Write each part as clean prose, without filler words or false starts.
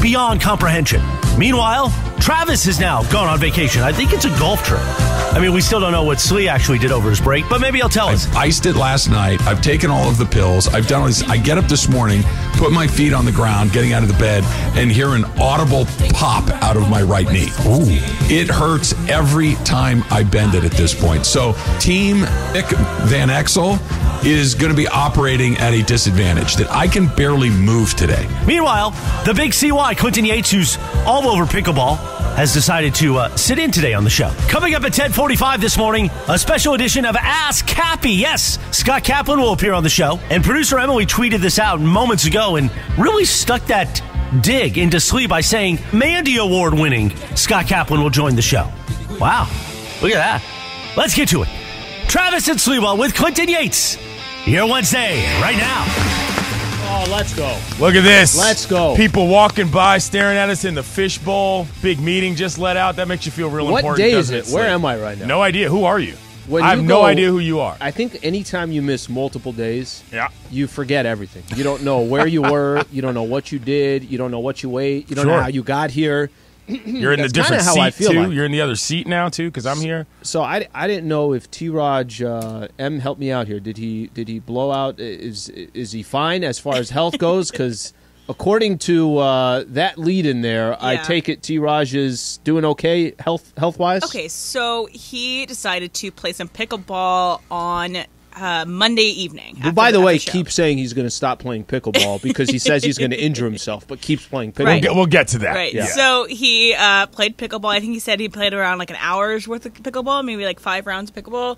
beyond comprehension. Meanwhile, Travis has now gone on vacation. I think it's a golf trip. I mean, we still don't know what Sliwa actually did over his break, but maybe he'll tell us. I iced it last night. I've taken all of the pills. I've done all this. I get up this morning, put my feet on the ground, getting out of the bed, and hear an audible pop out of my right knee. Ooh. It hurts every time I bend it at this point. So Team Nick Van Exel is going to be operating at a disadvantage that I can barely move today. Meanwhile, the big CY, Quentin Yates, who's all over pickleball, has decided to sit in today on the show. Coming up at 10:45 this morning, a special edition of Ask Cappy. Yes, Scott Kaplan will appear on the show. And producer Emily tweeted this out moments ago and really stuck that dig into Sliwa by saying Mandy Award-winning Scott Kaplan will join the show. Wow, look at that. Let's get to it. Travis and Sliwa with Quentin Yates. Here Wednesday, right now. Oh, let's go. Look at this. Let's go. People walking by, staring at us in the fishbowl. Big meeting just let out. That makes you feel real What important. day is doesn't it? Where am I right now? No idea. Who are you? When I have you no go- idea who you are. I think anytime you miss multiple days, Yeah. you forget everything. You don't know where you were. You don't know what you did. You don't know what you ate. You don't know Sure. how you got here. You're in a That's different kinda how I seat, feel too. like. You're in the other seat now, too, because I'm here. So I didn't know if T-Raj M helped me out here. Did he blow out? Is he fine as far as health goes? Because according to that lead in there, I Yeah. take it T-Raj is doing okay health wise. Okay, so he decided to play some pickleball on Monday evening. But by the way, keep saying he's going to stop playing pickleball because he says he's going to injure himself, but keeps playing pickleball. Right. We'll get to that. Right. Yeah. So he played pickleball. I think he said he played around like an hour's worth of pickleball, maybe like 5 rounds of pickleball.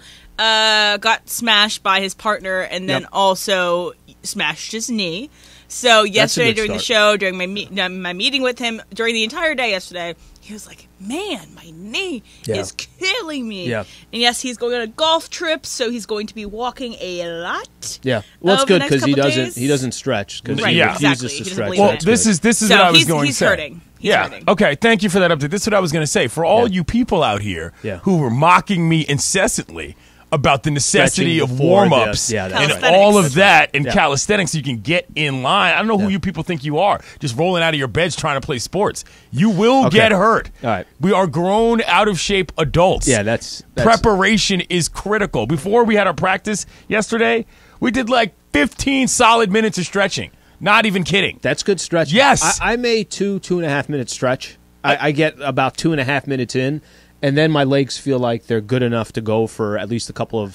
Got smashed by his partner and then also smashed his knee. So yesterday during the show, during my meeting with him, during the entire day yesterday, he was like, man, my knee is killing me. Yeah. And yes, he's going on a golf trip, so he's going to be walking a lot. Yeah, well, it's over the good next because couple he doesn't stretch because Right, he exactly. refuses He to doesn't stretch. believe Well, it. this is So what I was going to he's say. hurting. He's hurting. Okay. Thank you for that update. This is what I was going to say. For all you people out here who were mocking me incessantly about the necessity Stretching of before warm-ups this. Yeah, that's and right. all of that and Yeah. calisthenics so you can get in line. I don't know who you people think you are, just rolling out of your beds trying to play sports. You will get hurt. All right. We are grown, out-of-shape adults. Yeah, that's Preparation is critical. Before we had our practice yesterday, we did like 15 solid minutes of stretching. Not even kidding. That's good stretch. Yes. I may 2.5 minute stretch. I get about 2.5 minutes in, and then my legs feel like they're good enough to go for at least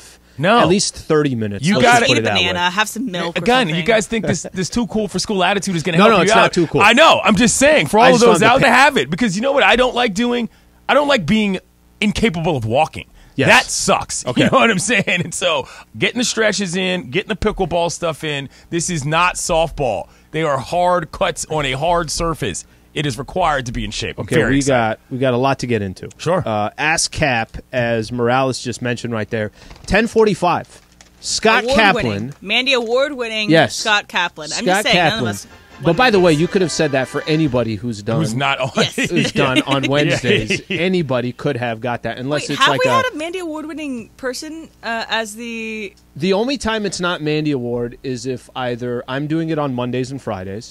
at least 30 minutes. You Let's gotta just Eat put a it that way. banana, have some milk. Again, or you something. guys think this too cool for school attitude is going to No, help no, you it's out. not too cool. I know. I'm just saying, for I all of just those wanted to out to pick- have it, because you know what I don't like doing? I don't like being incapable of walking. Yes. That sucks. Okay. You know what I'm saying? And so getting the stretches in, getting the pickleball stuff in, this is not softball. They are hard cuts on a hard surface. It is required to be in shape. I'm Okay, very we excited. got a lot to get into. Sure. Ask Cap, as Morales just mentioned right there, 10:45. Scott Award-winning. Kaplan. Mandy Award-winning Yes. Scott Kaplan. I'm Scott just saying, none Kaplan. of us But by the way, you could have said that for anybody who's done. Who's not on Yes. Who's done on Wednesdays. Anybody could have got that, unless Wait, it's have like we had a Mandy Award-winning person as the... The only time it's not Mandy Award is if either I'm doing it on Mondays and Fridays,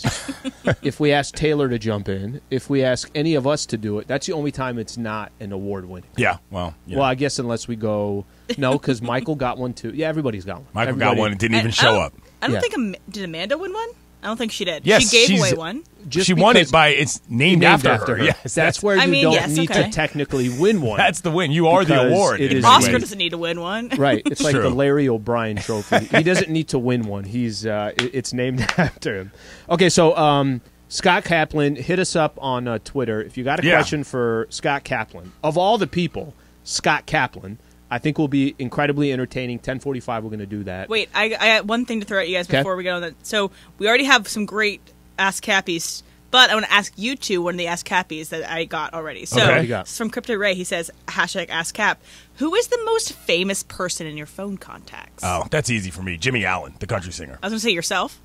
if we ask Taylor to jump in, if we ask any of us to do it. That's the only time it's not an award winning. Yeah, well, yeah. Well, I guess unless we go no, because Michael got one too. Yeah, everybody's got one. Michael got one and didn't even show up. I don't Yeah. think... Did Amanda win one? I don't think she did. Yes, she gave she's- away one. Just She won because it by it's named after her. Yes, That's where you I mean, don't yes, need okay. to technically win one. That's the win. You are the Because award. it in is many Oscar ways. doesn't need to win one. Right. It's like True. the Larry O'Brien trophy. He doesn't need to win one. He's it's named after him. Okay, so Scott Kaplan, hit us up on Twitter. If you got a question for Scott Kaplan, of all the people, Scott Kaplan, I think will be incredibly entertaining. 10:45, we're going to do that. Wait, I got one thing to throw at you guys before we get on that. So we already have some great Ask Cappies, but I want to ask you two one of the Ask Cappies that I got already. So Okay. it's from Crypto Ray. He says, #AskCap. Who is the most famous person in your phone contacts? Oh, that's easy for me. Jimmy Allen, the country singer. I was going to say yourself.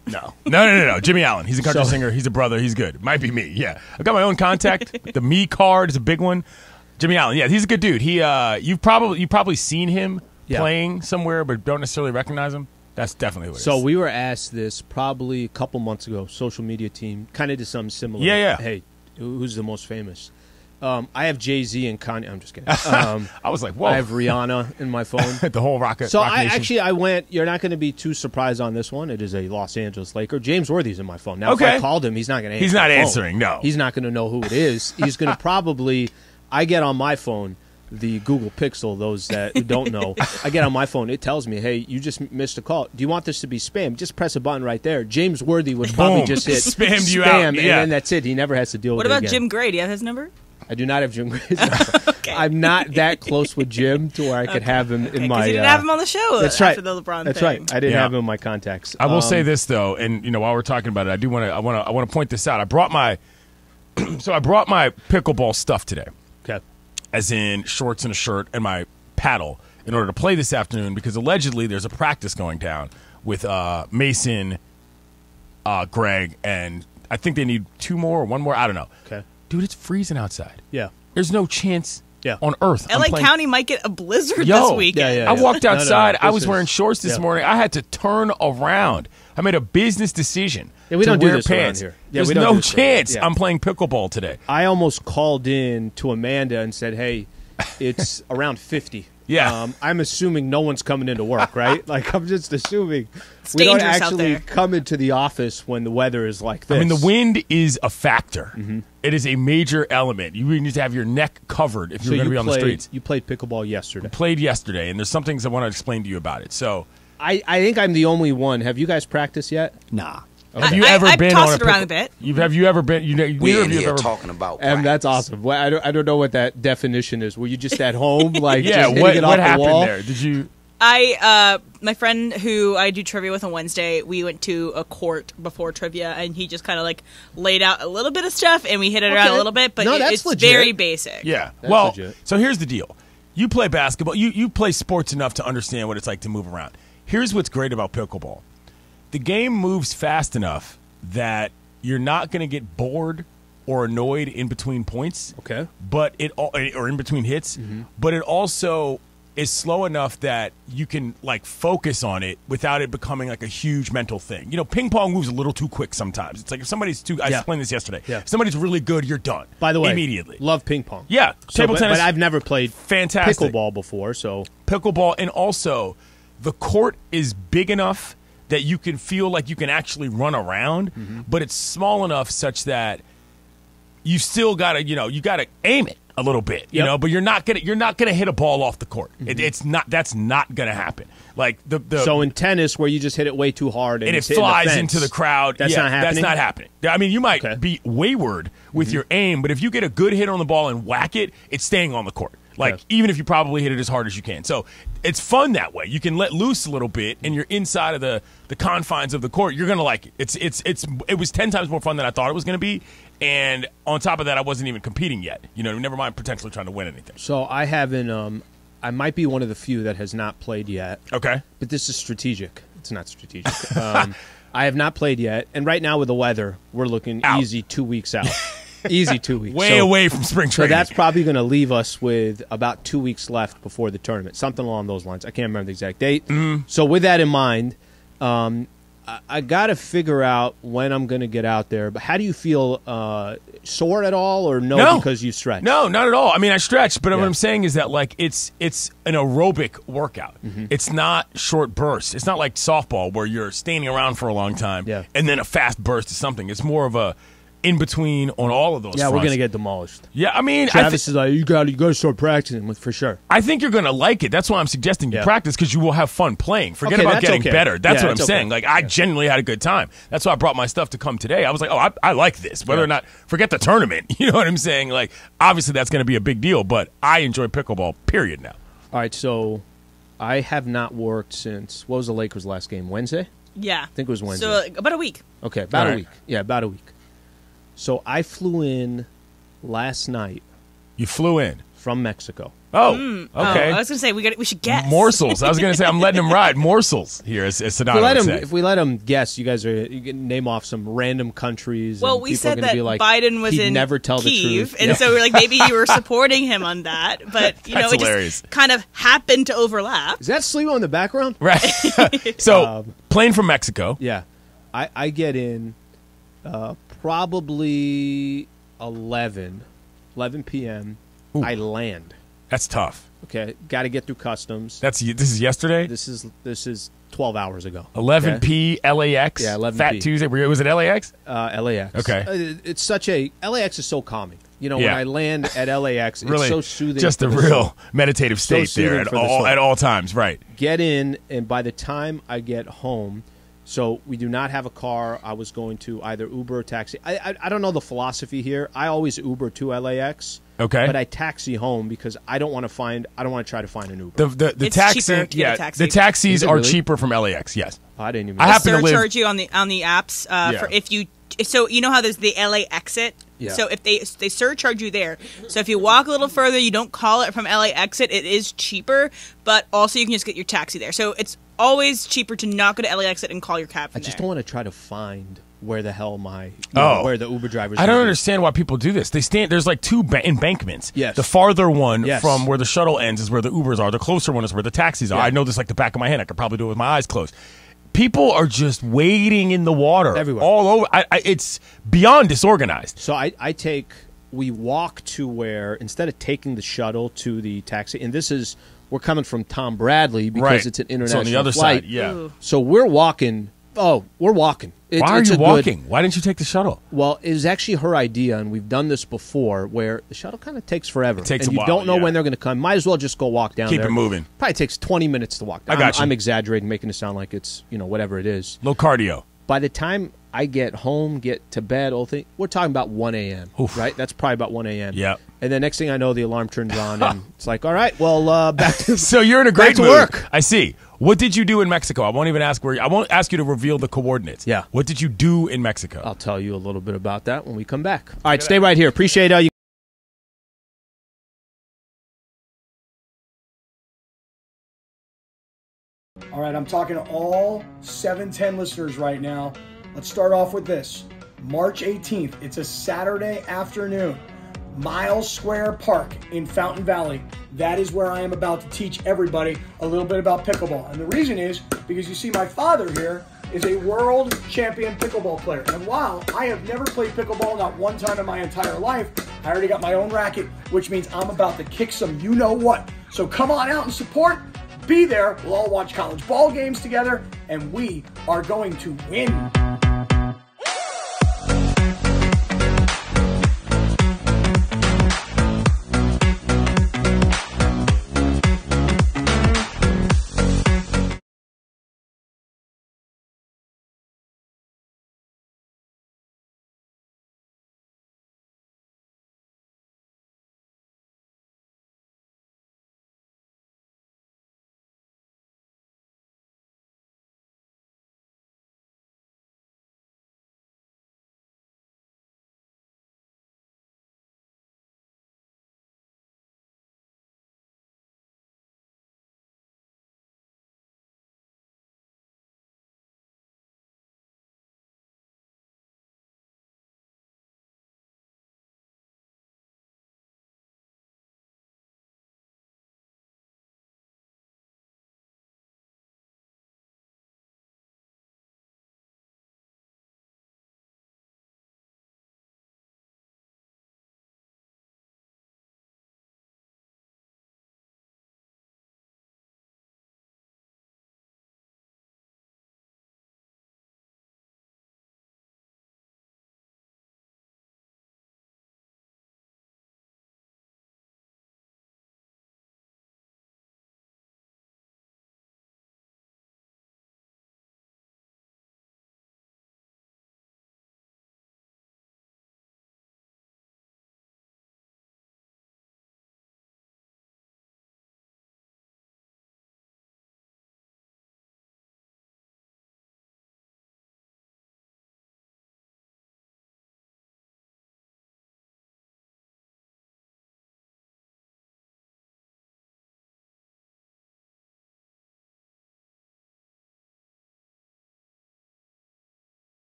No. Jimmy Allen. He's a country singer. He's a brother. He's good. Might be me. Yeah. I've got my own contact. The me card is a big one. Jimmy Allen. Yeah, he's a good dude. He you've probably seen him playing somewhere, but don't necessarily recognize him. That's definitely what it is. So we were asked this probably a couple months ago, social media team, kind of did something similar. Yeah. Hey, who's the most famous? I have Jay-Z and Kanye. I'm just kidding. I was like, whoa. I have Rihanna in my phone. The whole Rocket. So Rock Nation. I went, you're not going to be too surprised on this one. It is a Los Angeles Laker. James Worthy's in my phone. Now, if Okay. I called him, he's not going to answer. He's not the phone. answering, no. He's not going to know who it is. He's going to probably, I get on my phone, the Google Pixel, those that don't know, I get on my phone, it tells me, hey, you just missed a call. Do you want this to be spam? Just press a button right there. James Worthy would probably Boom. just hit Spammed you spam, out, and yeah. then that's it. He never has to deal What with it about again. Jim Gray? Do you have his number? I do not have Jim Gray's number. Okay. I'm not that close with Jim to where I could have him in Because my... you didn't have him on the show That's after right. the LeBron That's thing. right. I didn't Yeah. have him in my contacts. I will say this though, and while we're talking about it, I want to point this out. I brought my pickleball stuff today, Okay. as in shorts and a shirt and my paddle, in order to play this afternoon because allegedly there's a practice going down with Mason, Greg, and I think they need two more or one more. I don't know. Okay. Dude, it's freezing outside. Yeah. There's no chance Yeah. on earth. I'm LA playing- County might get a blizzard Yo, this weekend. yeah. I walked No, outside. I this was is- wearing shorts this yeah. morning. I had to turn around. I made a business decision Yeah, we to don't do wear this around pants. here. Yeah, There's we don't no do this around here. chance Yeah. I'm playing pickleball today. I almost called in to Amanda and said, hey, it's around 50. Yeah. I'm assuming no one's coming into work, right? Like, I'm just assuming It's we don't dangerous out actually there. come into the office when the weather is like this. I mean, the wind is a factor. Mm-hmm. It is a major element. You really need to have your neck covered if So you're going to you be on the played- streets. You played pickleball yesterday. Played yesterday, and there's some things I want to explain to you about it. So, I think I'm the only one. Have you guys practiced yet? Nah. have you I- ever I've been tossed on a it around pickle- a bit. Have you ever been? We neither in of you have here ever. talking about That's practice. awesome. Well, I don't know what that definition is. Were you just at home, like Yeah, just hitting what it off what the happened wall? there? Did you? My friend who I do trivia with on Wednesday, we went to a court before trivia, and he just kind of like laid out a little bit of stuff, and we hit it around Okay. a little bit, but No, that's it's legit. very basic. Yeah. That's well, legit. so here's the deal. You play basketball. You play sports enough to understand what it's like to move around. Here's what's great about pickleball. The game moves fast enough that you're not going to get bored or annoyed in between points. Okay. But or in between hits, Mm-hmm. but it also is slow enough that you can like focus on it without it becoming like a huge mental thing. You know, ping pong moves a little too quick sometimes. It's like if somebody's too I Yeah. explained this yesterday. Yeah. If somebody's really good, you're done. By the way, immediately. love ping pong. Yeah, So, table tennis. but I've never played Fantastic. pickleball before, so Pickleball, and also the court is big enough that you can feel like you can actually run around, but it's small enough such that you still gotta, you gotta aim it a little bit, you Yep. know. But you're not gonna hit a ball off the court. It's not. That's not gonna happen. Like the so in tennis, where you just hit it way too hard and and it it's hitting the flies fence, into the crowd. That's yeah, not happening. That's not happening. I mean, you might Okay. be wayward with your aim, but if you get a good hit on the ball and whack it, it's staying on the court. Like Okay. even if you probably hit it as hard as you can. So it's fun that way. You can let loose a little bit, and you're inside of the confines of the court. You're gonna like it. It was 10 times more fun than I thought it was gonna be. And on top of that, I wasn't even competing yet. Never mind potentially trying to win anything. So I haven't. I might be one of the few that has not played yet. Okay. But this is strategic. It's not strategic. I have not played yet, and right now with the weather, we're looking Out. easy 2 weeks out. Easy 2 weeks. Way So- away from spring So training. that's probably going to leave us with about 2 weeks left before the tournament, something along those lines. I can't remember the exact date. So with that in mind, I got to figure out when I'm going to get out there. But how do you feel? Sore at all, or no? Because you stretched? No, not at all. I mean, I stretched, but Yeah. what I'm saying is that like it's an aerobic workout. Mm-hmm. It's not short bursts. It's not like softball where you're standing around for a long time Yeah. and then a fast burst is something. It's more of a in between on all of those. Yeah, we're fronts. going to get demolished. Yeah, I mean, Travis is like, you got to start practicing with for sure. I think you're going to like it. That's why I'm suggesting you Yeah. practice because you will have fun playing. Forget Okay, about that's getting okay. better. That's Yeah, what I'm that's saying. okay. Like I genuinely had a good time. That's why I brought my stuff to come today. I was like, oh, I like this. Whether Yeah. or not, forget the tournament. You know what I'm saying? Like obviously that's going to be a big deal, but I enjoy pickleball. Period. Now. All right, so I have not worked since, what was the Lakers' last game? Wednesday? Yeah. I think it was Wednesday. So about a week. Okay, about All a right. week. Yeah, about a week. So I flew in last night You flew in. from Mexico. Oh, Oh, okay. I was gonna say we should guess. Morsels. I was going to say I'm letting him ride. Morsels here, as Sonata would say. If we let him guess, you can name off some random countries. Well, and we people said are gonna that be like, Biden was he'd in never tell the Kyiv, truth. and so we're like, maybe you were supporting him on that, but That's it hilarious. just kind of happened to overlap. Is that Sliwa in the background? Right. So, plane from Mexico. Yeah, I get in probably 11 p.m. Ooh. I land. That's tough. Okay, got to get through customs. This is yesterday? This is 12 hours ago. 11 p. LAX? Yeah, 11 Fat p. Tuesday. Was it LAX? LAX. Okay. It's such a LAX is so calming. You know, when Yeah. I land at LAX, Really, it's so soothing. just for a the real soul. meditative So state there soothing at for the soul. all times, right? Get in, and by the time I get home, so we do not have a car. I was going to either Uber or taxi. I don't know the philosophy here. I always Uber to LAX. Okay. But I taxi home because I don't want to try to find an Uber. The It's taxi, cheaper to get a taxi. the taxis Is it are really? cheaper from LAX. Yes, I didn't even. I know. happen to live. Surcharge you on the apps Yeah. for if you. So you know how there's the LA exit. Yeah. So if they surcharge you there, so if you walk a little further, you don't call it from LA exit. It is cheaper, but also you can just get your taxi there. So it's always cheaper to not go to LA exit and call your cab from I just there. don't want to try to find where the hell Oh. where the Uber drivers. I don't are. understand why people do this. They stand. There's like two embankments. Yes. The farther one Yes. from where the shuttle ends is where the Ubers are. The closer one is where the taxis are. Yeah. I know this like the back of my hand. I could probably do it with my eyes closed. People are just wading in the water Everywhere. all over. It's beyond disorganized. So we walk to where, instead of taking the shuttle to the taxi, and we're coming from Tom Bradley because Right. it's an So international on the other flight. side, yeah. Ooh. So we're walking. Oh, we're walking. Why are it's you a good- walking? Why didn't you take the shuttle? Well, it was actually her idea, and we've done this before, where the shuttle kind of takes forever. It takes and a you while, don't know yeah. when they're going to come. Might as well just go walk down Keep there. it moving. Probably takes 20 minutes to walk down. I got you. I'm exaggerating, making it sound like it's, whatever it is. Low cardio. By the time I get home, get to bed, whole thing, we're talking about 1 a.m., Oof. right? That's probably about 1 a.m. Yep. And then next thing I know, the alarm turns on, and it's like, all right, well, back to So you're in a back great to mood. work. I see. What did you do in Mexico? I won't even ask where. I won't ask you to reveal the coordinates. Yeah. What did you do in Mexico? I'll tell you a little bit about that when we come back. All right, stay right here. Appreciate you. All right, I'm talking to all 710 listeners right now. Let's start off with this. March 18th, it's a Saturday afternoon. Miles Square Park in Fountain Valley. That is where I am about to teach everybody a little bit about pickleball. And the reason is because you see my father here is a world champion pickleball player. And while I have never played pickleball, not one time in my entire life, I already got my own racket, which means I'm about to kick some you-know-what. So come on out and support. Be there. We'll all watch college ball games together, and we are going to win.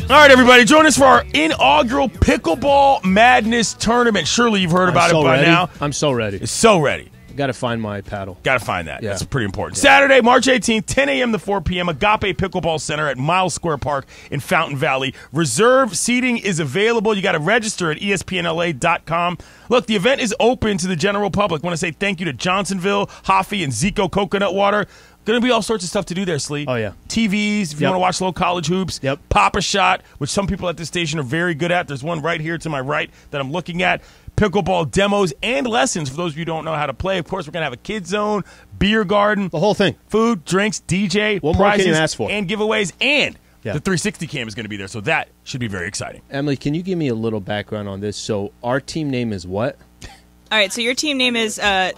All right, everybody, join us for our inaugural Pickleball Madness tournament. Surely you've heard about it by now. I'm so ready. It's so ready. Got to find my paddle. Got to find that. Yeah. That's pretty important. Saturday, March 18th, 10 a.m. to 4 p.m., Agape Pickleball Center at Miles Square Park in Fountain Valley. Reserve seating is available. You got to register at ESPNLA.com. Look, the event is open to the general public. I want to say thank you to Johnsonville, Hoffy, and Zico Coconut Water. Going to be all sorts of stuff to do there, Slee. Oh, yeah. TVs, if you want to watch low college hoops. Yep. Pop-A-Shot, which some people at this station are very good at. There's one right here to my right that I'm looking at. Pickleball demos and lessons for those of you who don't know how to play. Of course, we're going to have a kids zone, beer garden. The whole thing. Food, drinks, DJ, what more prizes, can you ask for? and giveaways. And Yeah. the 360 cam is going to be there, so that should be very exciting. Emily, can you give me a little background on this? So our team name is what? All right, so your team name is their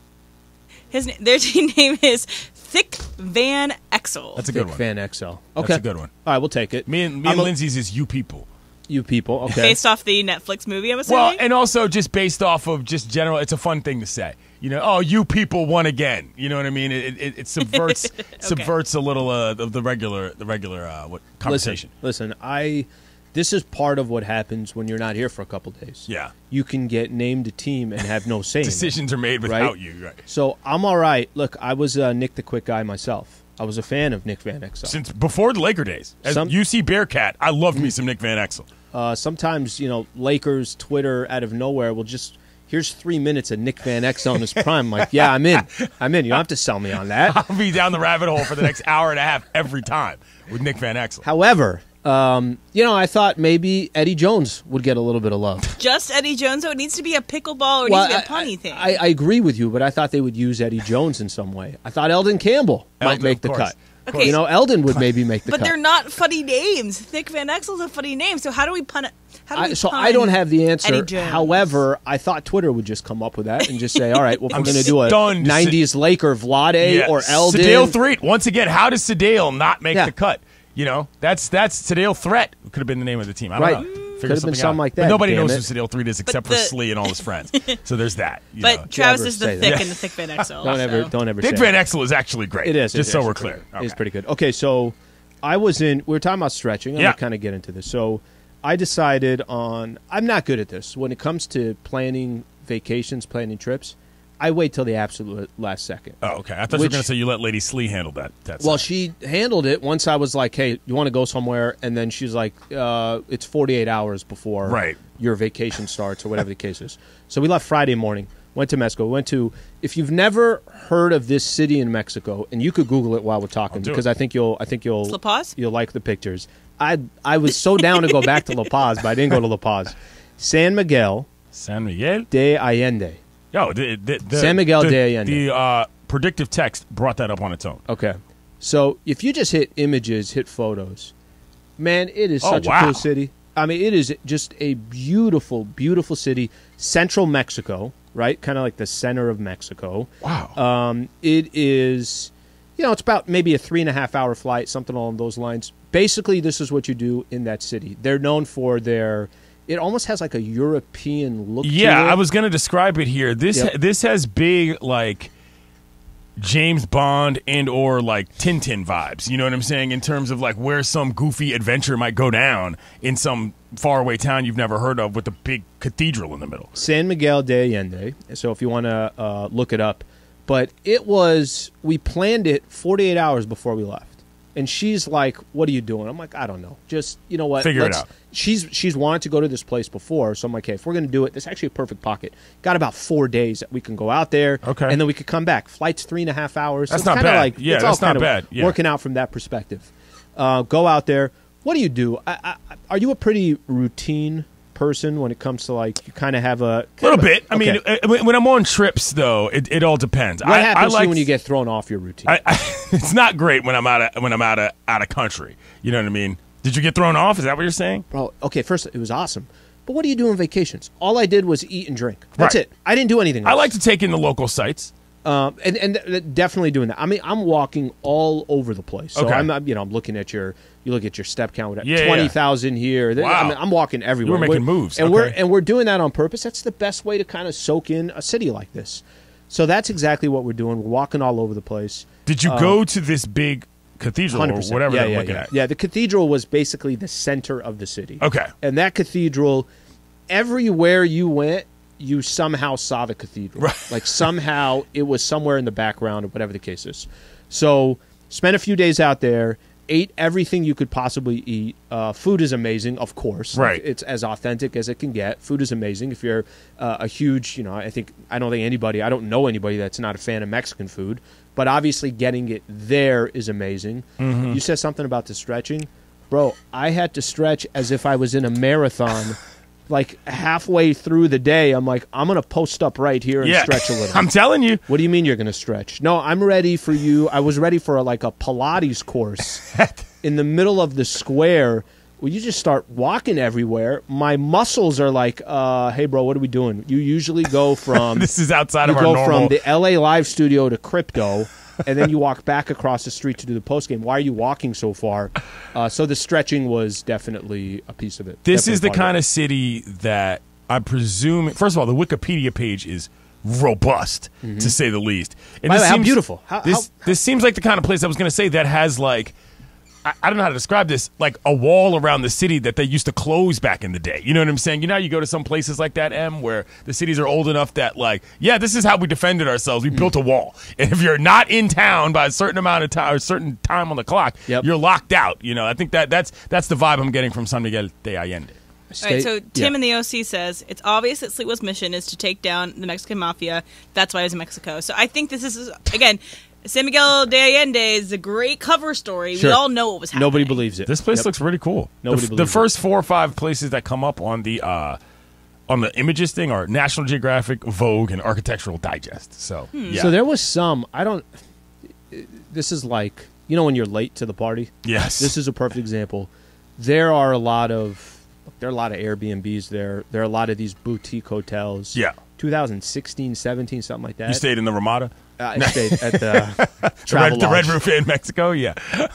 team name is Thick Van Exel. That's a good Thick one. Van XL. Okay. That's a good one. All right, we'll take it. Me and Lindsay's is You People. You people. Okay. Based off the Netflix movie, I'm assuming. Well, and also just based off of just general, it's a fun thing to say. You know, oh, you people won again. You know what I mean? It subverts subverts a little of the regular conversation. Listen, this is part of what happens when you're not here for a couple days. Yeah. You can get named a team and have no say in it. Decisions are made without you. Right. So I'm all right. Look, I was Nick the Quick guy myself. I was a fan of Nick Van Exel. Since before the Laker days. As UC Bearcat, I loved me some Nick Van Exel. Sometimes, Lakers Twitter out of nowhere will just, here's 3 minutes of Nick Van Exel in his prime. I'm like, yeah, I'm in. You don't have to sell me on that. I'll be down the rabbit hole for the next hour and a half every time with Nick Van Exel. However, I thought maybe Eddie Jones would get a little bit of love. Just Eddie Jones? So it needs to be a pickleball or it needs to be a punny thing. I agree with you, but I thought they would use Eddie Jones in some way. I thought Eldon Campbell might make the cut. Okay. Eldon would maybe make the cut. But they're not funny names. Thick Van Exel's a funny name. So how do we pun it? I don't have the answer. Eddie Jones? However, I thought Twitter would just come up with that and just say, all right, well, if we're going to do a stunned. 90s Laker Vlade or Eldon. Sedale Threat. Once again, how does Sedale not make the cut? That's Sedale Threat could have been the name of the team. I don't know. Could have been something like that. But nobody knows it. who Sedale Threat is except for Slee and all his friends. So there's that. But Travis is the say thick that. and the Thick Van Exel. Don't ever Nick say Van that. Exel is actually great. It is. Just so we're clear. It's pretty good. Okay, so we were talking about stretching. I'm going to kind of get into this. So I decided I'm not good at this. When it comes to planning vacations, planning trips, I wait till the absolute last second. Oh, okay. I thought you were going to say you let Lady Slee handle that. Well, she handled it once I was like, hey, you want to go somewhere? And then she's like, it's 48 hours before your vacation starts or whatever the case is. So we left Friday morning, went to Mexico. If you've never heard of this city in Mexico, and you could Google it while we're talking because I think you'll La Paz? You'll like the pictures. I was so down to go back to La Paz, but I didn't go to La Paz. San Miguel de Allende. Yo, San Miguel de Allende. The predictive text brought that up on its own. Okay. So if you just hit images, hit photos, man, it is such a cool city. I mean, it is just a beautiful, beautiful city. Central Mexico, right? Kind of like the center of Mexico. Wow. It is, it's about maybe a 3.5-hour flight, something along those lines. Basically, this is what you do in that city. They're known for it almost has like a European look to it. Yeah, I was going to describe it here. This has big, like, James Bond and or, like, Tintin vibes. You know what I'm saying? In terms of, like, where some goofy adventure might go down in some faraway town you've never heard of with a big cathedral in the middle. San Miguel de Allende. So if you want to look it up. But we planned it 48 hours before we left. And she's like, what are you doing? I'm like, I don't know. Just, you know what? Figure it out. She's wanted to go to this place before. So I'm like, hey, if we're going to do it, this is actually a perfect pocket. Got about 4 days that we can go out there. Okay. And then we could come back. Flight's 3.5 hours. That's so not bad. It's that's not bad. Yeah. Working out from that perspective. Go out there. What do you do? Are you a pretty routine person when it comes to, like, you kind of have a little bit. I okay. mean, when I'm on trips, though, it all depends. What happens to you when you get thrown off your routine? It's not great when I'm out of country. You know what I mean? Did you get thrown off? Is that what you're saying? Bro, okay, first, it was awesome. But what do you do on vacations? All I did was eat and drink. That's it. I didn't do anything else. I like to take in the local sites. And definitely doing that. I mean, I'm walking all over the place. So I'm looking at you look at your step count. 20,000 here. Wow. I mean, I'm walking everywhere. You were making moves. And we're doing that on purpose. That's the best way to kind of soak in a city like this. So that's exactly what we're doing. We're walking all over the place. Did you go to this big cathedral 100%. or whatever Yeah, they're yeah, looking yeah. at. Yeah, the cathedral was basically the center of the city. Okay. And that cathedral, everywhere you went, you somehow saw the cathedral. Right. Like somehow it was somewhere in the background or whatever the case is. So spent a few days out there, ate everything you could possibly eat. Food is amazing, of course. Right. Like, it's as authentic as it can get. Food is amazing. If you're a huge, I don't know anybody that's not a fan of Mexican food. But obviously getting it there is amazing. Mm-hmm. You said something about the stretching. Bro, I had to stretch as if I was in a marathon. Like halfway through the day, I'm like, I'm going to post up right here and stretch a little. I'm telling you. What do you mean you're going to stretch? No, I'm ready for you. I was ready for a Pilates course in the middle of the square where you just start walking everywhere. My muscles are like, hey, bro, what are we doing? You usually go from... This is outside of our normal... normal... You go from the LA Live studio to Crypto, and then you walk back across the street to do the postgame. Why are you walking so far? So the stretching was definitely a piece of it. This is the kind of city that I presume... First of all, the Wikipedia page is robust, to say the least. And By the way, how beautiful. This seems like the kind of place I was going to say that has, like... I don't know how to describe this, like a wall around the city that they used to close back in the day. You know what I'm saying? You know how you go to some places like that, M, where the cities are old enough that, like, yeah, this is how we defended ourselves. We built a wall. And if you're not in town by a certain amount of time or a certain time on the clock, you're locked out. I think that's the vibe I'm getting from San Miguel de Allende. All right, so Tim in the OC says, it's obvious that Sliwa's mission is to take down the Mexican mafia. That's why he's in Mexico. So I think this is, again... San Miguel de Allende is a great cover story. Sure. We all know what was happening. Nobody believes it. This place looks really cool. The first 4 or 5 places that come up on the images thing are National Geographic, Vogue, and Architectural Digest. So, yeah. So there was some. This is like, when you're late to the party. Yes. This is a perfect example. There are a lot of Airbnbs there. There are a lot of these boutique hotels. Yeah. 2016, 17, something like that. You stayed in the Ramada? I stayed at the Travel the Red Roof Inn, Mexico. Yeah,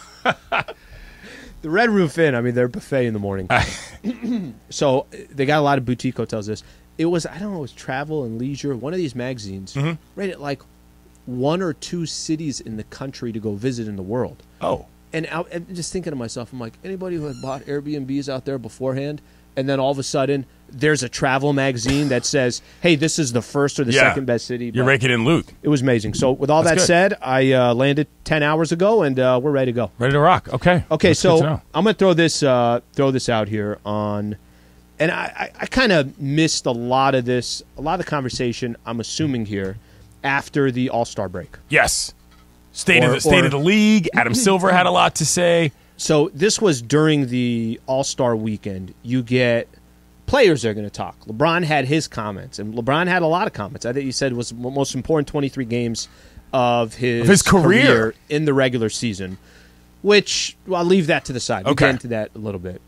the Red Roof Inn. I mean, they're buffet in the morning. So they got a lot of boutique hotels. It was it was Travel and Leisure, one of these magazines, rated like 1 or 2 cities in the country to go visit in the world. Oh, and I'm just thinking to myself, I'm like, anybody who had bought Airbnbs out there beforehand, and then all of a sudden there's a travel magazine that says, hey, this is the first or the second best city. You're raking in loot. It was amazing. So with all that said, I landed 10 hours ago, and we're ready to go. Ready to rock. Okay. That's so I'm going to throw this out here on, and I kind of missed a lot of the conversation, I'm assuming here, after the All-Star break. Yes. State of the league. Adam Silver had a lot to say. So this was during the All-Star weekend. You get players are going to talk. LeBron had his comments, and LeBron had a lot of comments. I think he said it was the most important 23 games of his career in the regular season, which I'll leave that to the side. We'll get into that a little bit.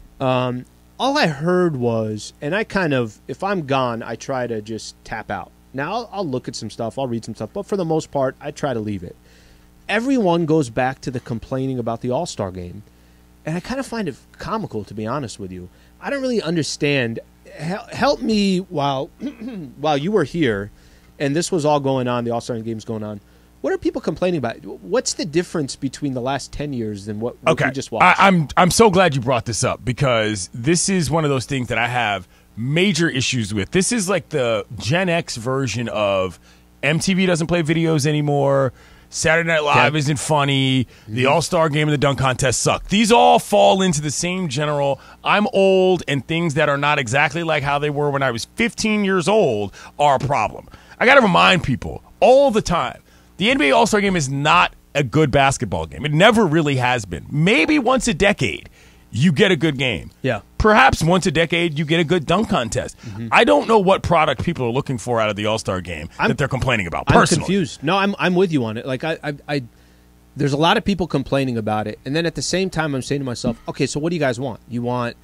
All I heard was, and I kind of, if I'm gone, I try to just tap out. Now, I'll look at some stuff, I'll read some stuff, but for the most part, I try to leave it. Everyone goes back to the complaining about the All-Star game, and I kind of find it comical, to be honest with you. I don't really understand. Help me while you were here, and this was all going on, the All-Star game's going on. What are people complaining about? What's the difference between the last 10 years and what we just watched? I'm so glad you brought this up, because this is one of those things that I have major issues with. This is like the Gen X version of MTV doesn't play videos anymore. Saturday Night Live isn't funny. The All-Star Game and the dunk contest suck. These all fall into the same general, I'm old, and things that are not exactly like how they were when I was 15 years old are a problem. I got to remind people all the time, the NBA All-Star Game is not a good basketball game. It never really has been. Maybe once a decade, you get a good game. Yeah. Perhaps once a decade, you get a good dunk contest. I don't know what product people are looking for out of the All-Star game that they're complaining about, personally. I'm confused. No, I'm with you on it. Like, I there's a lot of people complaining about it, and then at the same time, I'm saying to myself, okay, so what do you guys want? You want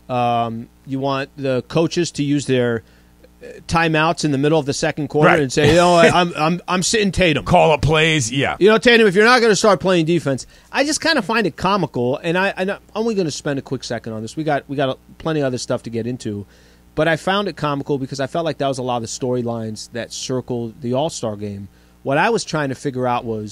the coaches to use their timeouts in the middle of the second quarter and say, I'm sitting Tatum. Call up plays, yeah. Tatum, if you're not going to start playing defense, I just kind of find it comical, and I'm only going to spend a quick second on this. We got plenty of other stuff to get into, but I found it comical because I felt like that was a lot of the storylines that circled the All-Star game. What I was trying to figure out was,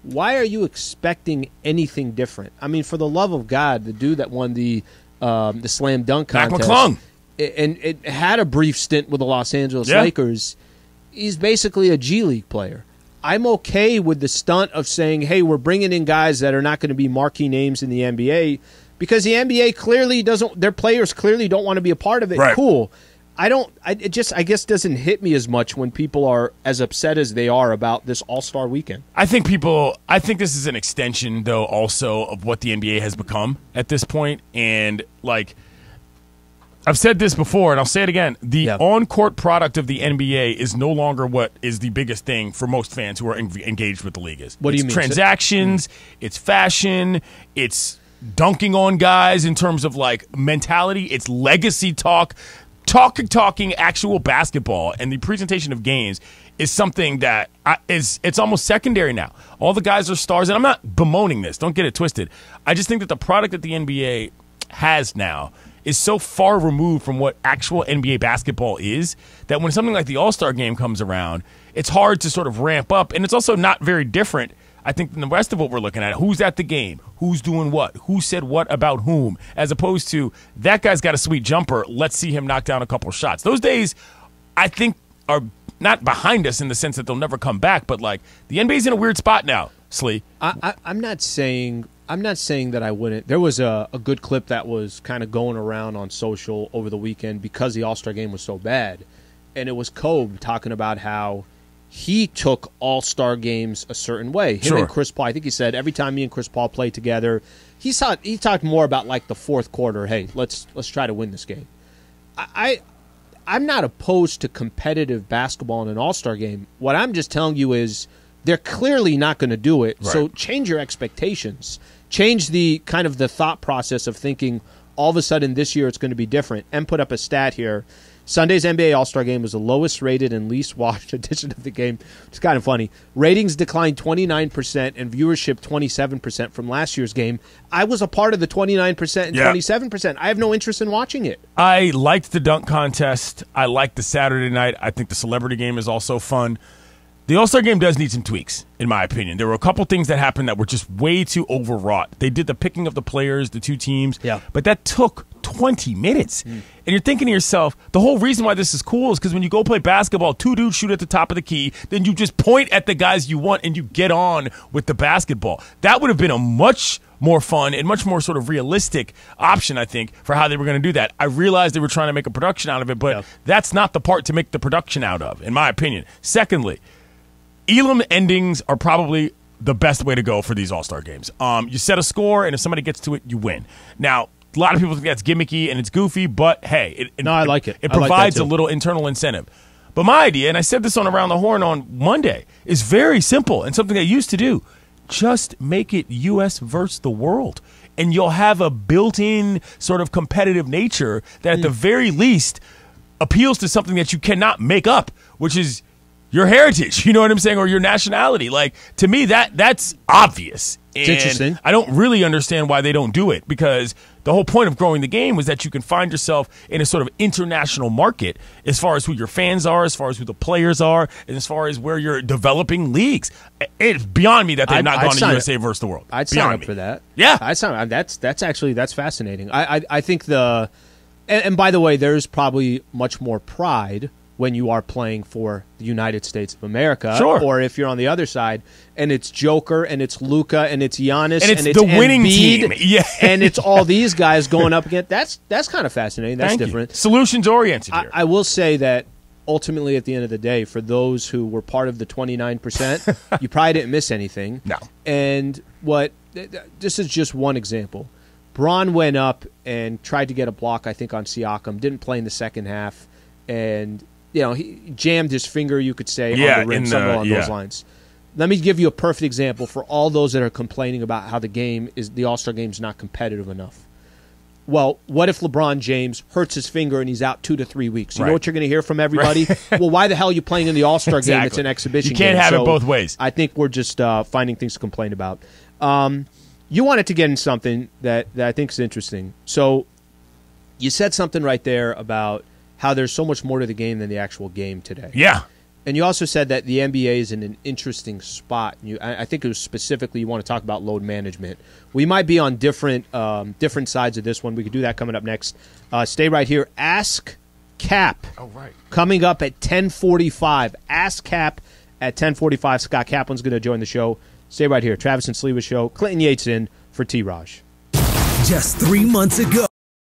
why are you expecting anything different? I mean, for the love of God, the dude that won the slam dunk contest, McClung, and it had a brief stint with the Los Angeles Lakers, he's basically a G League player. I'm okay with the stunt of saying, hey, we're bringing in guys that are not going to be marquee names in the NBA because the NBA clearly doesn't, their players clearly don't want to be a part of it. Right. Cool. It guess doesn't hit me as much when people are as upset as they are about this All-Star weekend. I think this is an extension, though, also of what the NBA has become at this point. And, like, I've said this before, and I'll say it again. The on-court product of the NBA is no longer what is the biggest thing for most fans who are engaged with the league is. What do you mean? Transactions, it's fashion, it's dunking on guys in terms of, like, mentality, it's legacy talk. Talking actual basketball and the presentation of games is something that it's almost secondary now. All the guys are stars, and I'm not bemoaning this. Don't get it twisted. I just think that the product that the NBA has now is so far removed from what actual NBA basketball is that when something like the All-Star game comes around, it's hard to sort of ramp up, and it's also not very different, I think, than the rest of what we're looking at. Who's at the game? Who's doing what? Who said what about whom? As opposed to, that guy's got a sweet jumper. Let's see him knock down a couple shots. Those days, I think, are not behind us in the sense that they'll never come back, but, like, the NBA's in a weird spot now, Slee. I'm not saying that I wouldn't. There was a good clip that was kind of going around on social over the weekend because the All-Star game was so bad, and it was Kobe talking about how he took All-Star games a certain way. Him and Chris Paul, I think he said every time me and Chris Paul played together, he talked more about, like, the fourth quarter. Hey, let's try to win this game. I'm not opposed to competitive basketball in an All-Star game. What I'm just telling you is they're clearly not going to do it. Right. So change your expectations. Change the kind of the thought process of thinking all of a sudden this year it's going to be different. And put up a stat here. Sunday's NBA All-Star Game was the lowest rated and least watched edition of the game. It's kind of funny. Ratings declined 29% and viewership 27% from last year's game. I was a part of the 29% and 27%. I have no interest in watching it. I liked the dunk contest. I liked the Saturday night. I think the celebrity game is also fun. The All-Star Game does need some tweaks, in my opinion. There were a couple things that happened that were just way too overwrought. They did the picking of the players, the two teams, but that took 20 minutes. And you're thinking to yourself, the whole reason why this is cool is because when you go play basketball, two dudes shoot at the top of the key, then you just point at the guys you want and you get on with the basketball. That would have been a much more fun and much more sort of realistic option, I think, for how they were going to do that. I realized they were trying to make a production out of it, but that's not the part to make the production out of, in my opinion. Secondly, Elam endings are probably the best way to go for these All-Star games. You set a score, and if somebody gets to it, you win. Now, a lot of people think that's gimmicky and it's goofy, but hey, I like it. It provides a little internal incentive. But my idea, and I said this on Around the Horn on Monday, is very simple and something I used to do. Just make it U.S. versus the world. And you'll have a built-in sort of competitive nature that at the very least appeals to something that you cannot make up, which is your heritage, you know what I'm saying, or your nationality. Like, to me, that's obvious. It's interesting. I don't really understand why they don't do it, because the whole point of growing the game was that you can find yourself in a sort of international market as far as who your fans are, as far as who the players are, and as far as where you're developing leagues. It's beyond me that they've not gone to USA versus the world. I'd sign up for that. Yeah. That's fascinating. I think and by the way, there's probably much more pride when you are playing for the United States of America, or if you're on the other side, and it's Joker, and it's Luka, and it's Giannis, and it's the winning team, and it's all these guys going up against. That's kind of fascinating. That's different. Solutions oriented here. I will say that ultimately, at the end of the day, for those who were part of the 29%, you probably didn't miss anything. No. And this is just one example. Braun went up and tried to get a block, I think, on Siakam. Didn't play in the second half, and he jammed his finger, you could say, on the rim, something along those lines. Let me give you a perfect example for all those that are complaining about how the All-Star Game is not competitive enough. Well, what if LeBron James hurts his finger and he's out 2 to 3 weeks? You know what you're going to hear from everybody? Well, why the hell are you playing in the All-Star Game? It's an exhibition game. You can't have it both ways. I think we're just finding things to complain about. You wanted to get in something that I think is interesting. So you said something right there about how there's so much more to the game than the actual game today. Yeah. And you also said that the NBA is in an interesting spot. I think it was specifically you want to talk about load management. We might be on different sides of this one. We could do that coming up next. Stay right here. Ask Cap. Oh, right. Coming up at 10:45. Ask Cap at 10:45. Scott Kaplan's going to join the show. Stay right here. Travis and Sliwa show. Clinton Yates in for T-Raj. Just 3 months ago.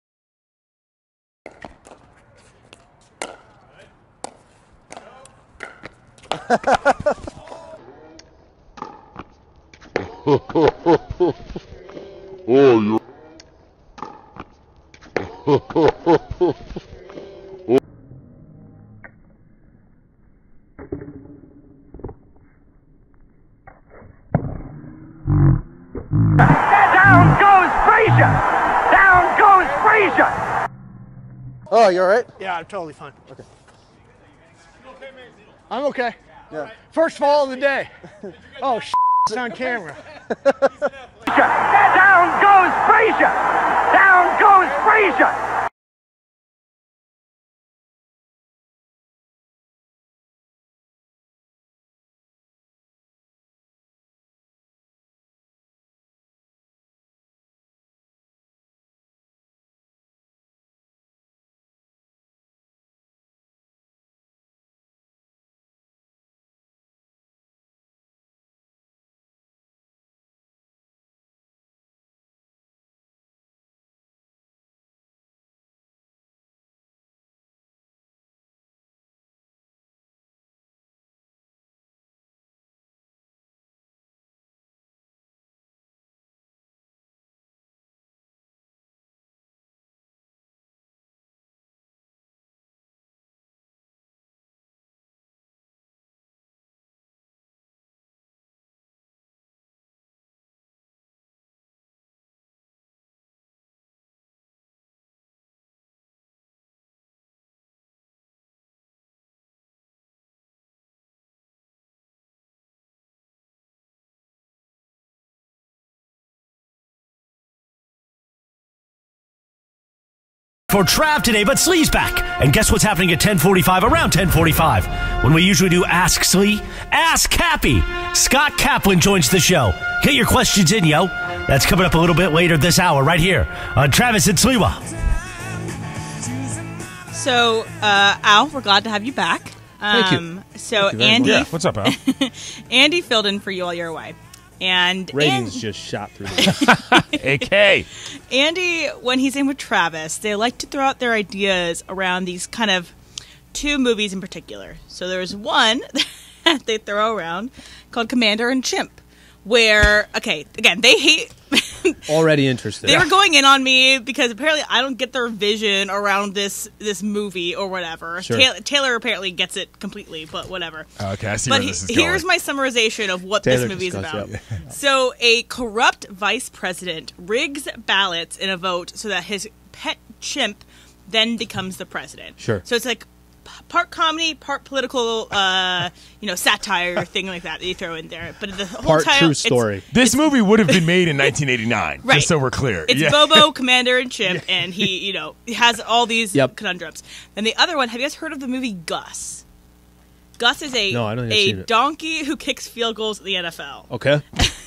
Down goes Frazier! Down goes Frazier! Oh, you all right? Yeah, I'm totally fine. Okay. I'm okay. Yeah. First fall of the day. Oh, it's on camera. Down goes Frazier! Down goes Frazier! For Trav today, but Slee's back. And guess what's happening at 10:45, around 10:45, when we usually do Ask Slee? Ask Cappy. Scott Kaplan joins the show. Get your questions in, yo. That's coming up a little bit later this hour, right here on Travis and Sliwa. So, Al, we're glad to have you back. Thank you. So, Thank you very Andy, Yeah, what's up, Al? Andy filled in for you while you're away. And Ratings just shot through the AK. Andy, when he's in with Travis, they like to throw out their ideas around these kind of two movies in particular. So there's one that they throw around called Commander and Chimp, where, okay, again, they hate... Already interested. They were going in on me because apparently I don't get their vision around this movie or whatever. Sure. Taylor apparently gets it completely, but whatever. Okay, I see But where this is going. here's my summarization of what Taylor this movie is discussed, about. yep. So a corrupt vice president rigs ballots in a vote so that his pet chimp then becomes the president. Sure. So it's like part comedy, part political, satire thing like that you throw in there. But the whole part time, true story. This movie would have been made in 1989, Right. just so we're clear. It's Yeah. Bobo, Commander, and Chimp, and he has all these Yep. conundrums. And the other one, have you guys heard of the movie Gus? Gus is No, I don't think I've seen a it. donkey who kicks field goals at the NFL. Okay.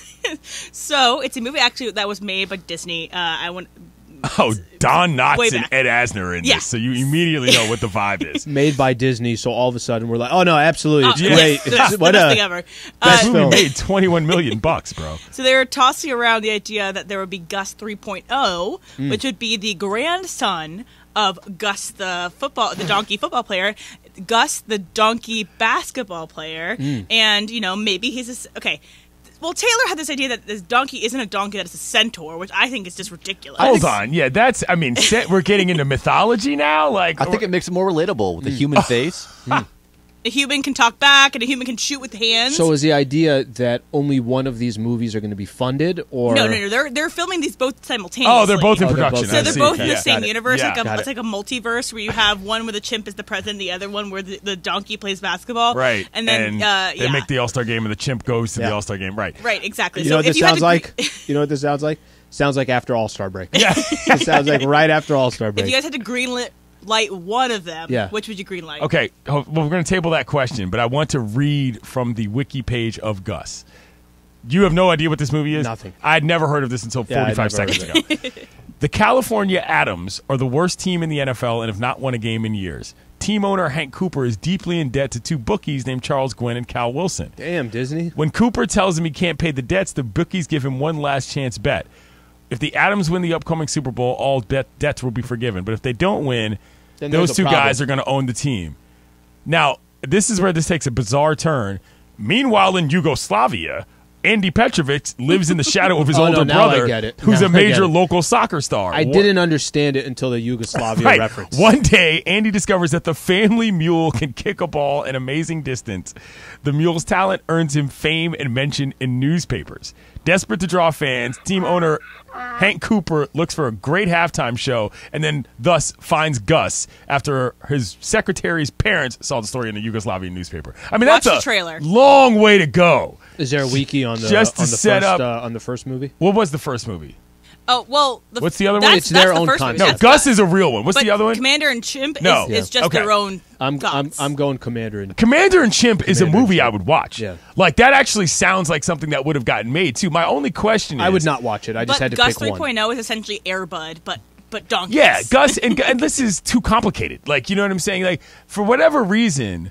So it's a movie actually that was made by Disney. Oh, Don Way Knotts back. and Ed Asner in Yeah. this, so you immediately know what the vibe is. Made by Disney, so all of a sudden we're like, oh no, absolutely, it's yes, great. the best What thing ever. This film. movie made $21 million, bro. So they were tossing around the idea that there would be Gus 3.0, which would be the grandson of Gus the donkey football player, Gus the donkey basketball player, and maybe he's okay. Well, Taylor had this idea that this donkey isn't a donkey, that it's a centaur, which I think is just ridiculous. Hold on. Yeah, we're getting into mythology now? Like, I think it makes it more relatable with the human face. A human can talk back, and a human can shoot with hands. So is the idea that only one of these movies are going to be funded, or No. They're filming these both simultaneously. Oh, they're both in Oh, they're production. both- So I they're see. both in the Yeah. same Got it. universe. Yeah. Got It's it. like a multiverse where you have one where the chimp is the president, the other one where the donkey plays basketball. Right. And then they make the All-Star game, and the chimp goes to the Yeah. All-Star game. Right. Right, exactly. You so know what if this you had sounds to like? You know what this sounds like? Sounds like after All-Star break. Yeah. It sounds like right after All-Star break. If you guys had to greenlit light one of them, Yeah. which would you green light? Okay, well, we're going to table that question, but I want to read from the wiki page of Gus. You have no idea what this movie is? Nothing. I had never heard of this until 45 seconds ago. The California Atoms are the worst team in the NFL and have not won a game in years. Team owner Hank Cooper is deeply in debt to two bookies named Charles Gwynn and Cal Wilson. Damn, Disney. When Cooper tells him he can't pay the debts, the bookies give him one last chance bet. If the Atoms win the upcoming Super Bowl, all debts will be forgiven. But if they don't win, Then those there's a two problem. guys are going to own the team. Now, this is where this takes a bizarre turn. Meanwhile, in Yugoslavia, Andy Petrovic lives in the shadow of his Oh, no, older now I brother, get it. who's Now a I get major it. local soccer star. I didn't understand it until the Yugoslavia Right. reference. One day, Andy discovers that the family mule can kick a ball an amazing distance. The mule's talent earns him fame and mention in newspapers. Desperate to draw fans, team owner Hank Cooper looks for a great halftime show and then thus finds Gus after his secretary's parents saw the story in the Yugoslavian newspaper. I mean, Watch that's the a trailer. long way to go. Is there a wiki on the Just to on the set first up- on the first movie? What was the first movie? Oh, well. What's the other one? that's, It's that's their the own first concept. movie. No, That's Gus the- is a real one. What's but the other one? Commander and Chimp No. is just Okay. their own I'm guns. going Commander and Commander and Chimp is a Commander and movie I Chimp. would watch. Yeah. Like, that actually sounds like something that would have gotten made, too. My only question is... I would not watch it. I just But had to Gus pick one. 3.0 is essentially Air Bud, but donkeys. Yeah, Gus, and this is too complicated. Like, you know what I'm saying? Like, for whatever reason,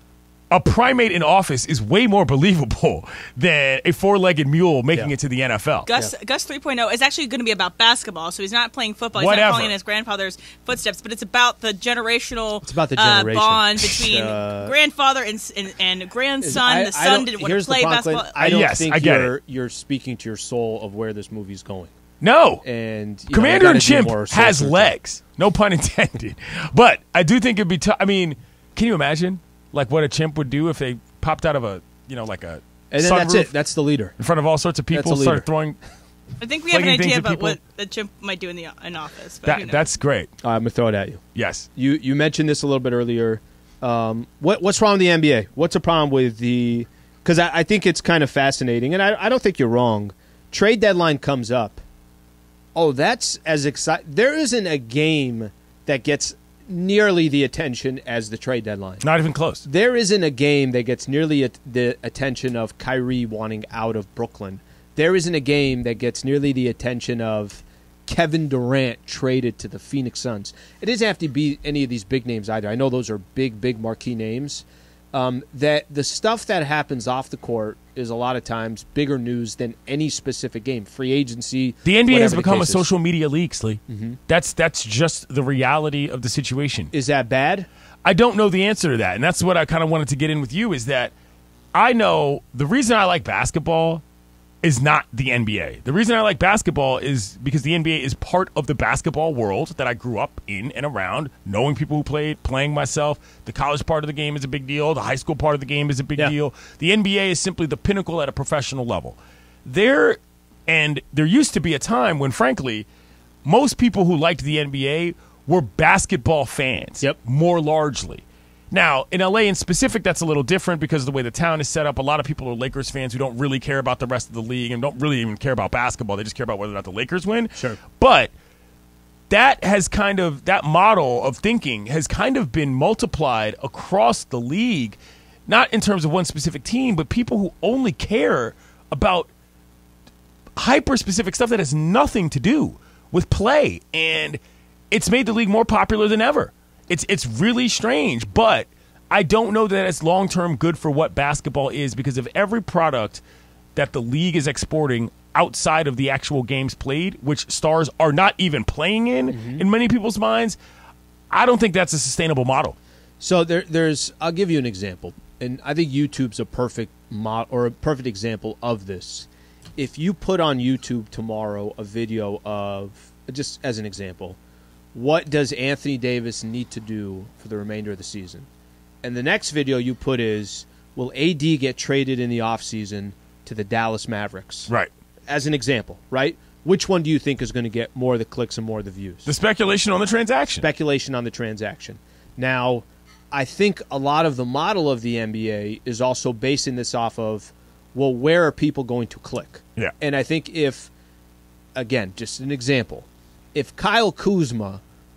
a primate in office is way more believable than a four-legged mule making it to the NFL. Gus 3.0 is actually going to be about basketball, so he's not playing football. He's Whatever. not following in his grandfather's footsteps, but it's about the generational It's about the generation. bond between grandfather and grandson. The son didn't want to here's the play problem, basketball. I don't Yes, think I get you're speaking to your soul of where this movie's going. No. And you know, Commander you and gotta do Chimp more has soul searching. legs. No pun intended. But I do think it'd be tough. I mean, can you imagine, like, what a chimp would do if they popped out of a, you know, like a And then that's sunroof it. That's the leader. in front of all sorts of That's people, a leader. started throwing... I think we have an flinging things idea at about people. what the chimp might do in office. But who knows? That's great. I'm going to throw it at you. Yes. You mentioned this a little bit earlier. What's wrong with the NBA? What's the problem with the... Because I think it's kind of fascinating, and I don't think you're wrong. Trade deadline comes up. Oh, that's as exciting. There isn't a game that gets nearly the attention as the trade deadline. Not even close. There isn't a game that gets nearly the attention of Kyrie wanting out of Brooklyn. There isn't a game that gets nearly the attention of Kevin Durant traded to the Phoenix Suns. It doesn't have to be any of these big names either. I know those are big marquee names. That the stuff that happens off the court is a lot of times bigger news than any specific game. Free agency. The NBA has whatever the become a case is. social media league, Slee. That's just the reality of the situation. Is that bad? I don't know the answer to that, and that's what I kind of wanted to get in with you, is that I know the reason I like basketball is not the NBA. The reason I like basketball is because the NBA is part of the basketball world that I grew up in and around, knowing people who played, playing myself. The college part of the game is a big deal. The high school part of the game is a big deal. The NBA is simply the pinnacle at a professional level. There used to be a time when, frankly, most people who liked the NBA were basketball fans, more largely. Now, in LA in specific, that's a little different because of the way the town is set up. A lot of people are Lakers fans who don't really care about the rest of the league and don't really even care about basketball. They just care about whether or not the Lakers win. Sure. But that model of thinking has kind of been multiplied across the league, not in terms of one specific team, but people who only care about hyper-specific stuff that has nothing to do with play. And it's made the league more popular than ever. It's really strange, but I don't know that it's long-term good for what basketball is, because of every product that the league is exporting outside of the actual games played, which stars are not even playing in many people's minds. I don't think that's a sustainable model. So there's I'll give you an example, and I think YouTube's a perfect a perfect example of this. If you put on YouTube tomorrow a video of, just as an example, what does Anthony Davis need to do for the remainder of the season? And the next video you put is, will AD get traded in the offseason to the Dallas Mavericks? Right. As an example, right? Which one do you think is going to get more of the clicks and more of the views? The speculation on the transaction. Speculation on the transaction. Now, I think a lot of the model of the NBA is also basing this off of, well, where are people going to click? Yeah. And I think if, again, just an example, if Kyle Kuzma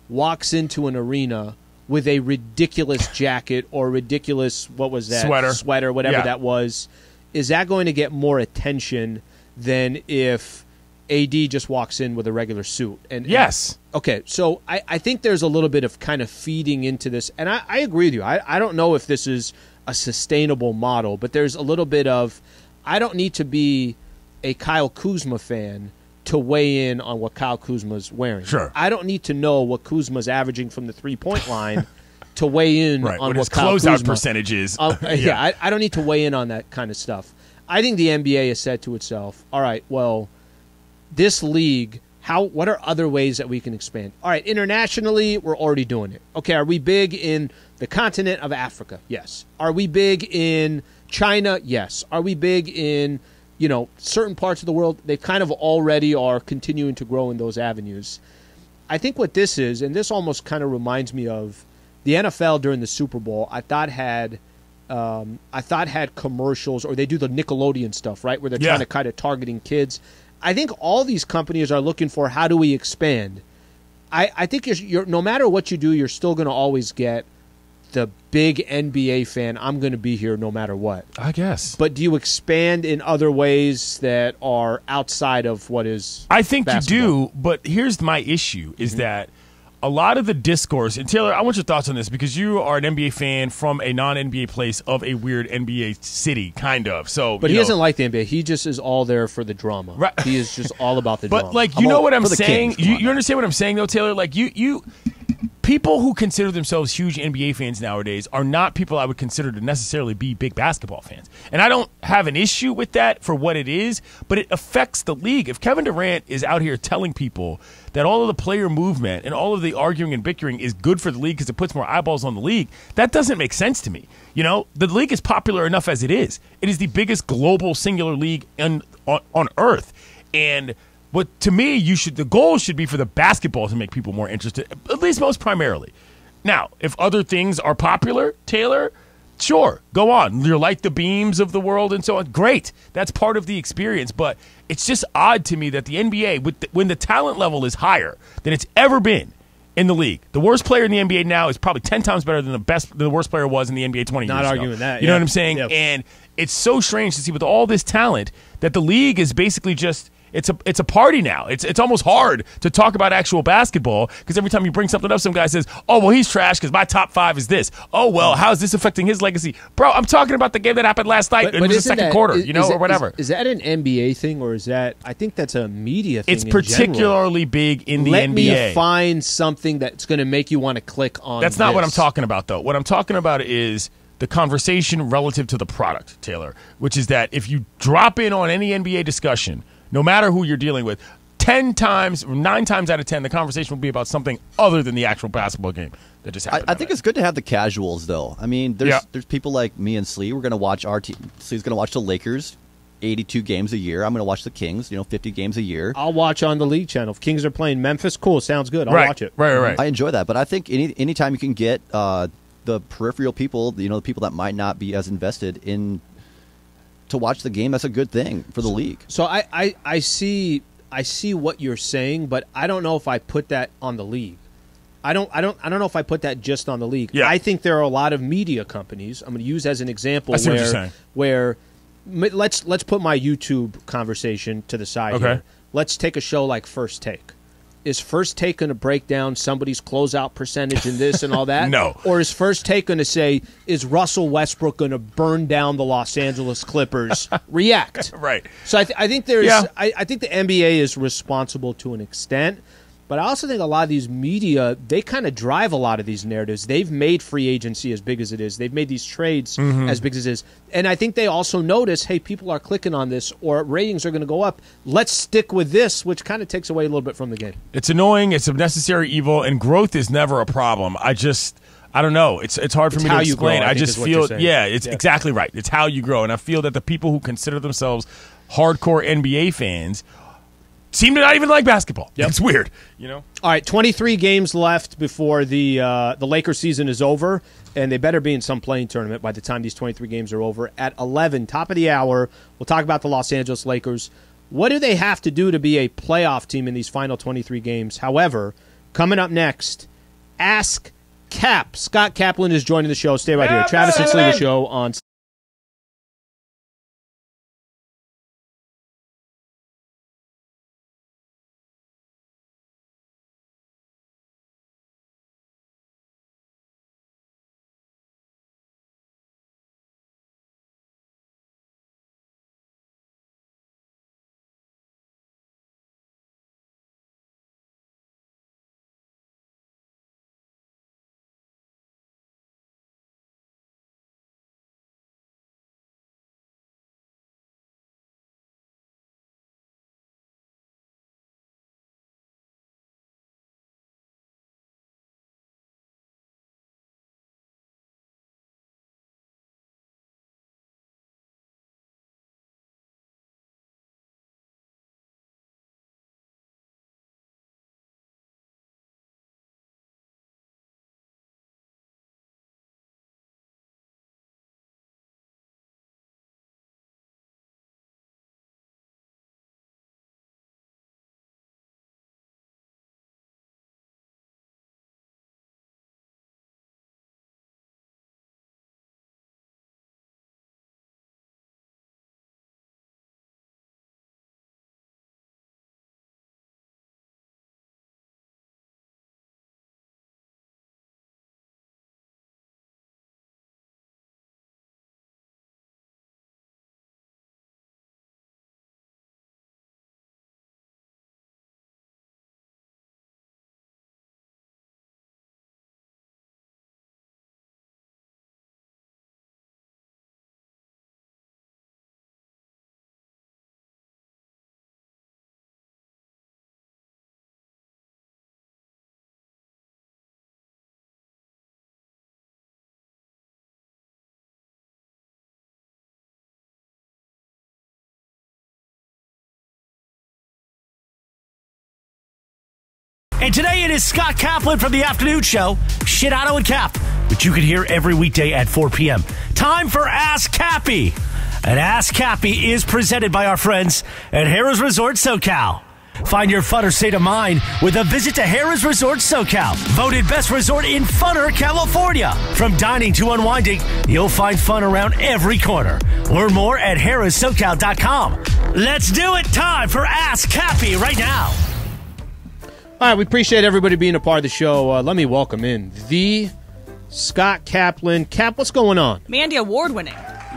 walks into an arena with a ridiculous jacket or ridiculous, what was that? Sweater, whatever that was, is that going to get more attention than if AD just walks in with a regular suit? Yes. Okay, so I think there's a little bit of kind of feeding into this, and I agree with you. I don't know if this is a sustainable model, but there's a little bit of, I don't need to be a Kyle Kuzma fan to weigh in on what Kyle Kuzma's wearing. Sure. I don't need to know what Kuzma's averaging from the three-point line to weigh in on what Kyle closeout Kuzma percentage is. I don't need to weigh in on that kind of stuff. I think the NBA has said to itself, all right, well, this league, what are other ways that we can expand? All right, internationally, we're already doing it. Okay, are we big in the continent of Africa? Yes. Are we big in China? Yes. Are we big in certain parts of the world? They kind of already are continuing to grow in those avenues. I think what this is, and this almost kind of reminds me of the NFL during the Super Bowl, I thought had commercials, or they do the Nickelodeon stuff, right, where they're trying to kind of targeting kids. I think all these companies are looking for, how do we expand? I think you're no matter what you do, you're still going to always get the big NBA fan. I'm going to be here no matter what, I guess. But do you expand in other ways that are outside of what is I think basketball? You do, but here's my issue is that a lot of the discourse, and Taylor, I want your thoughts on this because you are an NBA fan from a non-NBA place of a weird NBA city, kind of. So, but he doesn't like the NBA. He just is all there for the drama. Right. He is just all about the drama. But like, you know what I'm saying? You understand what I'm saying, though, Taylor? Like, you people who consider themselves huge NBA fans nowadays are not people I would consider to necessarily be big basketball fans. And I don't have an issue with that for what it is, but it affects the league. If Kevin Durant is out here telling people that all of the player movement and all of the arguing and bickering is good for the league because it puts more eyeballs on the league, that doesn't make sense to me. The league is popular enough as it is. It is the biggest global singular league on earth. And what to me, the goal should be for the basketball to make people more interested, at least most primarily. Now, if other things are popular, Taylor, sure, go on. You're like the beams of the world and so on. Great. That's part of the experience. But it's just odd to me that the NBA, when the talent level is higher than it's ever been in the league, the worst player in the NBA now is probably 10 times better than the worst player was in the NBA 20 years ago. Not arguing that. You know what I'm saying? Yep. And it's so strange to see with all this talent that the league is basically just – It's a party now. It's almost hard to talk about actual basketball because every time you bring something up, some guy says, "Oh, well, he's trash because my top 5 is this." Oh, well, how is this affecting his legacy, bro? I'm talking about the game that happened last night. It was the second quarter, or whatever. Is that an NBA thing or is that? I think that's a media thing. It's particularly big in the NBA. Let me find something that's going to make you want to click on. That's not what I'm talking about, though. What I'm talking about is the conversation relative to the product, Taylor, which is that if you drop in on any NBA discussion, no matter who you're dealing with, 9 times out of 10, the conversation will be about something other than the actual basketball game that just happened. I think it's good to have the casuals, though. I mean, there's people like me and Slee. We're going to watch our team. Slee's going to watch the Lakers 82 games a year. I'm going to watch the Kings, 50 games a year. I'll watch on the league channel. If Kings are playing Memphis, cool, sounds good. I'll watch it. Right. I enjoy that. But I think anytime you can get the peripheral people, the people that might not be as invested in to watch the game, that's a good thing for the league. So I see what you're saying, but I don't know if I put that on the league. I don't know if I put that just on the league. Yeah. I think there are a lot of media companies. I'm going to use as an example where let's put my YouTube conversation to the side here. Let's take a show like First Take. Is First Take going to break down somebody's closeout percentage and this and all that? No. Or is First Take going to say, is Russell Westbrook going to burn down the Los Angeles Clippers? React. Right. So I think I think the NBA is responsible to an extent, but I also think a lot of these media, they kind of drive a lot of these narratives. They've made free agency as big as it is. They've made these trades as big as it is. And I think they also notice, hey, people are clicking on this or ratings are going to go up. Let's stick with this, which kind of takes away a little bit from the game. It's annoying. It's a necessary evil, and growth is never a problem. I don't know. It's hard for me to explain. I just feel, it's exactly right. It's how you grow. And I feel that the people who consider themselves hardcore NBA fans seem to not even like basketball. Yep. It's weird, All right, 23 games left before the Lakers season is over, and they better be in some playing tournament by the time these 23 games are over. At 11, top of the hour, we'll talk about the Los Angeles Lakers. What do they have to do to be a playoff team in these final 23 games? However, coming up next, Ask Cap. Scott Kaplan is joining the show. Stay right here. Travis and Sliwa show on. And today it is Scott Kaplan from the Afternoon Show, Shitano and Cap, which you can hear every weekday at 4 p.m. Time for Ask Cappy. And Ask Cappy is presented by our friends at Harrah's Resort SoCal. Find your funner state of mind with a visit to Harrah's Resort SoCal. Voted best resort in funner California. From dining to unwinding, you'll find fun around every corner. Learn more at harrahssocal.com. Let's do it. Time for Ask Cappy right now. All right, we appreciate everybody being a part of the show. Let me welcome in the Scott Kaplan. Cap, what's going on? Mandy Award-winning.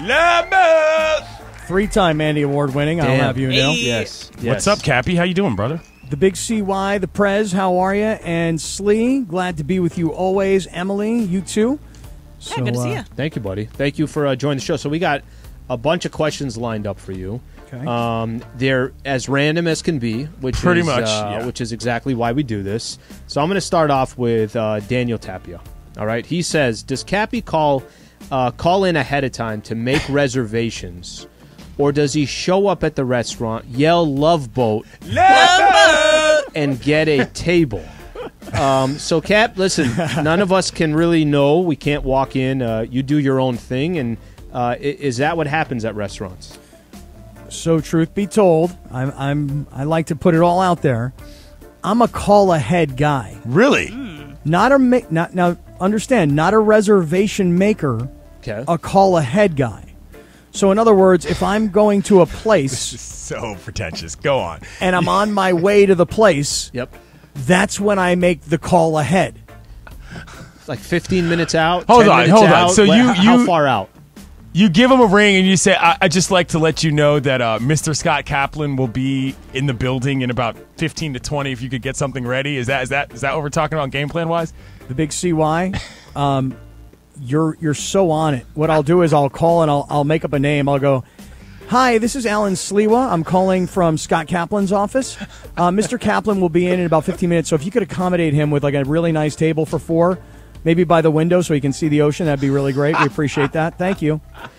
Three-time Mandy Award-winning, I'll have you know. Yes. What's up, Cappy? How you doing, brother? The Big CY, the Prez, how are you? And Slee, glad to be with you always. Emily, you too. Yeah, good to see you. Thank you, buddy. Thank you for joining the show. So we got a bunch of questions lined up for you. Okay. They're as random as can be, which is exactly why we do this. So I'm going to start off with Daniel Tapia. All right. He says, does Cappy call in ahead of time to make reservations, or does he show up at the restaurant, yell "Love Boat," and get a table? So, Cap, listen, none of us can really know. We can't walk in. You do your own thing, and is that what happens at restaurants? So, truth be told, I like to put it all out there. I'm a call ahead guy. Really? Not a reservation maker. Okay. A call ahead guy. So, in other words, if I'm going to a place, This is so pretentious. Go on. and I'm on my way to the place, Yep. that's when I make the call ahead. It's like 15 minutes out. Hold 10 on, minutes hold on. out. So How far out? You give him a ring and you say, I just like to let you know that Mr. Scott Kaplan will be in the building in about 15 to 20 if you could get something ready. Is that what we're talking about game plan wise? The Big CY, you're so on it. What I'll do is I'll call and I'll make up a name. I'll go, "Hi, this is Alan Sliwa. I'm calling from Scott Kaplan's office. Mr. Kaplan will be in about 15 minutes, so if you could accommodate him with like a really nice table for 4, maybe by the window so he can see the ocean, that'd be really great. We appreciate that. Thank you."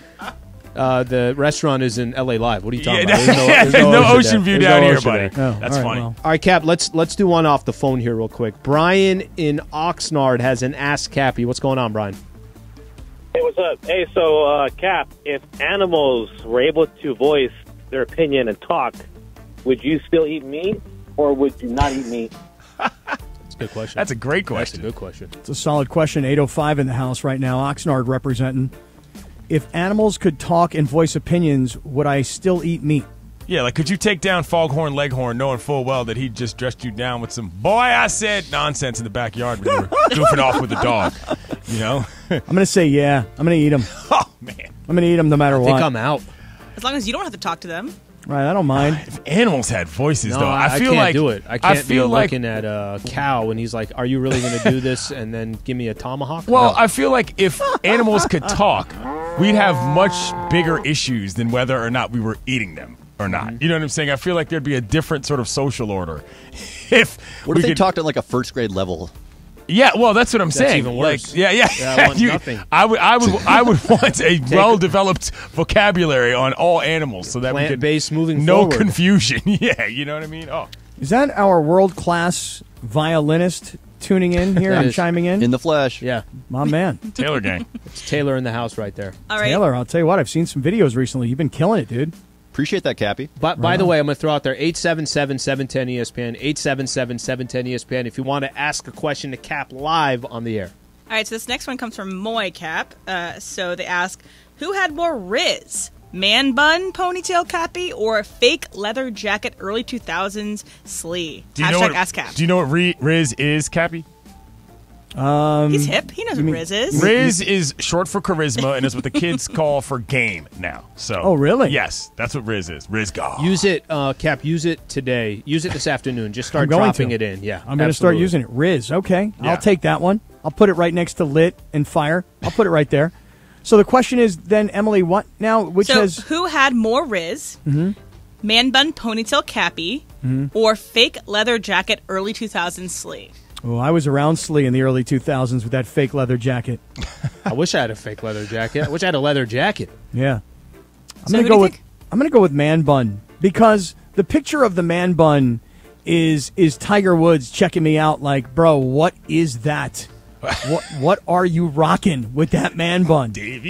The restaurant is in LA Live. What are you talking Yeah, about? there's no ocean view There's down no here, ocean buddy. there. Oh, That's all right, funny. well. All right, Cap, let's do one off the phone here real quick. Brian in Oxnard has an Ask Cappy. What's going on, Brian? Hey, what's up? Hey, so, Cap, if animals were able to voice their opinion and talk, would you still eat meat or would you not eat meat? That's a good question. That's a great question. That's a good question. It's a solid question. 805 in the house right now. Oxnard representing. If animals could talk and voice opinions, would I still eat meat? Yeah, like could you take down Foghorn Leghorn knowing full well that he just dressed you down with some "boy I said" nonsense in the backyard when you were goofing off with the dog? You know? I'm going to say yeah. I'm going to eat them. Oh, man. I'm going to eat them no matter what. I think I'm out. As long as you don't have to talk to them. Right, I don't mind. If animals had voices, No, though, I feel can't like do it. I can't feel be like, looking at a cow and he's like, "Are you really going to do this?" And then give me a tomahawk. Well, No. I feel like if animals could talk, we'd have much bigger issues than whether or not we were eating them or not. You know what I'm saying? I feel like there'd be a different sort of social order. What if they talked at like a first grade level? Yeah, well, that's what I'm saying. Even worse. Like, yeah. I want nothing. I would want a well-developed vocabulary on all animals so that we could Plant-based moving no forward. confusion. Yeah, you know what I mean? Oh, Is that our world-class violinist tuning in here That and is. chiming in? In the flesh. Yeah, My man. Taylor gang. it's Taylor in the house right there. All right. Taylor, I'll tell you what, I've seen some videos recently. You've been killing it, dude. Appreciate that, Cappy. But by the way, I'm going to throw out there 877-710-ESPN, 877-710-ESPN if you want to ask a question to Cap live on the air. All right, so this next one comes from Moy Cap. So they ask, who had more Riz? Man bun, ponytail Cappy, or fake leather jacket early 2000s Slee? Hashtag Ask Cap. Do you know what Riz is, Cappy? He's hip. He knows what Riz is. Riz is short for charisma and is what the kids call for game now. So, Oh, really? Yes, that's what Riz is. Riz God. Use it, Cap. Use it today. Use it this afternoon. Just start I'm going dropping to. it in. Yeah, I'm going to start absolutely. using it. Riz, okay. Yeah. I'll take that one. I'll put it right next to lit and fire. I'll put it right there. So the question is then, Emily, what now? Which So has who had more Riz? Man bun, ponytail Cappy, or fake leather jacket early 2000s Slee? Oh, I was around Slee in the early 2000s with that fake leather jacket. I wish I had a fake leather jacket. I wish I had a leather jacket. Yeah. I'm So going who to do go you with think? I'm going to go with man bun because the picture of the man bun is Tiger Woods checking me out like, "Bro, what is that? what are you rocking with that man bun?"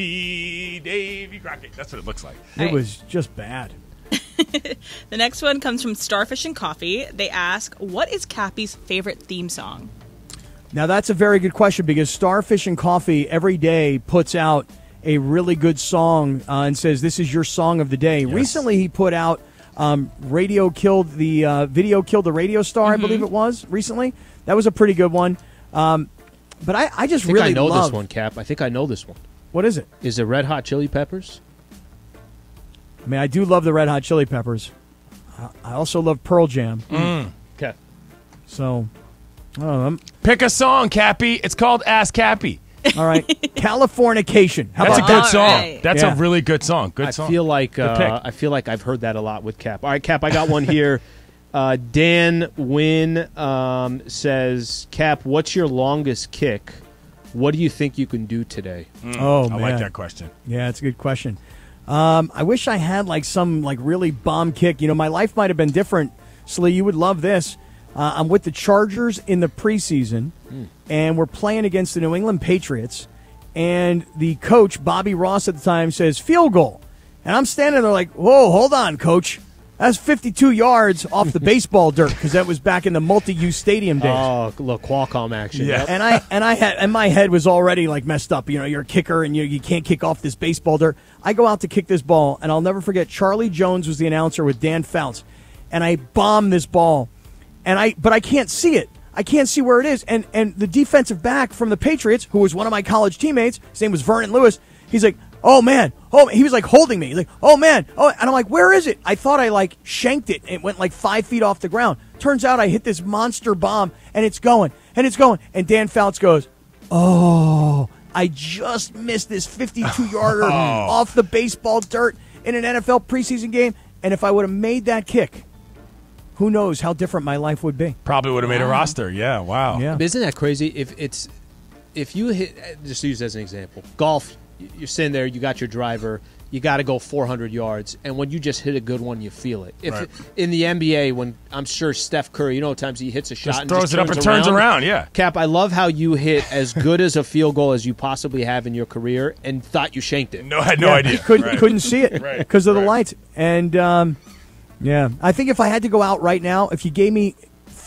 Davy Crockett. That's what it looks like. It was just bad. The next one comes from Starfish and Coffee. They ask, what is Cappy's favorite theme song? Now, that's a very good question because Starfish and Coffee every day puts out a really good song and says, "This is your song of the day." Yes. Recently, he put out Video Killed the Radio Star, I believe it was, recently. That was a pretty good one. But I just I think really I know love... this one, Cap. I think I know this one. What is it? Is it Red Hot Chili Peppers? I mean, I do love the Red Hot Chili Peppers. I also love Pearl Jam. Okay. So, I don't know. Pick a song, Cappy. It's called Ask Cappy. All right. Californication. How That's a about good All song. right. That's Yeah. a really good song. Good I song. feel like Good pick. I've heard that a lot with Cap. All right, Cap, I got one here. Dan Wynn says, "Cap, what's your longest kick? What do you think you can do today?" Oh, I man. like that question. Yeah, it's a good question. I wish I had some really bomb kick. You know, my life might have been different. Slee, you would love this. I'm with the Chargers in the preseason, and we're playing against the New England Patriots. And the coach, Bobby Ross at the time, says, "Field goal." And I'm standing there like, "Whoa, hold on, coach. That's 52 yards off the baseball dirt," because that was back in the multi-use stadium days. Oh, look, Qualcomm action. Yeah. Yep. And my head was already messed up. You know, you're a kicker and you can't kick off this baseball dirt. I go out to kick this ball, and I'll never forget. Charlie Jones was the announcer with Dan Fouts, and I bomb this ball, but I can't see it. I can't see where it is. And the defensive back from the Patriots, who was one of my college teammates, his name was Vernon Lewis. He's like, "Oh man." Oh, he was holding me. He's like, "Oh man." Oh, and I'm like, "Where is it?" I thought I shanked it. It went 5 feet off the ground. Turns out I hit this monster bomb, and it's going, and it's going. And Dan Fouts goes, "Oh, I just missed this 52-yarder off the baseball dirt in an NFL preseason game. And if I would have made that kick, who knows how different my life would be." Probably would have made a roster. Yeah, wow. Yeah. Isn't that crazy? If you hit, just use as an example, golf, you're sitting there, you got your driver, you got to go 400 yards, and when you just hit a good one, you feel it. Right. In the NBA, when I'm sure Steph Curry, times he hits a shot Just and throws it up and turns around, yeah. Cap, I love how you hit as good as a field goal as you possibly have in your career and thought you shanked it. No, I had no idea. Couldn't see it Right, because of the right. lights. And, yeah, I think if I had to go out right now, if you gave me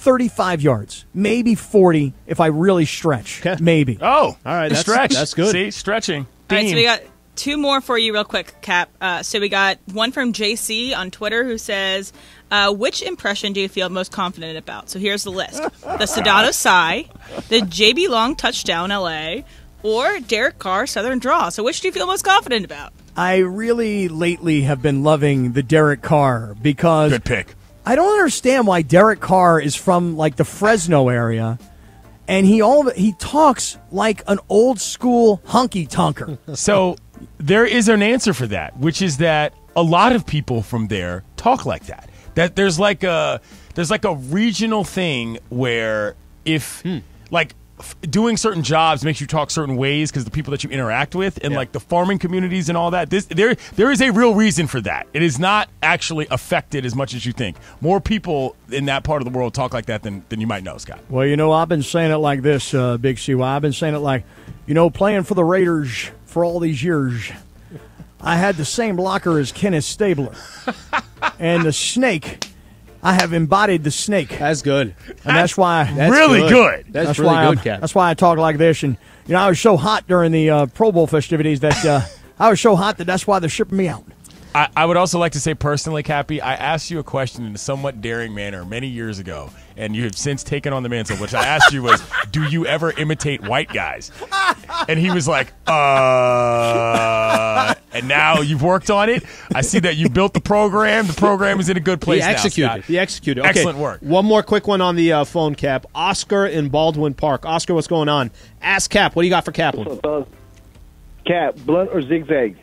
35 yards, maybe 40 if I really stretch. Okay. Maybe. Oh, All right, stretch. that's good. See, stretching. All right, so Theme. we got two more for you real quick, Cap. So we got one from JC on Twitter who says, which impression do you feel most confident about? So here's the list. The Sedano sigh, the JB Long touchdown LA, or Derek Carr Southern draw. So which do you feel most confident about? I really lately have been loving the Derek Carr because Good pick. I don't understand why Derek Carr is from like the Fresno area, and he talks like an old school hunky tonker. So there is an answer for that, which is that a lot of people from there talk like that. That there's like a regional thing where if doing certain jobs makes you talk certain ways because the people that you interact with and like the farming communities and all that. There is a real reason for that. It is not actually affected as much as you think. More people in that part of the world talk like that than you might know, Scott. Well, I've been saying it like this, Big CY. I've been saying it like, playing for the Raiders for all these years. I had the same locker as Kenneth Stabler. And the snake, I have embodied the snake. That's good. And that's why. Really good. That's really good, Cap. That's why I talk like this. And, I was so hot during the Pro Bowl festivities that I was so hot that's why they're shipping me out. I would also like to say personally, Cappy, I asked you a question in a somewhat daring manner many years ago, and you have since taken on the mantle, which I asked you was, do you ever imitate white guys? And he was like, and now you've worked on it. I see that you built the program. The program is in a good place now, Scott. He executed. Okay. Excellent work. One more quick one on the phone, Cap. Oscar in Baldwin Park. Oscar, what's going on? Ask Cap. What do you got for Kaplan? Cap, blunt or zigzag?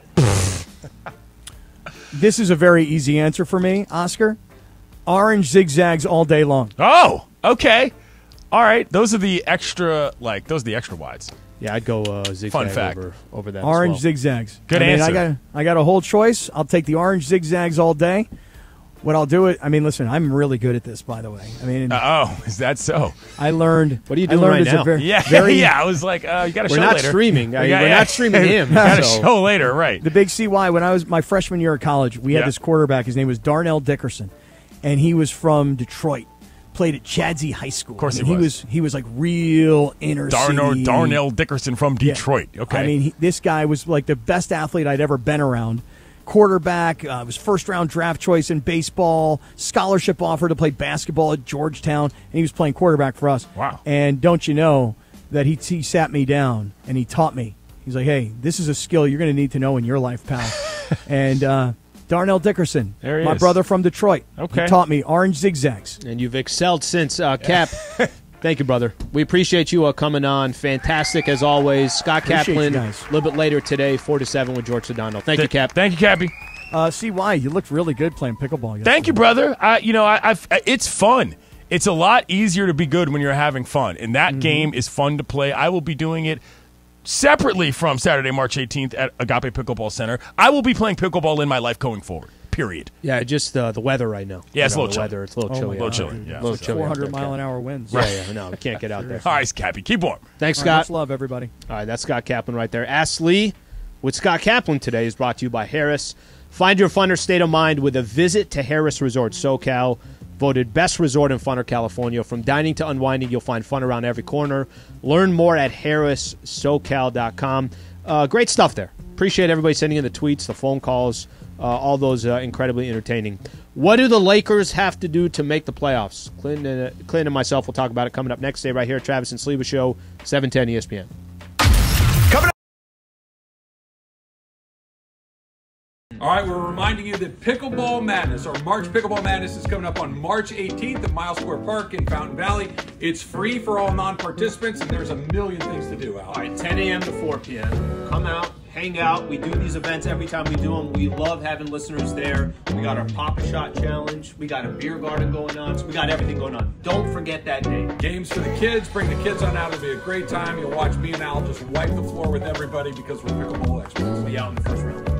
This is a very easy answer for me, Oscar. Orange zigzags all day long. Oh, okay. All right. Those are the extra wides. Yeah, I'd go zigzag Fun fact. over that. Orange as well. zigzags. Good answer. I got a whole choice. I'll take the orange zigzags all day. What I'll do listen, I'm really good at this, by the way. Is that so? I learned. What are you doing right now? Yeah. I was like, you got a show later. We're not streaming. We're not streaming him. Got a show later, right? The Big CY, when I was my freshman year of college, we had this quarterback. His name was Darnell Dickerson, and he was from Detroit. Played at Chadsey High School. Of course he was like real inner city. Darnell Dickerson from Detroit. Yeah. Okay. This guy was like the best athlete I'd ever been around. Quarterback, was first-round draft choice in baseball, scholarship offer to play basketball at Georgetown, and he was playing quarterback for us. Wow. And don't you know that he sat me down and he taught me. He's like, hey, this is a skill you're going to need to know in your life, pal. And Darnell Dickerson, my brother from Detroit, he taught me orange zigzags. And you've excelled since. Cap, thank you, brother. We appreciate you coming on. Fantastic as always. Scott Kaplan, a little bit later today, 4 to 7 with George Sedano. Thank you, Cap. Thank you, Cappy. CY, you looked really good playing pickleball yesterday. Thank you, brother. It's fun. It's a lot easier to be good when you're having fun, and that game is fun to play. I will be doing it separately from Saturday, March 18th at Agape Pickleball Center. I will be playing pickleball in my life going forward. Period. Yeah, just the weather right now. Yeah, it's a little chilly. Weather, it's a little chilly. A little chilly. Yeah. 400-mile-an-hour winds. Yeah, no, we can't get out there. All right, Cappy, keep warm. Thanks, Scott. Much love, everybody. All right, that's Scott Kaplan right there. Ask Lee with Scott Kaplan today is brought to you by Harris. Find your funner state of mind with a visit to Harris Resort SoCal. Voted best resort in Funner, California. From dining to unwinding, you'll find fun around every corner. Learn more at harrissocal.com. Great stuff there. Appreciate everybody sending in the tweets, the phone calls, all those incredibly entertaining. What do the Lakers have to do to make the playoffs? Clinton and myself will talk about it coming up next day right here at Travis and Sliwa Show, 710 ESPN. All right, we're reminding you that Pickleball Madness, or March Pickleball Madness, is coming up on March 18th at Miles Square Park in Fountain Valley. It's free for all non-participants, and there's a million things to do, Al. All right, 10 a.m. to 4 p.m. Come out, hang out. We do these events every time we do them. We love having listeners there. We got our Pop-A-Shot Challenge. We got a beer garden going on. So we got everything going on. Don't forget that day. Games for the kids. Bring the kids on out. It'll be a great time. You'll watch me and Al just wipe the floor with everybody because we're pickleball experts. We'll be out in the first round.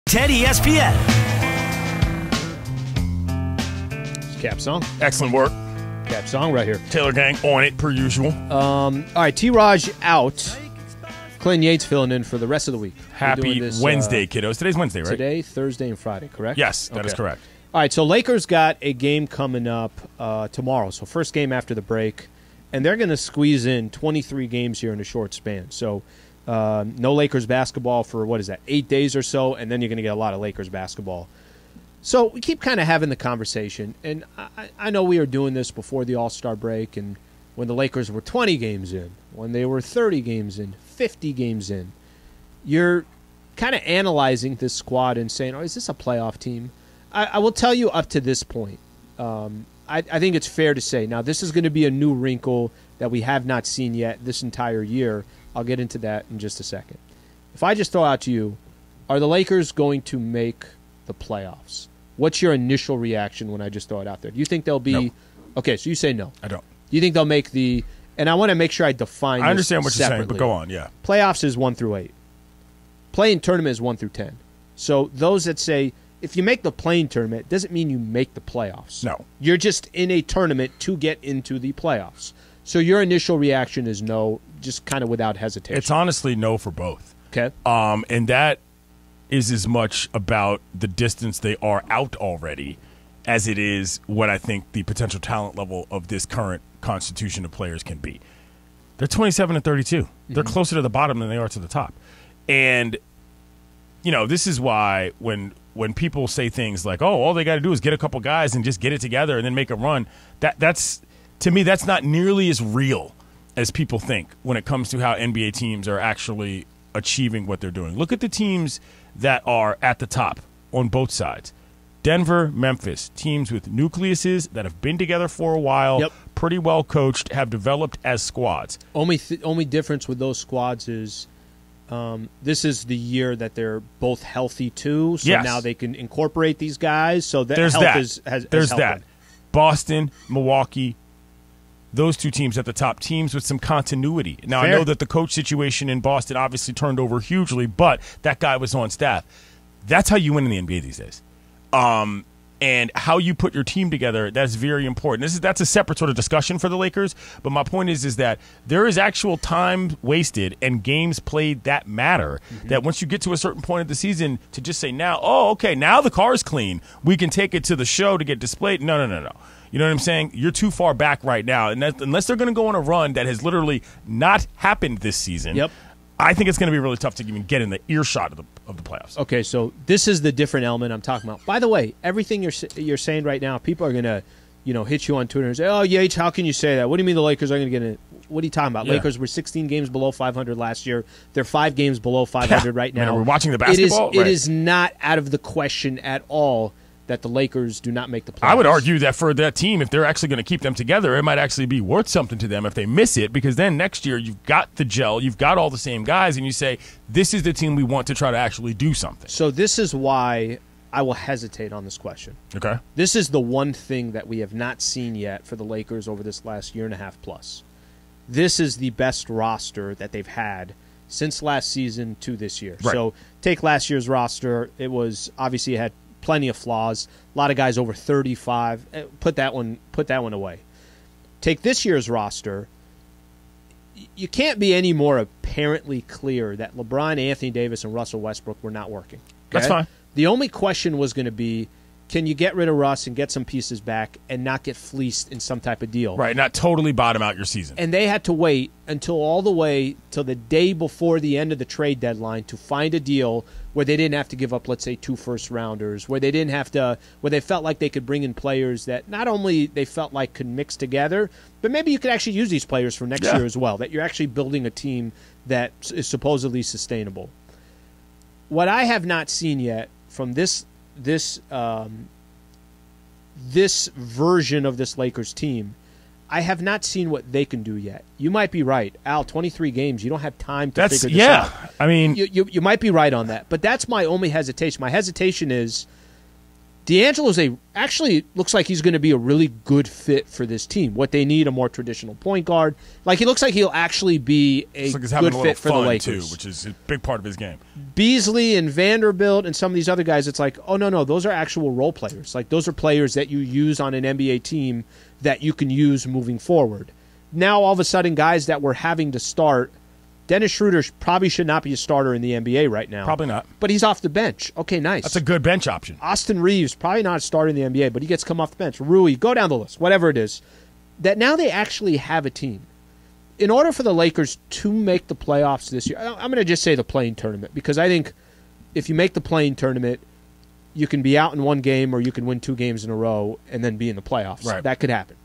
10 ESPN. Cap song. Excellent work. Cap song right here. Taylor Gang on it, per usual. All right, T-Raj out. Clinton Yates filling in for the rest of the week. Happy this, Wednesday, kiddos. Today's Wednesday, right? Today, Thursday, and Friday, correct? Yes, that is correct. All right, so Lakers got a game coming up tomorrow. So first game after the break. And they're going to squeeze in 23 games here in a short span. So no Lakers basketball for, 8 days or so, and then you're going to get a lot of Lakers basketball. So we keep kind of having the conversation, and I know we were doing this before the All-Star break, and when the Lakers were 20 games in, when they were 30 games in, 50 games in, you're kind of analyzing this squad and saying, is this a playoff team? I will tell you up to this point, I think it's fair to say, now this is going to be a new wrinkle that we have not seen yet this entire year. I'll get into that in just a second. If I just throw out to you, are the Lakers going to make the playoffs? What's your initial reaction when I just throw it out there? Do you think they'll be... No. Okay, so you say no. I don't. Do you think they'll make the... And I want to make sure I define I understand what separately. you're saying, but go on, yeah. Playoffs is 1 through 8. Play-in tournament is 1 through 10. So those that say, if you make the play-in tournament, it doesn't mean you make the playoffs. No. You're just in a tournament to get into the playoffs. So your initial reaction is no, just kind of without hesitation. It's honestly no for both. Okay. And that is as much about the distance they are out already as it is what I think the potential talent level of this current constitution of players can be. They're 27 and 32. Mm-hmm. They're closer to the bottom than they are to the top. And, this is why when people say things like, all they got to do is get a couple guys and just get it together and then make a run, that's to me, that's not nearly as real as people think when it comes to how NBA teams are actually achieving what they're doing. Look at the teams that are at the top on both sides. Denver, Memphis, teams with nucleuses that have been together for a while, pretty well coached, have developed as squads. Only difference with those squads is this is the year that they're both healthy too, so now they can incorporate these guys. So that There's health that. has There's helped that. them. Boston, Milwaukee, those two teams at the top, teams with some continuity. Now, Fair. I know that the coach situation in Boston obviously turned over hugely, but that guy was on staff. That's how you win in the NBA these days. And how you put your team together, that's very important. That's a separate sort of discussion for the Lakers, but my point is that there is actual time wasted and games played that matter, that once you get to a certain point of the season, to just say now, now the car's clean, we can take it to the show to get displayed. No. You know what I'm saying? You're too far back right now. And unless they're going to go on a run that has literally not happened this season, I think it's going to be really tough to even get in the earshot of the playoffs. Okay, so this is the different element I'm talking about. By the way, everything you're saying right now, people are going to, hit you on Twitter and say, Yates, how can you say that? What do you mean the Lakers are going to get in? What are you talking about? Yeah. Lakers were 16 games below 500 last year. They're 5 games below 500 right now. We're watching the basketball. It is not out of the question at all that the Lakers do not make the playoffs. I would argue that for that team, if they're actually going to keep them together, it might actually be worth something to them if they miss it, because then next year you've got the gel, you've got all the same guys, and you say, this is the team we want to try to actually do something. So this is why I will hesitate on this question. Okay. This is the one thing that we have not seen yet for the Lakers over this last year and a half plus. This is the best roster that they've had since last season to this year. Right. So take last year's roster. It was obviously it had plenty of flaws. A lot of guys over 35. Put that one away. Take this year's roster. You can't be any more apparently clear that LeBron, Anthony Davis, and Russell Westbrook were not working. Okay? That's fine. The only question was going to be, can you get rid of Russ and get some pieces back and not get fleeced in some type of deal? Right, not totally bottom out your season. And they had to wait until all the way till the day before the end of the trade deadline to find a deal where they didn't have to give up, let's say, 2 first-rounders, where they didn't have to, where they felt like they could bring in players that not only they felt like could mix together, but maybe you could actually use these players for next year as well, that you're actually building a team that is supposedly sustainable. What I have not seen yet from this version of this Lakers team, I have not seen what they can do yet. You might be right. Al, 23 games, you don't have time to figure this out. I mean, you might be right on that. But that's my only hesitation. My hesitation is D'Angelo's actually looks like he's going to be a really good fit for this team. What they need, a more traditional point guard. Like, he looks like he'll actually be a good fit for the Lakers, too, which is a big part of his game. Beasley and Vanderbilt and some of these other guys, it's like, oh, no, those are actual role players. Like, those are players that you use on an NBA team that you can use moving forward. Now, all of a sudden, guys that were having to start, Dennis Schroeder probably should not be a starter in the NBA right now. Probably not. But he's off the bench. Okay, nice. That's a good bench option. Austin Reeves, probably not a starter in the NBA, but he gets come off the bench. Rui, go down the list, whatever it is. That now they actually have a team. In order for the Lakers to make the playoffs this year, I'm going to just say the play-in tournament, because I think if you make the play-in tournament, you can be out in one game or you can win 2 games in a row and then be in the playoffs. Right. That could happen.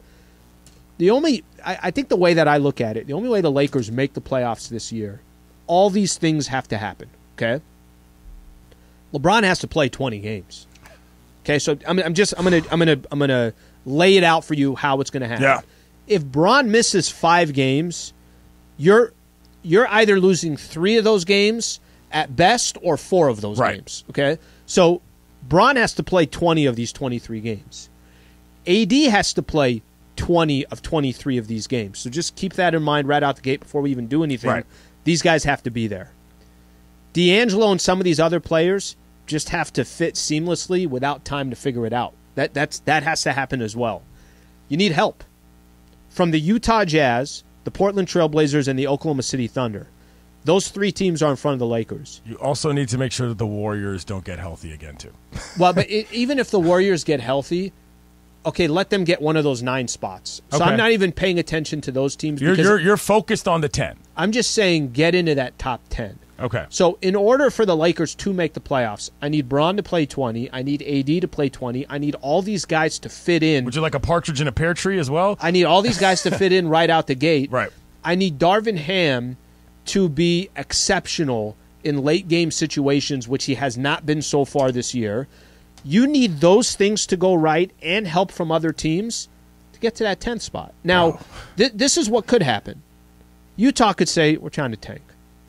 I think the way that I look at it, the only way the Lakers make the playoffs this year, all these things have to happen. Okay, LeBron has to play 20 games. Okay, so I'm gonna lay it out for you how it's gonna happen. Yeah. If Bron misses 5 games, you're either losing 3 of those games at best or 4 of those games. Okay, so Bron has to play 20 of these 23 games. AD has to play 20 of 23 of these games. So just keep that in mind right out the gate before we even do anything. Right. These guys have to be there. D'Angelo and some of these other players just have to fit seamlessly without time to figure it out. That has to happen as well. You need help. From the Utah Jazz, the Portland Trailblazers, and the Oklahoma City Thunder. Those 3 teams are in front of the Lakers. You also need to make sure that the Warriors don't get healthy again, too. Well, but even if the Warriors get healthy, okay, let them get one of those 9 spots. So okay. I'm not even paying attention to those teams. You're focused on the 10. I'm just saying get into that top 10. Okay. So in order for the Lakers to make the playoffs, I need Bron to play 20. I need AD to play 20. I need all these guys to fit in. Would you like a partridge in a pear tree as well? I need all these guys to fit in right out the gate. Right. I need Darvin Ham to be exceptional in late game situations, which he has not been so far this year. You need those things to go right and help from other teams to get to that 10th spot. Now, this is what could happen. Utah could say, we're trying to tank.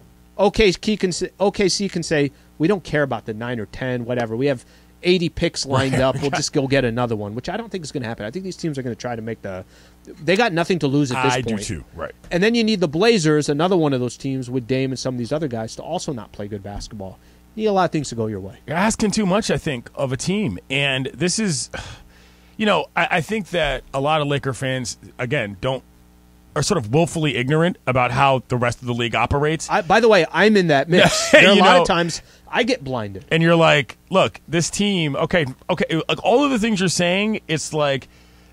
OKC can say, we don't care about the 9 or 10, whatever. We have 80 picks lined up. We'll just go get another one, which I don't think is going to happen. I think these teams are going to try to make they got nothing to lose at this point. I do too, right. And then you need the Blazers, another one of those teams with Dame and some of these other guys, to also not play good basketball. You need a lot of things to go your way. You're asking too much, I think, of a team. And this is, I think that a lot of Laker fans, again, are sort of willfully ignorant about how the rest of the league operates. By the way, I'm in that mix. There are a lot of times I get blinded. And you're like, look, this team, okay, like all of the things you're saying, it's like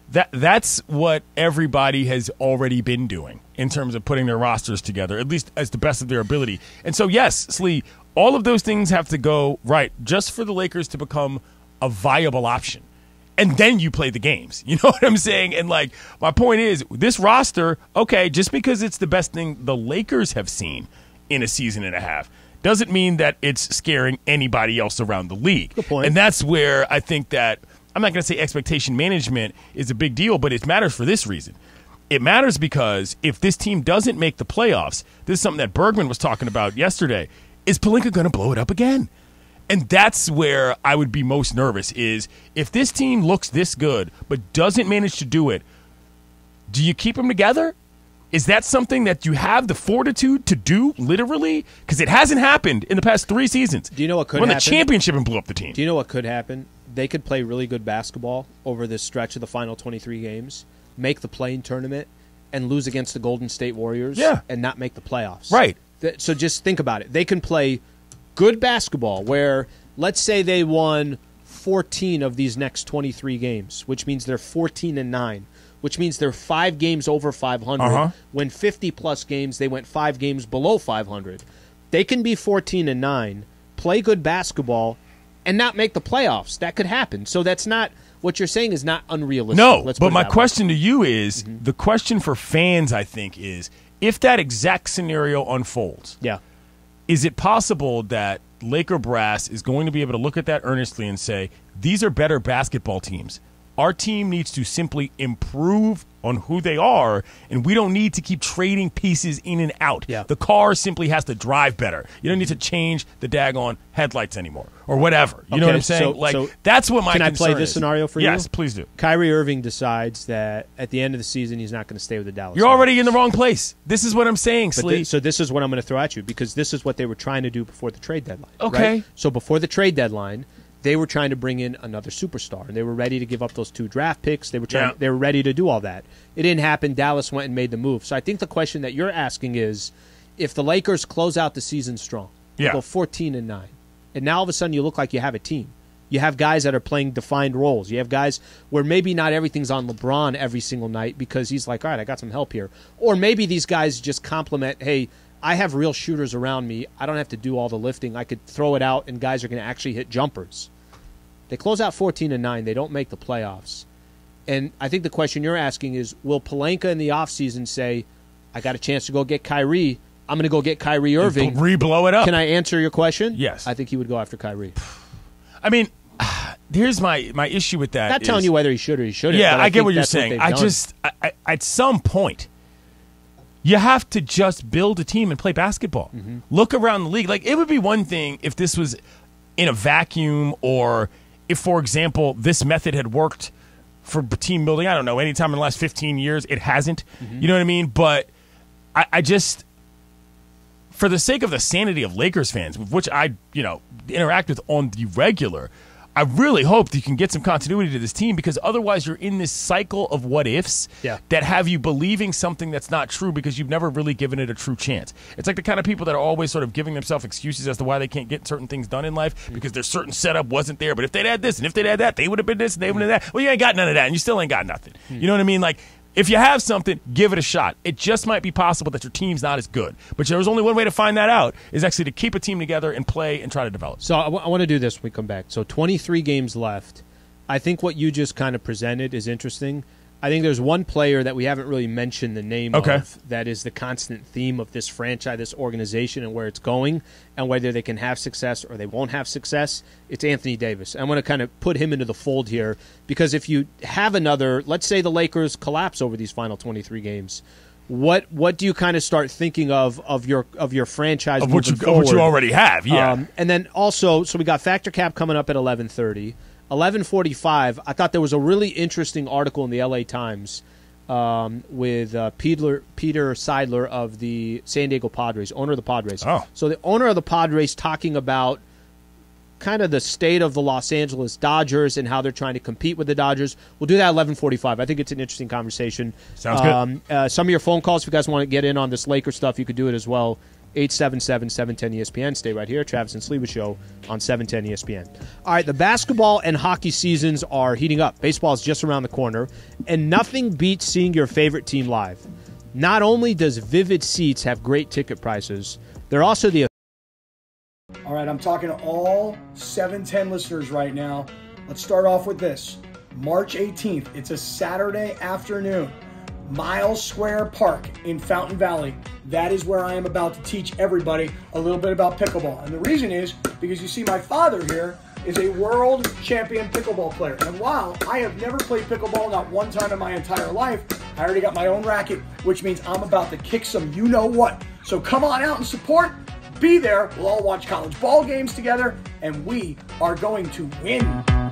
that's what everybody has already been doing in terms of putting their rosters together, at least as the best of their ability. And so, yes, Slee, all of those things have to go right just for the Lakers to become a viable option. And then you play the games. You know what I'm saying? And, like, my point is, this roster, okay, just because it's the best thing the Lakers have seen in a season and a half doesn't mean that it's scaring anybody else around the league. Good point. And that's where I think that, I'm not going to say expectation management is a big deal, but it matters for this reason. It matters because if this team doesn't make the playoffs, this is something that Bergman was talking about yesterday, is Pelinka going to blow it up again? And that's where I would be most nervous is if this team looks this good but doesn't manage to do it, do you keep them together? Is that something that you have the fortitude to do, literally? Because it hasn't happened in the past 3 seasons. Do you know what could happen? Won happen? the championship and blew up the team. Do you know what could happen? They could play really good basketball over this stretch of the final 23 games, make the play-in tournament, and lose against the Golden State Warriors and not make the playoffs. Right. So just think about it. They can play good basketball where, let's say they won 14 of these next 23 games, which means they're 14-9, which means they're 5 games over 500. When 50-plus games, they went 5 games below 500. They can be 14-9, play good basketball, and not make the playoffs. That could happen. So that's not what you're saying is not unrealistic. No, Let's but my question to you is, the question for fans, I think, is if that exact scenario unfolds, is it possible that Laker brass is going to be able to look at that earnestly and say, these are better basketball teams Our team needs to simply improve on who they are, and we don't need to keep trading pieces in and out. Yeah. The car simply has to drive better. You don't need to change the daggone headlights anymore or whatever. You know what I'm saying? That's what my concern is. Can I play this scenario for you? Yes, please do. Kyrie Irving decides that at the end of the season he's not going to stay with the Dallas You're Mavericks. already in the wrong place. This is what I'm saying, Slee. So this is what I'm going to throw at you, because this is what they were trying to do before the trade deadline. Okay. Right? So before the trade deadline, they were trying to bring in another superstar, and they were ready to give up those 2 draft picks. They were ready to do all that. It didn't happen. Dallas went and made the move. So I think the question that you're asking is, if the Lakers close out the season strong, go 14-9, and now all of a sudden you look like you have a team. You have guys that are playing defined roles. You have guys where maybe not everything's on LeBron every single night because he's like, all right, I got some help here. Or maybe these guys just complement, hey, I have real shooters around me. I don't have to do all the lifting. I could throw it out, and guys are going to actually hit jumpers. They close out 14-9. They don't make the playoffs. And I think the question you're asking is, will Pelinka in the offseason say, I got a chance to go get Kyrie. I'm going to go get Kyrie Irving. Re-blow it up. Can I answer your question? Yes. I think he would go after Kyrie. I mean, here's my issue with that. Not telling you whether he should or he shouldn't. Yeah, but I get what you're that's saying. they've done. At some point, you have to just build a team and play basketball. Look around the league. Like, it would be one thing if this was in a vacuum, or if, for example, this method had worked for team building, I don't know, anytime in the last 15 years. It hasn't. You know what I mean? But I just, for the sake of the sanity of Lakers fans, with which I, interact with on the regular, I really hope that you can get some continuity to this team, because otherwise you're in this cycle of what-ifs that have you believing something that's not true because you've never really given it a true chance. It's like the kind of people that are always sort of giving themselves excuses as to why they can't get certain things done in life because their certain setup wasn't there. But if they'd had this and if they'd had that, they would have been this and they would have that. Well, you ain't got none of that, and you still ain't got nothing. You know what I mean? Like, if you have something, give it a shot. It just might be possible that your team's not as good. But there's only one way to find that out, is actually to keep a team together and play and try to develop. So I want to do this when we come back. So 23 games left. I think what you just kind of presented is interesting. I think there's one player that we haven't really mentioned the name of that is the constant theme of this franchise, this organization, and where it's going, and whether they can have success or they won't have success. It's Anthony Davis. I'm going to kind of put him into the fold here, because if you have another, let's say the Lakers collapse over these final 23 games, what do you kind of start thinking of your franchise of what forward? You already have, yeah. And then also, so we got Factor Cap coming up at 11:30. 11:45, I thought there was a really interesting article in the LA Times with Peter Seidler of the San Diego Padres, owner of the Padres. Oh. So the owner of the Padres talking about kind of the state of the Los Angeles Dodgers and how they're trying to compete with the Dodgers. We'll do that at 11:45. I think it's an interesting conversation. Sounds good. Some of your phone calls, if you guys want to get in on this Lakers stuff, you could do it as well. 877-710-ESPN. Stay right here. Travis and Sliwa Show on 710 ESPN. All right, the basketball and hockey seasons are heating up. Baseball is just around the corner, and nothing beats seeing your favorite team live. Not only does Vivid Seats have great ticket prices, they're also the... All right, I'm talking to all 710 listeners right now. Let's start off with this. March 18th, it's a Saturday afternoon. Miles Square Park in Fountain Valley. That is where I am about to teach everybody a little bit about pickleball. And the reason is because you see my father here is a world champion pickleball player. And while I have never played pickleball, not one time in my entire life, I already got my own racket, which means I'm about to kick some you-know-what. So come on out and support. Be there. We'll all watch college ball games together, and we are going to win.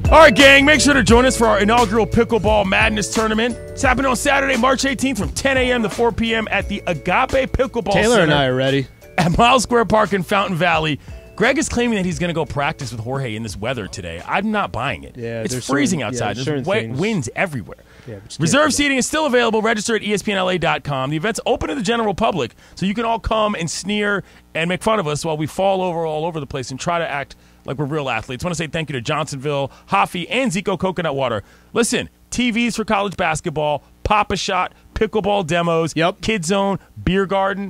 All right, gang, make sure to join us for our inaugural Pickleball Madness Tournament. It's happening on Saturday, March 18th from 10 a.m. to 4 p.m. at the Agape Pickleball Taylor Center and I are ready. At Miles Square Park in Fountain Valley. Greg is claiming that he's going to go practice with Jorge in this weather today. I'm not buying it. Yeah, it's freezing outside. There's winds everywhere. Yeah, Reserve seating is still available. Register at ESPNLA.com. The event's open to the general public, so you can all come and sneer and make fun of us while we fall over all over the place and try to act like we're real athletes. I want to say thank you to Johnsonville, Hoffy, and Zico Coconut Water. Listen, TVs for college basketball, Pop-A-Shot, pickleball demos, Kid Zone, beer garden,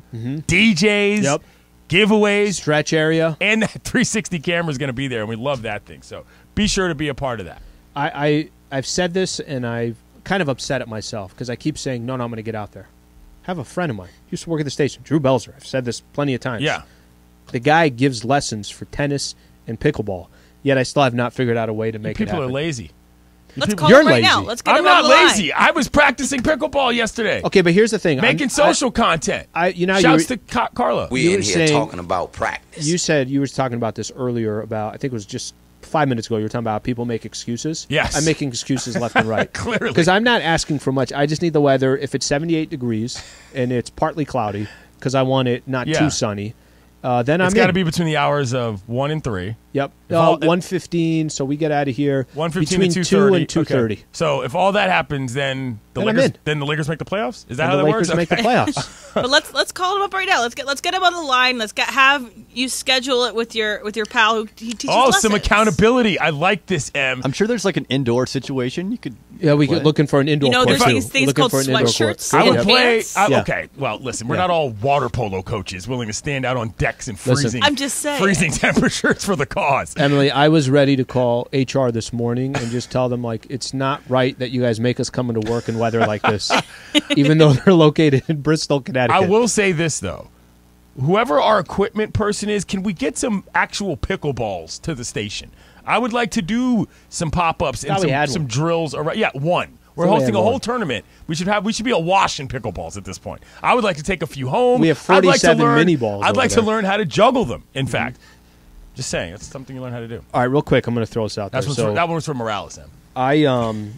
DJs, giveaways, stretch area, and that 360 camera is going to be there, and we love that thing. So be sure to be a part of that. I've said this, and I've kind of upset at myself because I keep saying, no, I'm going to get out there. I have a friend of mine. He used to work at the station, Drew Belzer. I've said this plenty of times. Yeah. The guy gives lessons for tennis and pickleball, yet I still have not figured out a way to make it happen. People are lazy. Let's call him right now. Let's get him on the line. I'm not lazy. I was practicing pickleball yesterday. Okay, but here's the thing. Making social content. Shouts to Carla. We in here talking about practice. You said you were talking about this earlier about, I think it was just 5 minutes ago, you were talking about people make excuses. Yes. I'm making excuses left and right. Clearly. Because I'm not asking for much. I just need the weather. If it's 78 degrees and it's partly cloudy, because I want it not too sunny, then it's got to be between the hours of 1 and 3. Yep. 1:15, so we get out of here 1:15 between to 2 and 2:30. Okay. So if all that happens, then the Lakers make the playoffs? Is that how that works? The Lakers make the playoffs. But let's call him up right now. Let's get him on the line. Have you schedule it with your pal who he teaches lessons. Some accountability. I like this, Em. I'm sure there's like an indoor situation you could. Yeah, we could looking for an indoor court. There's these things called sweatshirts. I would play. Okay, well, listen, we're not all water polo coaches willing to stand out on decks in freezing. I'm just saying, freezing temperatures for the cause. Emily, I was ready to call HR this morning and just tell them it's not right that you guys make us come into work in weather like this, even though they're located in Bristol, Connecticut. I will say this though. Whoever our equipment person is, can we get some actual pickleballs to the station? I would like to do some pop-ups and some drills. One. We're hosting a whole tournament. We should be awash in pickleballs at this point. I would like to take a few home. We have 47 mini balls. I'd like to learn how to juggle them. In fact, just saying, it's something you learn how to do. All right, real quick, I'm going to throw this out there. That one was from Morales. Em.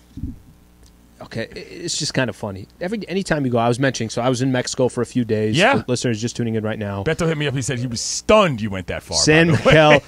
Okay, it's just kind of funny. Anytime you go, I was mentioning, so I was in Mexico for a few days. Yeah. For listeners just tuning in right now. Beto hit me up. He said he was stunned you went that far. San Miguel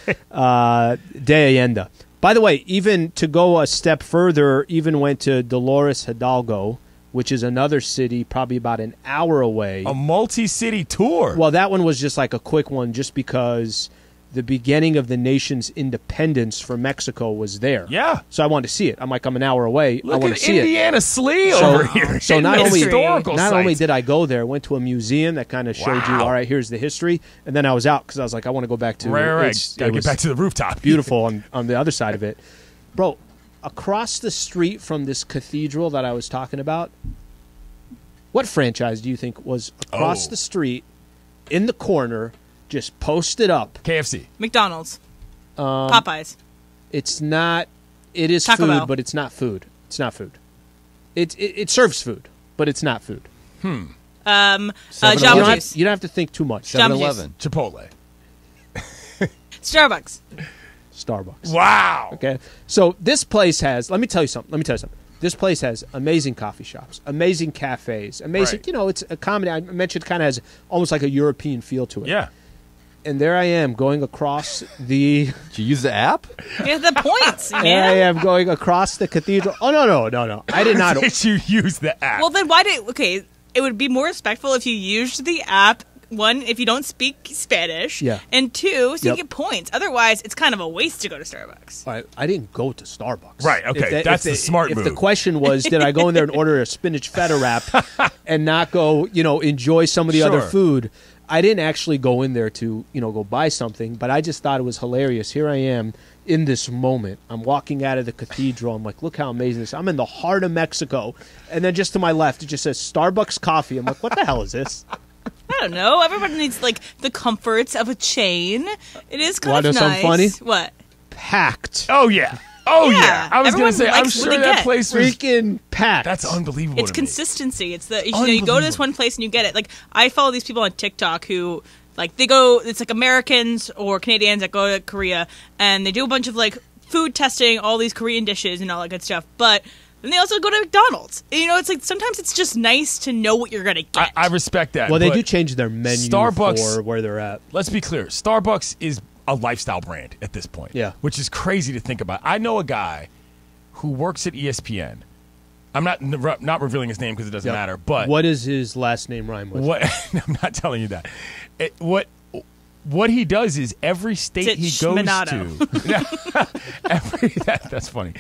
de Allende. By the way, even to go a step further, even went to Dolores Hidalgo, which is another city probably about an hour away. A multi-city tour. Well, that one was just like a quick one just because the beginning of the nation's independence for Mexico was there. Yeah. So I wanted to see it. I'm an hour away. I want to see it. Indiana Slee over here. So not only did I go there, went to a museum that kind of showed you, all right, here's the history, and then I was out because I was like, I want to go back to Gotta get back to the rooftop. Beautiful on the other side of it. Bro, across the street from this cathedral that I was talking about, what franchise do you think was across the street in the corner, just posted up? KFC. McDonald's. Popeyes. It's not. It is Taco food, Bell. but it's not food. It's not food. It serves food, but it's not food. Jamba Juice. You don't have to think too much. 7-Eleven. Chipotle. Starbucks. Wow. Okay. So this place has. Let me tell you something. This place has amazing coffee shops, amazing cafes, amazing. Right. It's a comedy. I mentioned, kind of has almost like a European feel to it. Yeah. And there I am going across the. Did you use the app? Yeah, the points, man. I am going across the cathedral. Oh no! I did not. Did you use the app? Well, then it would be more respectful if you used the app. One, if you don't speak Spanish. Yeah. And two, so you get points. Otherwise, it's kind of a waste to go to Starbucks. I didn't go to Starbucks. Right, okay. That's the smart move. If the question was, did I go in there and order a spinach feta wrap and not go, enjoy some of the other food, I didn't actually go in there to, go buy something, but I just thought it was hilarious. Here I am in this moment. I'm walking out of the cathedral. I'm like, look how amazing this is. I'm in the heart of Mexico. And then just to my left, it just says Starbucks coffee. I'm like, what the hell is this? I don't know. Everybody needs the comforts of a chain. It is kind of nice. Something funny? What? Packed. Oh yeah. I was going to say, I'm sure that place was freaking packed. That's unbelievable. It's consistency. It's you go to this one place and you get it. Like I follow these people on TikTok who they go. It's like Americans or Canadians that go to Korea and they do a bunch of food testing all these Korean dishes and all that good stuff. But then they also go to McDonald's. You know, it's like sometimes it's just nice to know what you're going to get. I respect that. Well, they do change their menu Starbucks, for where they're at. Let's be clear. Starbucks is a lifestyle brand at this point. Yeah. Which is crazy to think about. I know a guy who works at ESPN. I'm not revealing his name because it doesn't matter. But what is his last name rhyme with? I'm not telling you that. What he does is every state he goes to. That's funny.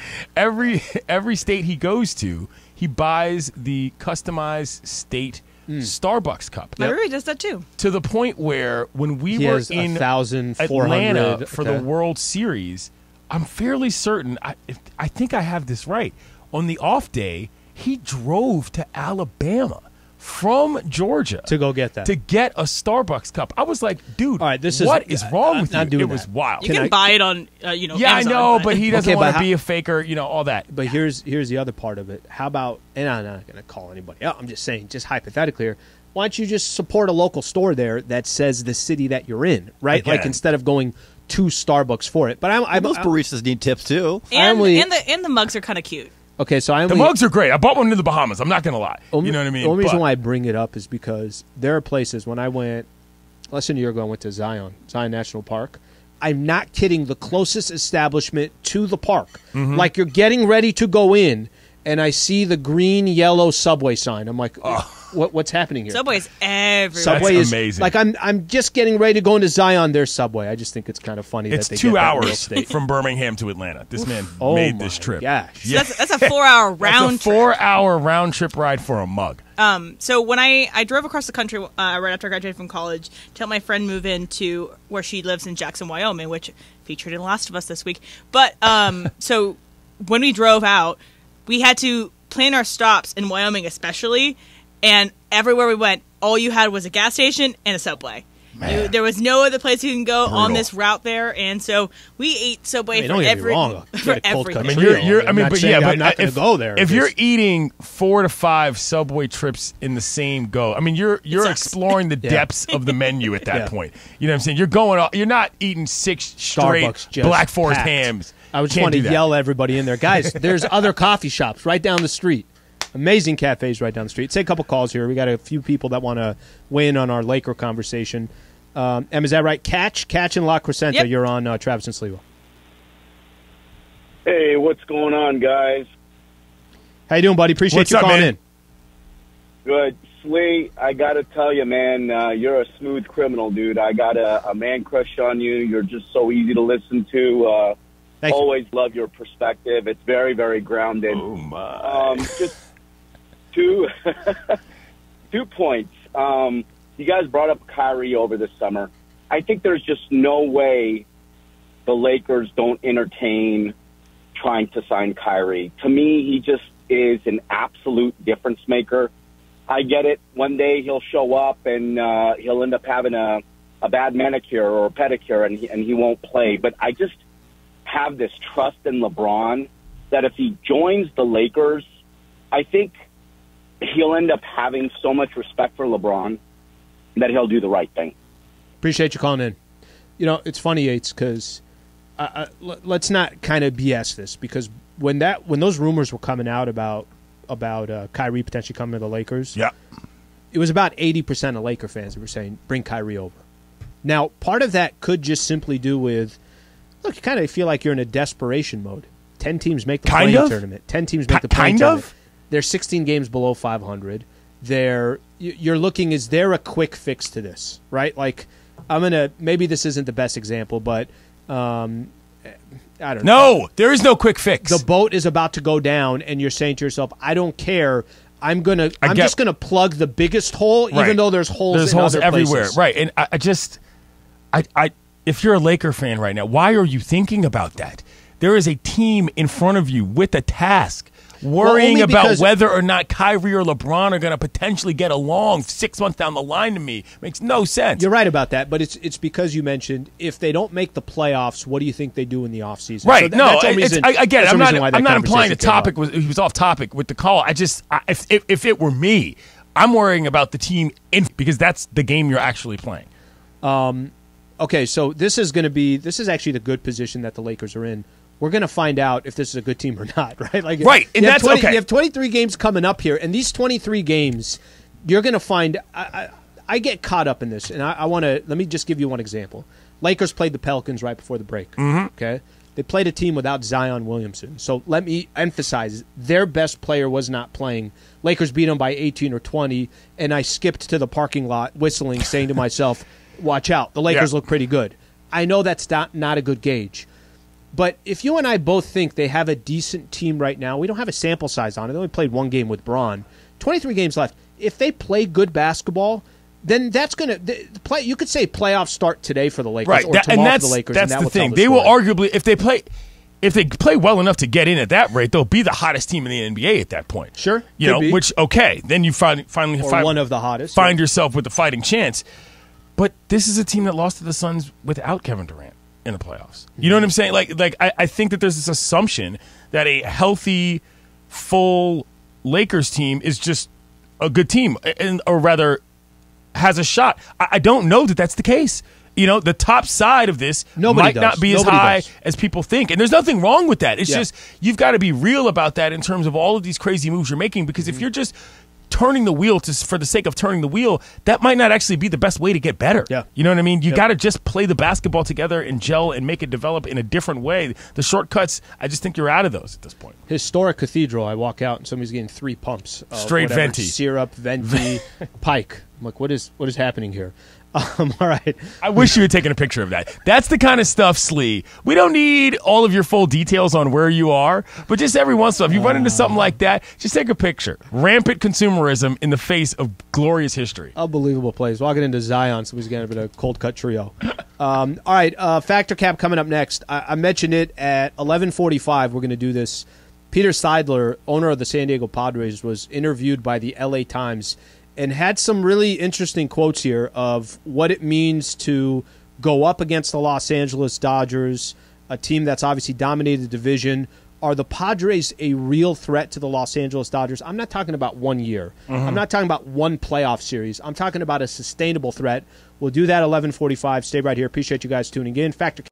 Every state he goes to, he buys the customized state Starbucks cup. My roommate does that too. To the point where when we He were has in 1,400 Atlanta for the World Series, I'm fairly certain. I think I have this right. On the off day, he drove to Alabama from Georgia to go get that, to get a Starbucks cup. I was like, dude, all right, what is wrong with you? It was wild. You can buy it on, Yeah, Amazon, I know, but he doesn't want to be a faker, all that. But here's the other part of it. How about, and I'm not going to call anybody out, I'm just saying, just hypothetically here, why don't you just support a local store there that says the city that you're in, right? Again. Like instead of going to Starbucks for it. But those baristas need tips too. And the mugs are kind of cute. Okay, so the mugs are great. I bought one in the Bahamas. I'm not going to lie. You know what I mean? The only reason why I bring it up is because there are places, when I went, less than a year ago, I went to Zion National Park. I'm not kidding, the closest establishment to the park. Mm-hmm. Like you're getting ready to go in, and I see the green, yellow Subway sign. I'm like, what's happening here? Subway's everywhere. Subway That's is amazing. Like I'm just getting ready to go into Zion. There's Subway. I just think it's kind of funny. It's that they 2 get that real hours estate. from Birmingham to Atlanta. This man Oh made my this trip. gosh. So that's a 4-hour round That's a 4-hour round trip ride for a mug. So when I drove across the country right after I graduated from college to help my friend move into where she lives in Jackson, Wyoming, which featured in Last of Us this week. But so when we drove out, we had to plan our stops in Wyoming especially, and everywhere we went, all you had was a gas station and a Subway. There was no other place you can go on this route there, and so we ate Subway for everything. I mean, you're I'm not going to go there. If you're eating 4 to 5 Subway trips in the same go, I mean, you're exploring the depths of the menu at that point. You know what I'm saying? You're going. You're not eating 6 straight Starbucks Black Forest packed. hams. I just want to yell at everybody in there. Guys, there's other coffee shops right down the street. Amazing cafes right down the street. Take a couple calls here. We got a few people that want to weigh in on our Laker conversation. Em, is that right? Catch in La Crescenta. Yep. You're on Travis and Sliwa. Hey, what's going on, guys? How you doing, buddy? Appreciate you calling in. Good. Slee, I got to tell you, man, you're a smooth criminal, dude. I got a man crush on you. You're just so easy to listen to. Always love your perspective. It's very, very grounded. Oh, my. Just two points. You guys brought up Kyrie over the summer. I think there's just no way the Lakers don't entertain trying to sign Kyrie. To me, he just is an absolute difference maker. I get it. One day he'll show up and he'll end up having a bad manicure or a pedicure and he won't play. But I just have this trust in LeBron that if he joins the Lakers, I think he'll end up having so much respect for LeBron that he'll do the right thing. Appreciate you calling in. You know, it's funny, Yates, because let's not kind of BS this, because when those rumors were coming out about Kyrie potentially coming to the Lakers, it was about 80% of Laker fans that were saying, bring Kyrie over. Now, part of that could just simply do with, look, you kind of feel like you're in a desperation mode. 10 teams make the play-in tournament. 10 teams make the play-in tournament. They're 16 games below 500. You're looking, is there a quick fix to this, right? Like, maybe this isn't the best example, but I don't know. No, there is no quick fix. The boat is about to go down, and you're saying to yourself, I don't care. I'm just gonna plug the biggest hole, even though there's holes everywhere. Places. Right, and I if you're a Laker fan right now, why are you thinking about that? There is a team in front of you with a task. Worrying about whether or not Kyrie or LeBron are going to potentially get along 6 months down the line to me makes no sense. You're right about that, but it's because you mentioned if they don't make the playoffs, what do you think they do in the offseason? Right. So I get it. I'm not implying the topic he was off topic with the call. If it were me, I'm worrying about the team because that's the game you're actually playing. Okay, so this is actually the good position that the Lakers are in. we're going to find out if this is a good team or not, right? Like, right, and that's okay. You have 23 games coming up here, and these 23 games, you're going to find. I get caught up in this, and I want to. Let me just give you one example. Lakers played the Pelicans right before the break. Okay, they played a team without Zion Williamson. So let me emphasize: their best player was not playing. Lakers beat them by 18 or 20, and I skipped to the parking lot whistling, saying to myself, "Watch out! The Lakers look pretty good." I know that's not a good gauge. But if you and I both think they have a decent team right now, we don't have a sample size on it. They only played one game with Braun. 23 games left. If they play good basketball, then that's going to play. You could say playoffs start today for the Lakers, right? Or tomorrow for the Lakers. That's and that the thing. Tell They story. will arguably, if they play well enough to get in at that rate, they'll be the hottest team in the NBA at that point. Sure, you know, be. which then you finally or one of the hottest. Find yourself with a fighting chance. But this is a team that lost to the Suns without Kevin Durant in the playoffs. You know what I'm saying? Like I think that there's this assumption that a healthy, full Lakers team is just a good team, or rather has a shot. I don't know that that's the case. You know, the top side of this might not be as high as people think. And there's nothing wrong with that. It's just you've got to be real about that in terms of all of these crazy moves you're making, because if you're just turning the wheel for the sake of turning the wheel, that might not actually be the best way to get better. Yeah. You know what I mean? You got to just play the basketball together and gel and make it develop in a different way. The shortcuts, I just think you're out of those at this point. Historic Cathedral, I walk out and somebody's getting 3 pumps. Straight venti. Syrup, venti, pike. I'm like, what is happening here? All right. I wish you had taken a picture of that. That's the kind of stuff, Slee. We don't need all of your full details on where you are, but just every once in a while, if you run into something like that, just take a picture. Rampant consumerism in the face of glorious history. Unbelievable plays. Walking into Zion, somebody's getting a bit of cold cut trio. All right, Factor Cap coming up next. I mentioned it at 11:45. We're going to do this. Peter Seidler, owner of the San Diego Padres, was interviewed by the LA Times and had some really interesting quotes here of what it means to go up against the Los Angeles Dodgers, a team that's obviously dominated the division. Are the Padres a real threat to the Los Angeles Dodgers? I'm not talking about 1 year. I'm not talking about one playoff series. I'm talking about a sustainable threat. We'll do that at 11:45. Stay right here. Appreciate you guys tuning in. Factor.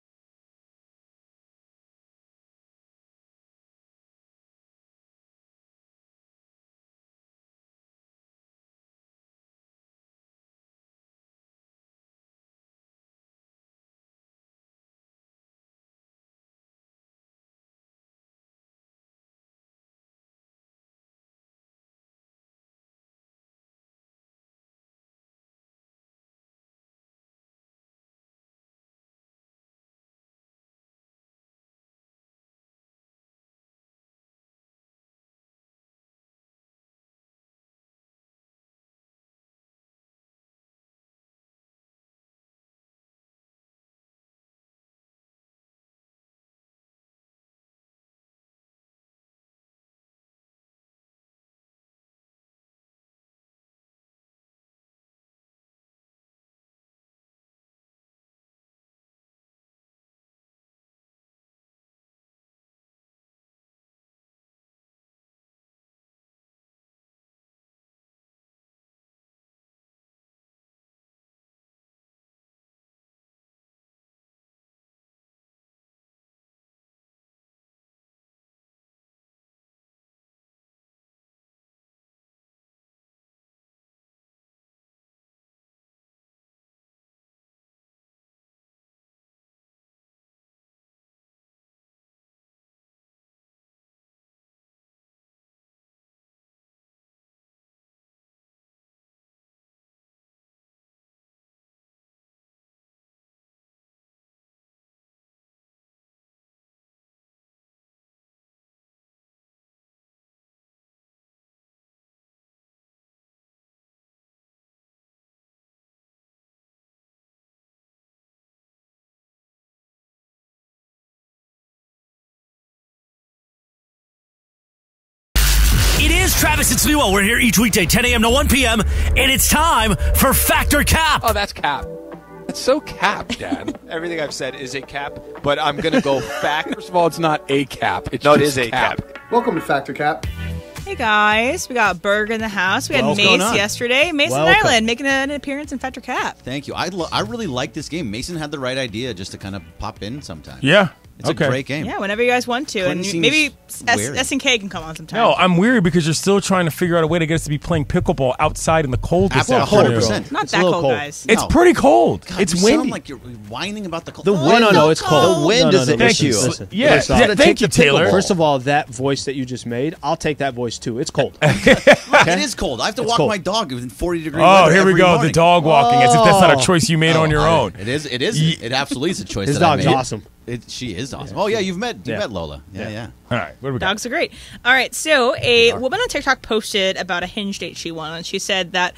It is Travis and Sliwa. We're here each weekday, 10 a.m. to 1 p.m., and it's time for Factor Cap. Oh, that's cap. That's so cap, Dad. Everything I've said is a cap, but I'm going to go back. First of all, it's not a cap. It's no, it just is a cap. Welcome to Factor Cap. Hey guys, we got Berg in the house. We had Mace yesterday. Mason Island making an appearance in Factor Cap. Thank you. I really like this game. Mason had the right idea just to kind of pop in sometime. Yeah. It's a great game. Yeah, whenever you guys want to. Clinton And maybe weary. S&K can come on sometime. No, I'm weary because you're still trying to figure out a way to get us to be playing pickleball outside in the cold this afternoon. 100%. Not that cold, guys. It's pretty cold. God, it's you windy. sound like you're whining about the cold. The wind, no, it's cold. The wind is an issue. Listen, Yeah, thank you, Taylor. First of all, that voice that you just made, I'll take that voice too. It's cold. It is cold. I have to walk my dog within 40 degree weather. Oh, here we every go. morning. The dog walking. As if that's not a choice you made on your own. It is. It is. It absolutely is a choice. His that I dog's made. awesome. She is awesome. Oh yeah, you've met Lola. Yeah. All right, what do we got? Dogs are great. All right, so a woman on TikTok posted about a Hinge date she won, and she said that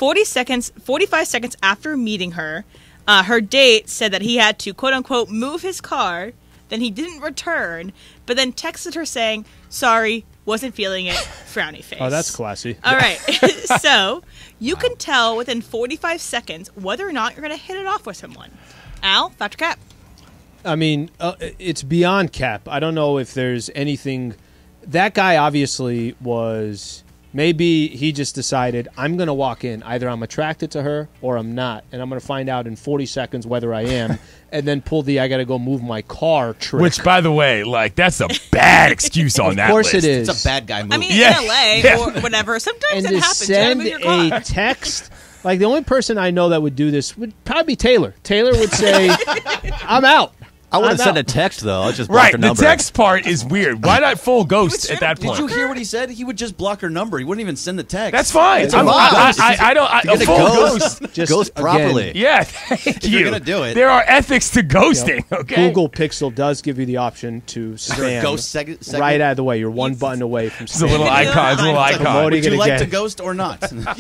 45 seconds after meeting her, her date said that he had to, quote unquote, move his car, then he didn't return, but then texted her saying, sorry, wasn't feeling it, frowny face. Oh, that's classy. All right, so you can tell within 45 seconds whether or not you're going to hit it off with someone. Al, Dr. Cap. I mean, it's beyond Cap. I don't know if there's anything. That guy obviously was. Maybe he just decided, I'm going to walk in. Either I'm attracted to her or I'm not. And I'm going to find out in 40 seconds whether I am. And then pull the I got to go move my car trick. Which, by the way, like, that's a bad excuse on that list. Of course it is. It's a bad guy move. I mean, in LA or whatever, sometimes and it to happens. send You gotta move your car. a text. Like, the only person I know that would do this would probably be Taylor. Taylor would say, I'm out. I wouldn't I'm send out. a text, though. I'd just block her The number. text part is weird. Why not full ghost at that point? Did you hear what he said? He would just block her number. He wouldn't even send the text. That's fine. It's a I don't. Get a full ghost. ghost. Just Ghost properly. again, Yeah, thank you. You're gonna do it. There are ethics to ghosting. Okay. Google Pixel does give you the option to Is there a spam ghost segment? right out of the way. You're one button away from It's a spam. little icon. It's a little icon. Promoting Would you it like again. to ghost or not?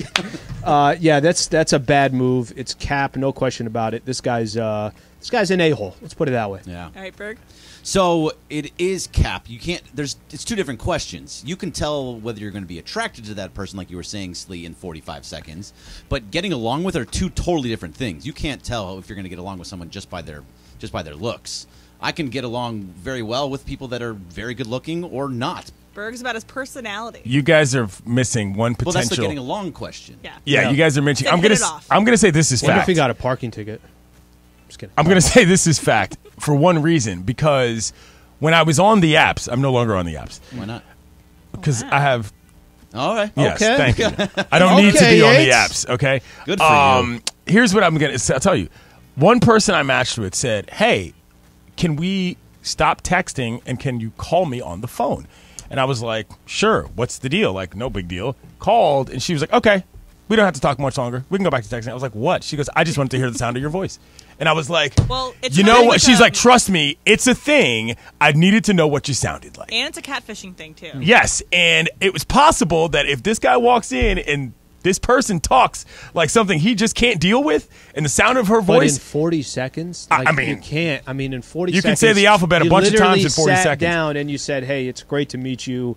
Yeah, that's a bad move. It's Cap, no question about it. This guy's an a-hole. Let's put it that way. Yeah. All right, Berg. So it is Cap. You can't. It's two different questions. You can tell whether you're going to be attracted to that person, like you were saying, Slee, in 45 seconds. But getting along with are two totally different things. You can't tell if you're going to get along with someone just by their looks. I can get along very well with people that are very good looking or not. Berg's about his personality. You guys are missing one potential. Well, that's the getting along question. Yeah. You guys are mentioning. Then I'm gonna say this is What if fact. he got a parking ticket? Just kidding. I'm gonna say this is fact for one reason, because when I was on the apps, I'm no longer on the apps Why not? because I have. All right. Yes, Okay. thank you. I don't need to Okay, be on the Yates. apps. Okay. Good for you. Here's what I'm gonna. I'll tell you. One person I matched with said, "Hey, can we stop texting and can you call me on the phone?" And I was like, "Sure. What's the deal?" Like, no big deal. Called and she was like, "Okay, we don't have to talk much longer. We can go back to texting." I was like, "What?" She goes, "I just wanted to hear the sound of your voice." And I was like, Well, it's you know funny what? with, She's like, "Trust me, it's a thing. I needed to know what you sounded like." And it's a catfishing thing, too. Yes, and it was possible that if this guy walks in and this person talks like something he just can't deal with, and the sound of her But in voice, 40 seconds? I Like, mean- you can't. I mean, in 40 You seconds. can say the alphabet a you bunch of times literally in 40 sat seconds. down and you said, hey, it's great to meet you.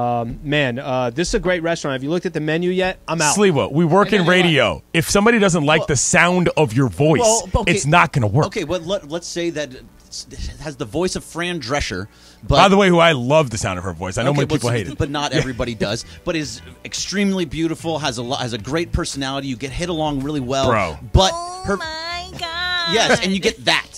This is a great restaurant. Have you looked at the menu yet? I'm out. Sliwa, we work in radio. If somebody doesn't like the sound of your voice, okay. it's not going to work. Okay, but let's say that it has the voice of Fran Drescher. But By the way, who I love the sound of her voice. I know many people hate it. but not everybody does. But is extremely beautiful, has a great personality. You get hit along really well, Bro. But Oh, my God. yes, and you get that.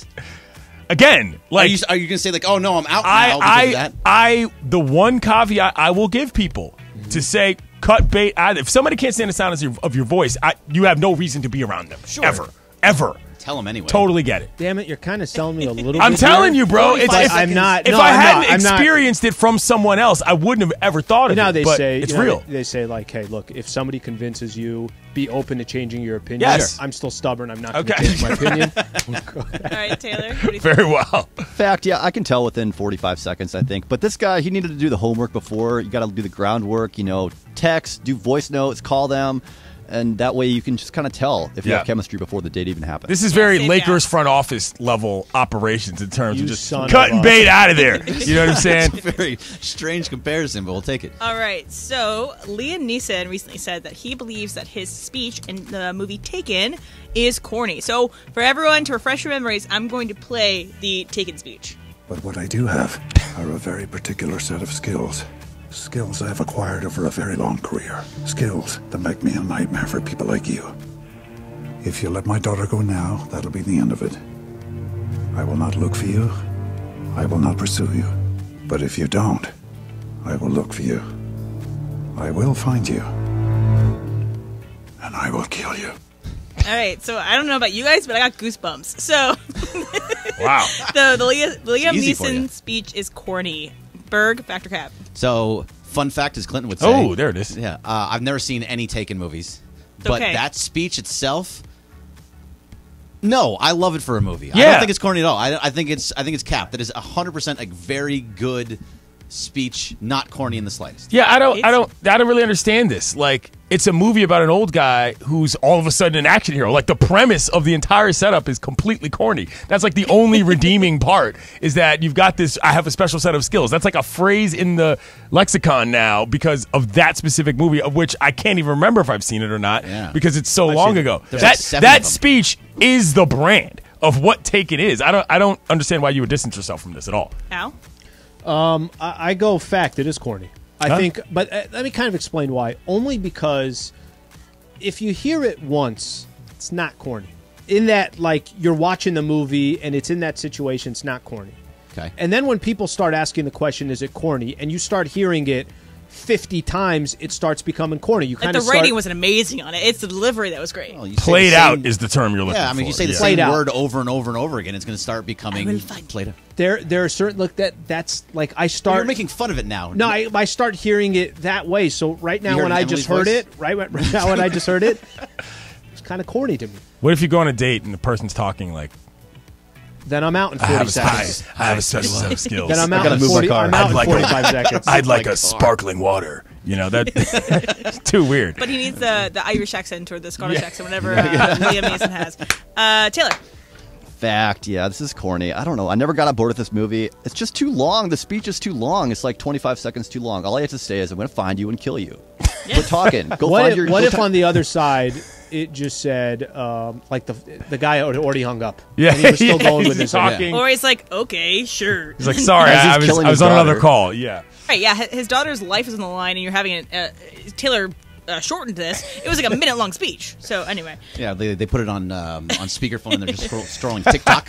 Again, like Are you going to say like, oh no, I'm out now because of that? The one caveat I will give people to say, cut bait. If somebody can't stand the sound of your voice, you have no reason to be around them. Sure. Ever. Tell them anyway. Totally get it. Damn it, you're kind of selling me a little I'm bit telling here. you, bro. If I'm not. If no, I I'm hadn't not, I'm not. experienced it from someone else, I wouldn't have ever thought of You know how it. they but say it's you know, real. They say like, hey, look, if somebody convinces you, be open to changing your opinion. Yes. I'm still stubborn. I'm not going to Okay. change my opinion. All right, Taylor. What do you Very well. Fact, yeah, I can tell within 45 seconds, I think. But this guy, he needed to do the homework before. You got to do the groundwork, text, do voice notes, call them. And that way you can just kind of tell if you have chemistry before the date even happens. This is very same Lakers guy. front office level operations in terms You of just son of cutting a- bait out of there. You know what I'm saying? It's a very strange comparison, but we'll take it. All right, so Liam Neeson recently said that he believes that his speech in the movie Taken is corny. So for everyone, to refresh your memories, I'm going to play the Taken speech. But what I do have are a very particular set of skills. Skills I have acquired over a very long career. Skills that make me a nightmare for people like you. If you let my daughter go now, that'll be the end of it. I will not look for you. I will not pursue you. But if you don't, I will look for you. I will find you. And I will kill you. All right, so I don't know about you guys, but I got goosebumps. So, wow. The Liam easy for you. Neeson speech is corny. Berg, Factor Cap. So, fun fact, as Clinton would say. Oh, there it is. Yeah, I've never seen any Taken movies, but okay. that speech itself. No, I love it for a movie. I Yeah. don't think it's corny at all. I think it's Cap. That is 100% a very good speech, not corny in the slightest. Yeah, I don't really understand this. Like, it's a movie about an old guy who's all of a sudden an action hero. Like, the premise of the entire setup is completely corny. That's like the only redeeming part is that you've got this, I have a special set of skills. That's like a phrase in the lexicon now because of that specific movie, of which I can't even remember if I've seen it or not because it's so long ago. That speech is the brand of what Taken is. I don't understand why you would distance yourself from this at all. Al? I go fact. It is corny. I think, but let me kind of explain why. Only because if you hear it once, it's not corny. In that, like, you're watching the movie and it's in that situation, it's not corny. Okay. And then when people start asking the question, is it corny? And you start hearing it 50 times, it starts becoming corny. You kind The of writing wasn't amazing on it. It's the delivery that was great. Played out is the term you're looking for. Yeah, I mean, if you say the same word over and over and over again, it's going to start becoming played out. There are certain that's like I start. You're making fun of it now. No, I start hearing it that way. So right now, when I just heard it, right now when I just heard it, it's kind of corny to me. What if you go on a date and the person's talking like? Then I'm out in 40 seconds. I have a special set of skills. Then I'm out in 45 seconds. I'd like a sparkling water. You know, that's too weird. But he needs the Irish accent or the Scottish accent, whatever Liam Neeson has. Taylor. Fact, yeah, this is corny. I don't know. I never got on board with this movie. It's just too long. The speech is too long. It's like 25 seconds too long. All I have to say is I'm going to find you and kill you. Quit talking. What if on the other side it just said like the guy had already hung up? Yeah, and he was still going with his talking. Or he's like, okay, sure. He's like, sorry, I was on another call. Yeah. Right, yeah, his daughter's life is on the line, and you're having Taylor shortened this. It was like a minute-long speech. So anyway. Yeah, they put it on speakerphone, and they're just scrolling TikTok.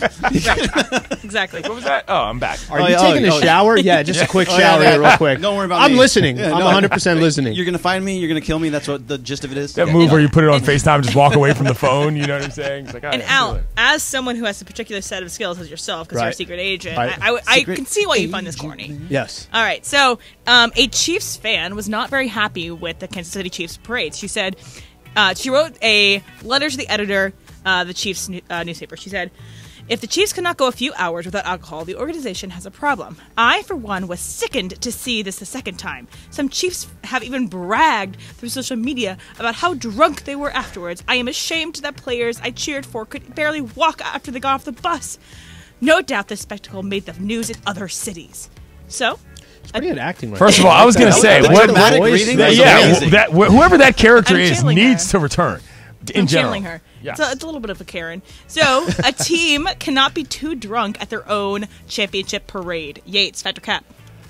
Right. Exactly. What was that? Oh, I'm back. Are you taking a shower? Yeah, just a quick shower here real quick. Don't worry about I'm me. listening. Yeah, I'm 100% listening. You're going to find me. You're going to kill me. That's what the gist of it is. That move where you put it on FaceTime and just walk away from the phone. You know what I'm saying? It's like, and Al, as someone who has a particular set of skills as yourself, because you're a secret agent, I can see why you find this corny. Yes. All right. So a Chiefs fan was not very happy with the Kansas City Chiefs parade. She said, she wrote a letter to the editor, the Chiefs newspaper. She said, if the Chiefs cannot go a few hours without alcohol, the organization has a problem. I, for one, was sickened to see this a second time. Some Chiefs have even bragged through social media about how drunk they were afterwards. I am ashamed that players I cheered for could barely walk after they got off the bus. No doubt this spectacle made the news in other cities. So... It's pretty good acting. Right First of all, I was going to say, whoever that character is needs to return. I'm channeling her. Yeah. It's a little bit of a Karen. So, a team cannot be too drunk at their own championship parade. Yates, Factor Cap.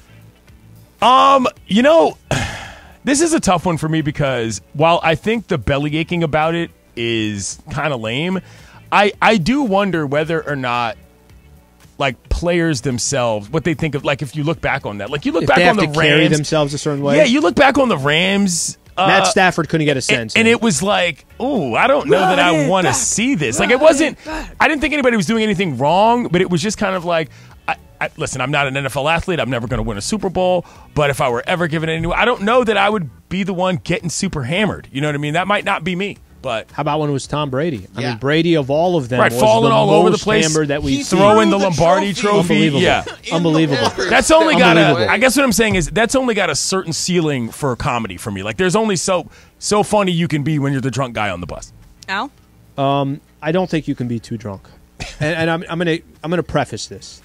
You know, this is a tough one for me because while I think the belly aching about it is kind of lame, I do wonder whether or not like players themselves, what they think of, like if you look back on that, like you look back on the Rams, carry themselves a certain way. Yeah, you look back on the Rams. Matt Stafford couldn't get a sense, and it was like, oh, I don't know that I want to see this. Like it wasn't. I didn't think anybody was doing anything wrong, but it was just kind of like, listen, I'm not an NFL athlete. I'm never going to win a Super Bowl. But if I were ever given any, I don't know that I would be the one getting super hammered. You know what I mean? That might not be me. But how about when it was Tom Brady? I mean, Brady of all of them, right, was falling all over the place. Hammered that we throwing the Lombardi trophy. Unbelievable. Yeah, unbelievable. That's only got a. I guess what I'm saying is that's only got a certain ceiling for comedy for me. Like there's only so funny you can be when you're the drunk guy on the bus. Al, I don't think you can be too drunk, and I'm gonna preface this.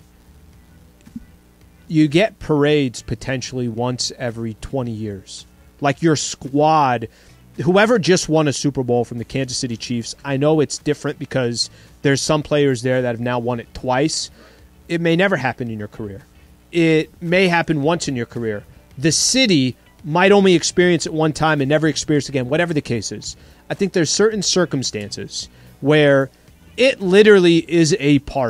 You get parades potentially once every 20 years, like your squad. Whoever just won a Super Bowl from the Kansas City Chiefs, I know it's different because there's some players there that have now won it twice. It may never happen in your career. It may happen once in your career. The city might only experience it one time and never experience it again, whatever the case is. I think there's certain circumstances where it literally is a party.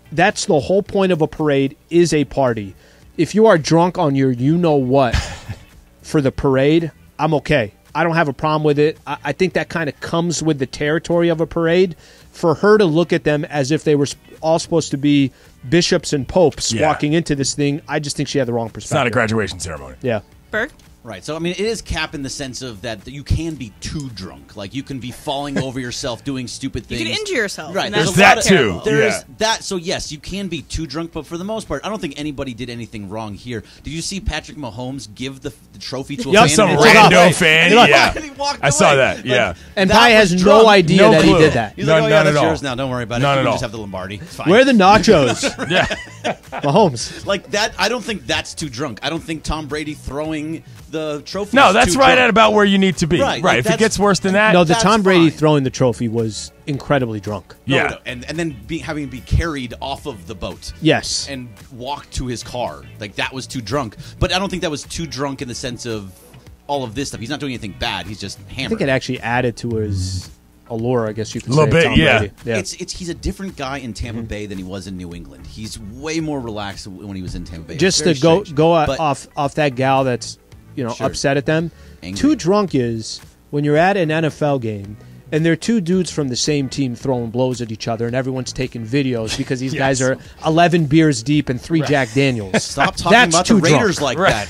that's the whole point of a parade is a party. If you are drunk on your you-know-what for the parade, I'm okay. I don't have a problem with it. I think that kind of comes with the territory of a parade. For her to look at them as if they were all supposed to be bishops and popes walking into this thing, I just think she had the wrong perspective. It's not a graduation ceremony. Yeah. Berg? Right. So, I mean, it is cap in the sense of that you can be too drunk. Like, you can be falling over yourself doing stupid things. You can injure yourself. Right. There's that, too. There's that. So, yes, you can be too drunk, but for the most part, I don't think anybody did anything wrong here. Did you see Patrick Mahomes give the trophy to a fan? Some rando fan. Yeah. I saw that. Yeah. And Pi has no idea that he did that. He's like, oh, yeah, none that's at all. yours now. Don't worry about it. None You at can all. just have the Lombardi. It's fine. Where are the nachos? Yeah. Mahomes. Like that, I don't think that's too drunk. I don't think Tom Brady throwing the trophy. No, that's too right drunk. at about where you need to be. Right, Right. like If it gets worse than that, No, the that's Tom Brady fine. throwing the trophy was incredibly drunk. yeah. And then having to be carried off of the boat. Yes. And walk to his car. Like, that was too drunk. But I don't think that was too drunk in the sense of all of this stuff. He's not doing anything bad. He's just hammered. I think it actually added to his allure, I guess you could A little say. bit, Tom yeah. Brady. Yeah. He's a different guy in Tampa Bay than he was in New England. He's way more relaxed when he was in Tampa Bay. Just It's to very go strange. go But- off that gal that's Sure. upset at them. Angry. Too drunk is when you're at an NFL game and there are two dudes from the same team throwing blows at each other and everyone's taking videos because these guys are 11 beers deep and 3 Jack Daniels. Stop talking That's about the too drunk. Raiders like that,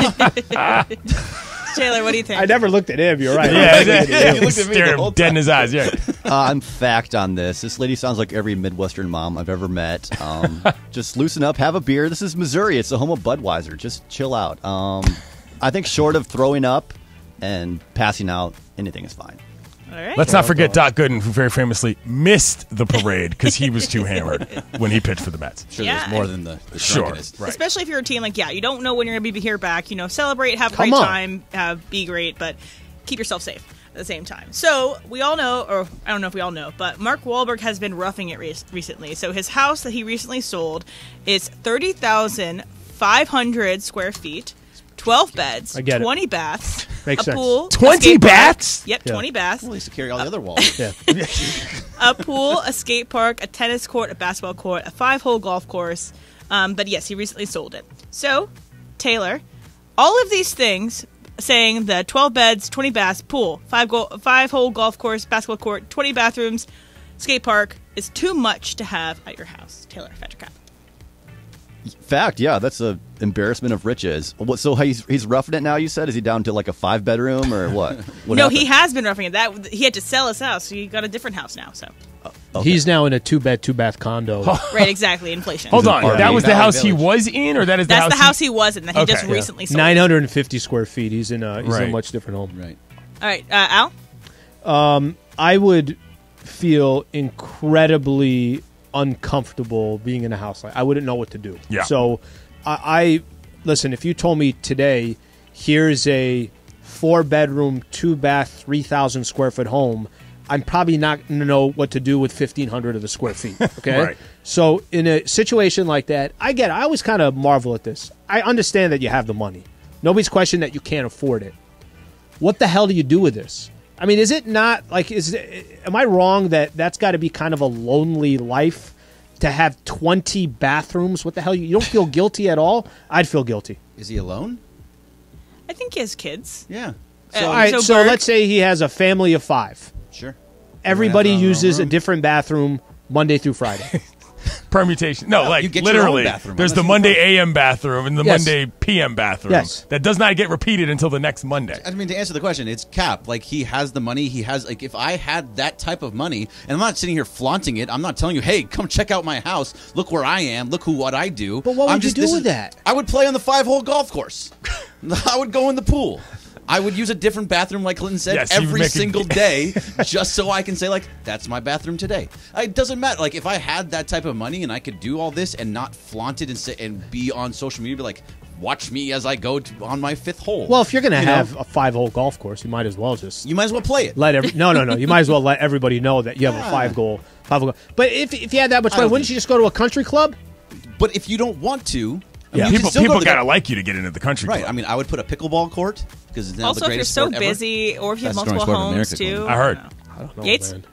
Sliwa. Taylor, what do you think? I never looked at him. You're right. Yeah, You looked at me stared the whole him dead in his eyes. Yeah. I'm fact on this. This lady sounds like every Midwestern mom I've ever met. Just loosen up, have a beer. This is Missouri. It's the home of Budweiser. Just chill out. I think short of throwing up and passing out, anything is fine. All right. Let's not forget Doc Gooden, who very famously missed the parade because he was too hammered when he pitched for the Mets. Sure, Yeah. there's more than the Sure. drunkenness. Right. Especially if you're a team like, you don't know when you're going to be here back. Celebrate, have a Come great on. time, be great, but keep yourself safe at the same time. So we all know, or I don't know if we all know, but Mark Wahlberg has been roughing it recently. So his house that he recently sold is 30,500 square feet. 12 beds, I get it. 20 baths, Makes a sense. pool, 20 a skate park. baths? Yep, Yeah. 20 baths. Well, he used to carry all the other walls. Yeah. A pool, a skate park, a tennis court, a basketball court, a 5-hole golf course. But yes, he recently sold it. So, Taylor, all of these things, saying the 12 beds, 20 baths, pool, 5-hole golf course, basketball court, 20 bathrooms, skate park, is too much to have at your house. Taylor, Patrick Cap. Fact, yeah, that's a embarrassment of riches. So he's roughing it now, you said? Is he down to like a 5-bedroom or what? No, happened? he has been roughing it. He had to sell his house, so he got a different house now. So Okay. He's now in a 2-bed, 2-bath condo. right, exactly, inflation. Hold on. RV. That was the Valley house he Village. was in, or that is the That's house the house he was in that he just Okay. recently sold. 950 square feet. He's in a Right. much different home. Right. All right, Al? I would feel incredibly uncomfortable being in a house like I wouldn't know what to do. Yeah. So I listen, if you told me today here's a 4-bedroom, 2-bath, 3,000 square foot home, I'm probably not going to know what to do with 1,500 of the square feet. Okay. Right. So in a situation like that, I get it. I always kind of marvel at this. I understand that you have the money. Nobody's questioning that you can't afford it. What the hell do you do with this? I mean, is it not like, am I wrong that that's got to be kind of a lonely life to have 20 bathrooms? What the hell? You don't feel guilty at all? I'd feel guilty. Is he alone? I think he has kids. Yeah. All right, so Berg- let's say he has a family of 5. Sure. Everybody Everyone has their own uses a room. different bathroom Monday through Friday. permutation. No, you get your own literally. bathroom. There's the That's Monday the AM bathroom and the Yes. Monday PM bathroom. Yes. That does not get repeated until the next Monday. I mean, to answer the question, it's Cap. Like, he has the money. He has, like, if I had that type of money, and I'm not sitting here flaunting it, I'm not telling you, hey, come check out my house. Look where I am. Look what I do. But what would I'm you just, do this with is- that? I would play on the 5-hole golf course. I would go in the pool. I would use a different bathroom, like Clinton said, Yes, you every make single day, just so I can say, like, that's my bathroom today. It doesn't matter. Like, if I had that type of money and I could do all this and not flaunt it and say, and be on social media, be like, watch me as I go on my 5th hole. Well, if you're going to You know? have a 5-hole golf course, you might as well just You might as well play it. let no. You might as well let everybody know that you have a 5-hole. But if you had that much money, wouldn't you just go to a country club? But if you don't want to, Yeah. you can People, still go to the- gotta like you to get into the country Right. club. I mean, I would put a pickleball court because it's now Also, the if you're greatest so sport ever. busy, or if you have Best multiple throwing sport in homes America, too. I heard. I don't know, Yates? man.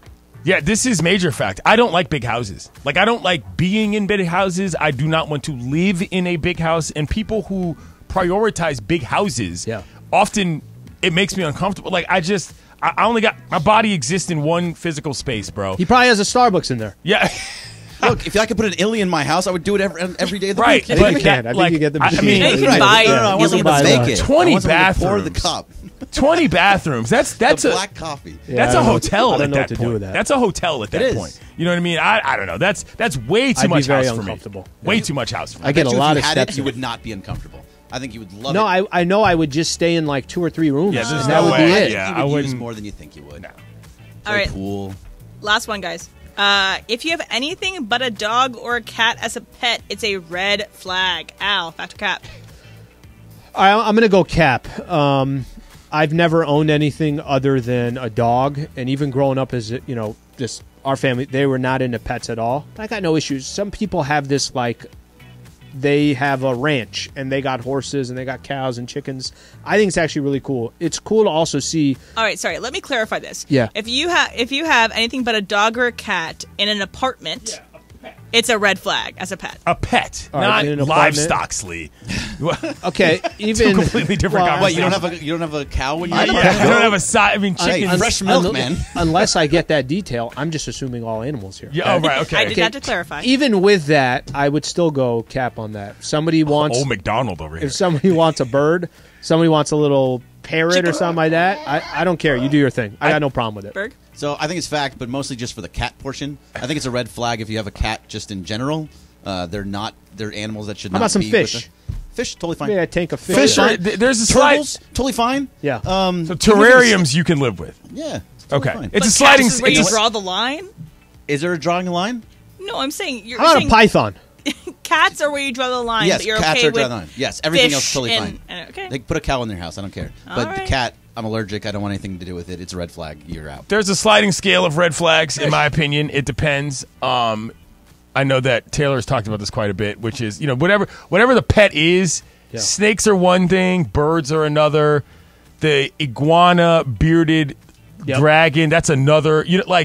Yeah, this is major fact. I don't like big houses. Like, I don't like being in big houses. I do not want to live in a big house. And people who prioritize big houses, often it makes me uncomfortable. Like, I only got, my body exists in one physical space, bro. He probably has a Starbucks in there. Yeah. Look, if I could put an illy in my house, I would do it every day of the Right. week. I think you can. I think you get the machine. I mean, you can buy it. I want someone to make it. 20 I want someone to pour bathrooms. the cup. 20 bathrooms. That's The a black coffee. That's a hotel I don't at know that what to point. do with that. That's a hotel at that point. You know what I mean? I don't know. That's way too I'd be much very house for me. uncomfortable. Way too much house for me. I get a lot of If you had steps it, you in would it. not be uncomfortable. I think you would love No, it. I know I would just stay in like 2 or 3 rooms. Yeah, there's and no that would way. be it. Yeah, you I would use wouldn't. more than you think you would. No. All right. Pool. Last one, guys. If you have anything but a dog or a cat as a pet, it's a red flag. Al, back to Cap. I'm going to go Cap. I've never owned anything other than a dog, and even growing up as just our family, they were not into pets at all. I got no issues. Some people have this like they have a ranch and they got horses and they got cows and chickens. I think it's actually really cool. It's cool to also see. All right, sorry. Let me clarify this. Yeah. If you have anything but a dog or a cat in an apartment, it's a red flag as a pet. A pet, All right, not in an apartment. livestock, Slee. Okay, even Two completely different What, you conversations. don't have a cow when you You don't have a side. I mean, chickens. Hey, fresh milk, man. Unless I get that detail, I'm just assuming all animals here. Yeah, oh, right, okay. I did have to clarify. Even with that, I would still go Cap on that. Somebody wants Old McDonald over here. if somebody wants a bird, somebody wants a little parrot or something like that. I don't care. You do your thing. I got no problem with it. Berg? So I think it's fact, but mostly just for the cat portion. I think it's a red flag if you have a cat just in general. They're animals that should How not about some be fish? with fish, totally fine. Yeah, a tank of fish. Fish are, fine. there's a slide. Turtles, totally fine. Yeah. So terrariums you can live with. Yeah. it's totally Okay. fine. It's a But sliding. cats is where you It's a, draw the line? Is there a drawing a line? No, I'm saying you're How about a saying python? cats are where you draw the line. Yes, but you're cats okay are with drawing the line. Yes, everything else fish is totally and- fine. okay. They put a cow in their house. I don't care. All But the right. cat, I'm allergic. I don't want anything to do with it. It's a red flag. You're out. there's a sliding scale of red flags, in my opinion. It depends. I know that Taylor's talked about this quite a bit, which is whatever the pet is. Yeah. Snakes are one thing, birds are another. The iguana, bearded Yep. dragon, that's another.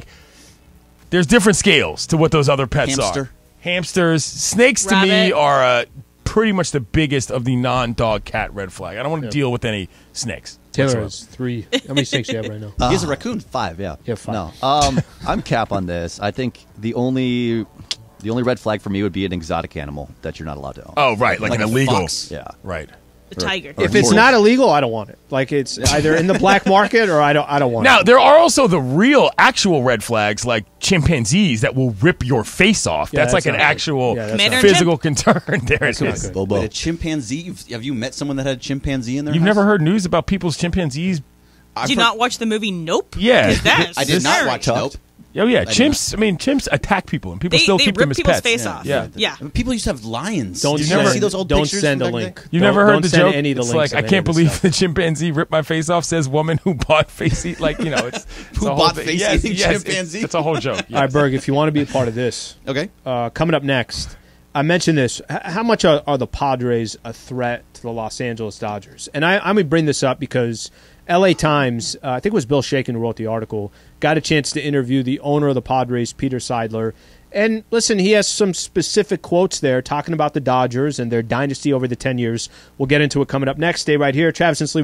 There's different scales to what those other pets Hamster. are. Hamsters, snakes to me Rabbit. are pretty much the biggest of the non-dog cat red flag. I don't want to deal with any snakes. Taylor whatsoever. has 3. How many snakes do you have right now? He has a raccoon. 5, yeah. Yeah, 5. No, I'm Cap on this. I think the only red flag for me would be an exotic animal that you're not allowed to own. Oh, right, like an a illegal. fox. Yeah. Right. The tiger. Or If it's tortoise. not illegal, I don't want it. Like it's either in the black market or I don't want Now, it. there are also the real, actual red flags like chimpanzees that will rip your face off. Yeah, that's like that's an not good. actual Yeah, that's Commander not and physical concern. There it not is. good. Bobo. Wait, a chimpanzee? Have you met someone that had a chimpanzee in their You've house? never heard news about people's chimpanzees? Did you not watch the movie Nope? Yeah. 'Cause that's I did not scary. watch Nope. Oh, yeah. I did Chimps, chimps attack people, and people They still keep them rip as people's pets. face Yeah. off. Yeah. Yeah. I mean, people used to have lions. Don't Did you send, never see those old don't pictures send a from back link. then? You Don't- never heard don't the send joke? any of the It's links like, I of can't any of this believe stuff. the chimpanzee ripped my face off, says woman who bought face eat. Like, it's Who a whole bought thing. face Yes, eating yes, chimpanzee? It's a whole joke. All right, Berg, if you want to be a part of this, Okay. coming up next, I mentioned this. How much are the Padres a threat to the Los Angeles Dodgers? And I'm going to bring this up because LA Times, I think it was Bill Shaken who wrote the article, got a chance to interview the owner of the Padres, Peter Seidler. And listen, he has some specific quotes there talking about the Dodgers and their dynasty over the 10 years. We'll get into it coming up next. Stay right here. Travis and Sliwa.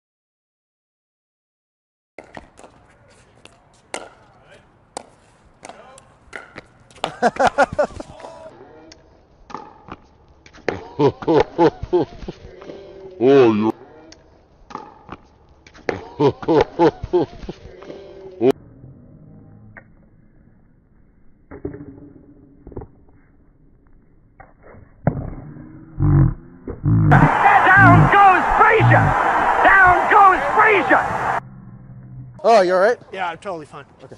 Down goes Frazier! Down goes Frazier! Oh, you all right? Yeah, I'm totally fine. Okay.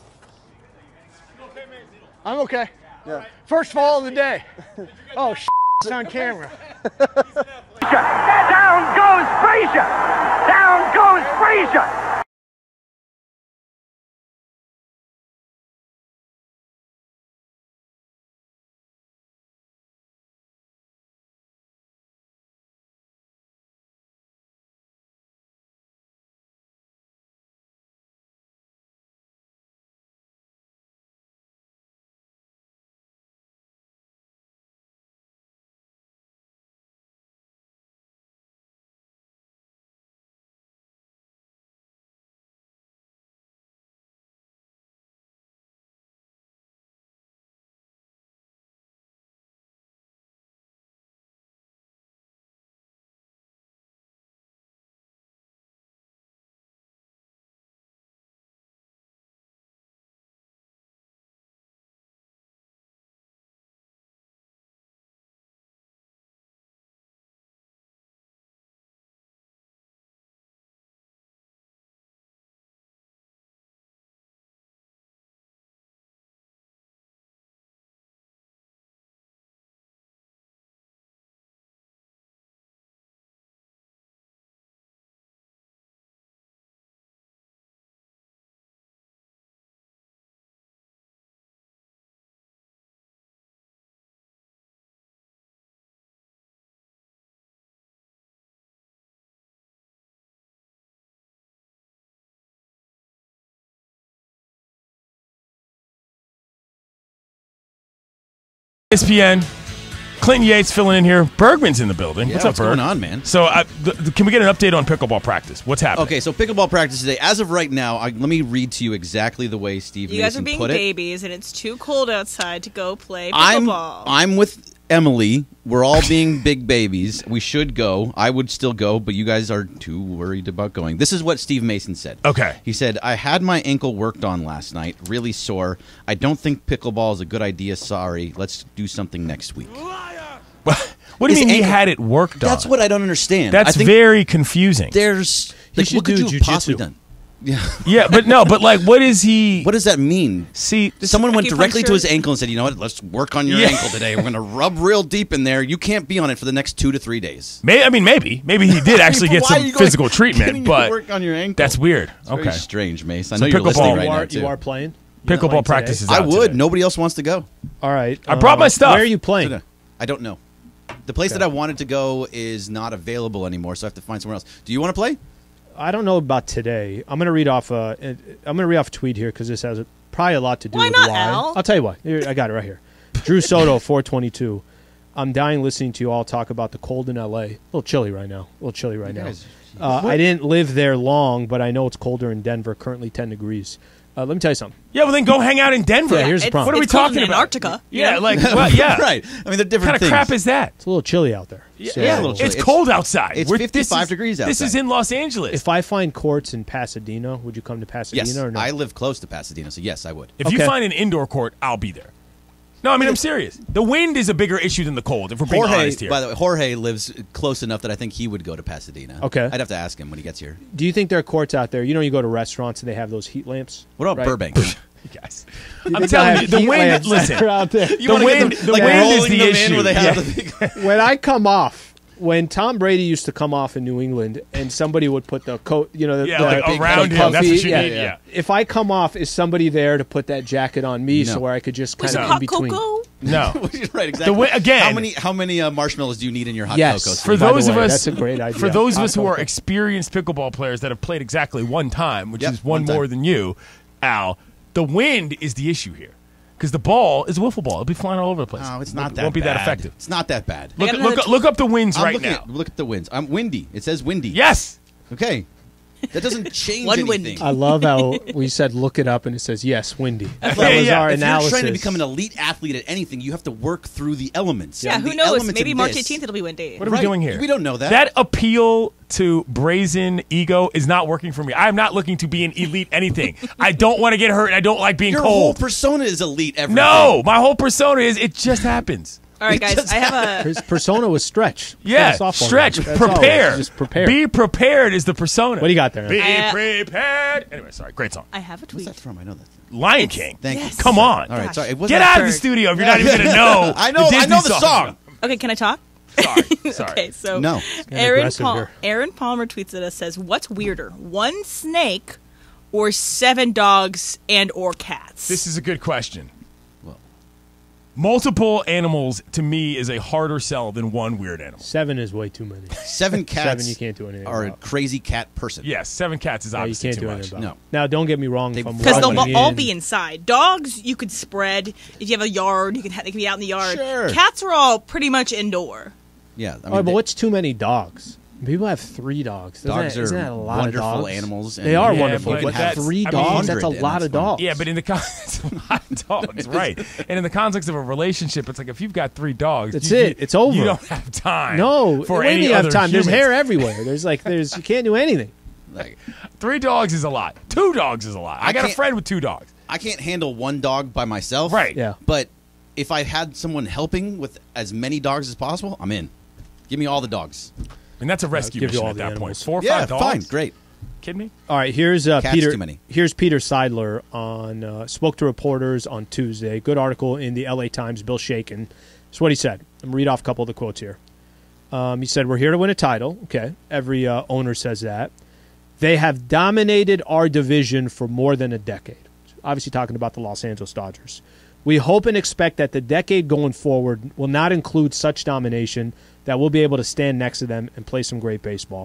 I'm okay. Yeah. First fall of the day. Oh, it's on camera. Down goes Frazier! Down goes Frazier! ESPN. Clinton Yates filling in here. Bergman's in the building. Yeah, what's up, what's Berg? going on, man? So, can we get an update on pickleball practice? What's happening? Okay, so pickleball practice today. As of right now, let me read to you exactly the way Steve You guys Mason are being put it. babies, and it's too cold outside to go play pickleball. I'm with Emily. We're all being big babies. We should go. I would still go, but you guys are too worried about going. This is what Steve Mason said. Okay. He said, I had my ankle worked on last night, really sore. I don't think pickleball is a good idea. Sorry. Let's do something next week. What do you mean he had it worked on? That's what I don't understand. That's very confusing. There's He should what could do you have possibly jujitsu. done? Yeah. Yeah, but like, what is he? What does that mean? See, someone went directly to Acupuncture. his ankle and said, "You know what? Let's work on your Yeah. ankle today. We're going to rub real deep in there. You can't be on it for the next 2 to 3 days." Maybe he did actually get Why are some you going- physical treatment, getting but to work on your ankle? that's weird. It's Okay, very strange, Mace. I So know you're pickleball- listening right you now are, too. you are playing? You're pickleball playing practice today? is out I would. today. Nobody else wants to go. All right. I brought my stuff. Where are you playing? I don't know. The place that I wanted to go is not available anymore, so I have to find somewhere else. Do you want to play? I don't know about today. I'm going to read off. I'm going to read off a tweet here because this has probably a lot to do Why with not, why. Al? I'll tell you why. Here, I got it right here. Drew Soto, 422. I'm dying listening to you all talk about the cold in L.A. A little chilly right now. guys- I didn't live there long, but I know it's colder in Denver. Currently 10 degrees. Let me tell you something. Yeah, well then go hang out in Denver. Yeah, here's the problem. What are we It's cold talking in about? Antarctica. Yeah, like well, yeah, right. I mean, they're different What kind of things. crap is that? It's a little chilly out there. Yeah, So- a little chilly. it's cold outside. It's This 55 is- degrees This is outside. in Los Angeles. If I find courts in Pasadena, would you come to Pasadena Yes, or no? I live close to Pasadena, so yes, I would. If you Okay. find an indoor court, I'll be there. No, I mean I'm serious. The wind is a bigger issue than the cold. If we're being honest here. By the way, Jorge lives close enough that I think he would go to Pasadena. Okay. I'd have to ask him when he gets here. Do you think there are courts out there? You know, you go to restaurants and they have those heat lamps. What about right? Burbank? You guys. You I'm think telling I you, have the heat wind. lamps Listen, that are out there? the wind. The like wind is rolling the them issue. in where they have Yeah. the big. When I come off, when Tom Brady used to come off in New England, and somebody would put the coat, you know, Yeah, the like big, around the him. That's what puffy- you need, yeah. If I come off, is somebody there to put that jacket on me No. so where I could just Was kind it of in hot between? cocoa? No. Right, exactly. The wi- again- how many marshmallows do you need in your hot Yes. cocoa? For Steve? By the those of way, us, that's a great idea. For those of Hot us who are cocoa. experienced pickleball players that have played exactly one time, which Yep, is one one time. more than you, Al, the wind is the issue here. Because the ball is a wiffle ball. It'll be flying all over the place. Oh, it's not It that won't be that bad. effective. It's not that bad. Look, got another look up the winds I'm right looking now. look at the winds. I'm windy. It says windy. Yes. Okay. That doesn't change One anything. windy. I love how we said look it up and it says yes, windy. That Yeah, was yeah. our If analysis. you're trying to become an elite athlete at anything, you have to work through the elements. Yeah, And who the knows? elements Maybe of March this- 18th it'll be windy. What are we Right. doing here? We don't know that. That appeal to brazen ego is not working for me. I'm not looking to be an elite anything. I don't want to get hurt. I don't like being Your whole cold. persona is elite. Everything. No, my whole persona is it just happens. All right, guys, I have a. His persona was stretch. Yeah, Start us off on stretch, that. That's all. prepare. Just prepare. Be prepared is the persona. What do you got there? Be I, prepared. Anyway, sorry, great song. I have a tweet. What's that from? I know that. Lion King. Thank you. Come on. All right, Gosh. sorry. It wasn't Get that out of the Berg. studio if you're not even going to know. I know. The I know Disney the song. Okay, can I talk? Sorry. Okay, so No. aggressive here. Aaron Palmer tweets at us, says, "What's weirder, one snake or 7 dogs and or cats?" This is a good question. Multiple animals to me is a harder sell than one weird animal. 7 is way too many. 7 cats 7 you can't do anything are a about. crazy cat person. Yes, 7 cats is No, you obviously can't too do much. anything about. No. Now, don't get me wrong. If They- I'm Because they'll walking all in- be inside. Dogs, you could spread. If you have a yard, they can be out in the yard. Sure. Cats are all pretty much indoor. Yeah. I Oh, mean, but what's too many dogs? People have 3 dogs. Dogs Isn't are that a lot wonderful of dogs? animals. They are Yeah, wonderful, but but that's- 3 I mean, dogs, that's a 100, and lot that's of fine. dogs. Yeah, but in the it's a lot of dogs, right? And in the context of a relationship, it's like if you've got 3 dogs, That's it. It's over. You don't have time. No, for when any you have other time, there's humans. hair everywhere. You can't do anything. Like, 3 dogs is a lot. 2 dogs is a lot. I got a can't- friend with 2 dogs. I can't handle one dog by myself. Right. Yeah. But if I had someone helping with as many dogs as possible, I'm in. Give me all the dogs. And that's a rescue give you mission all at the that animals. point. 4 or Yeah, 5 dogs. fine, great. Kidding me? All right, here's Cats Peter. too many. Here's Peter Seidler on spoke to reporters on Tuesday. Good article in the LA Times. Bill Shaken. That's what he said. I'm gonna read off a couple of the quotes here. He said, "We're here to win a title." Okay, every owner says that. They have dominated our division for more than a decade. Obviously, talking about the Los Angeles Dodgers. We hope and expect that the decade going forward will not include such domination, that we'll be able to stand next to them and play some great baseball.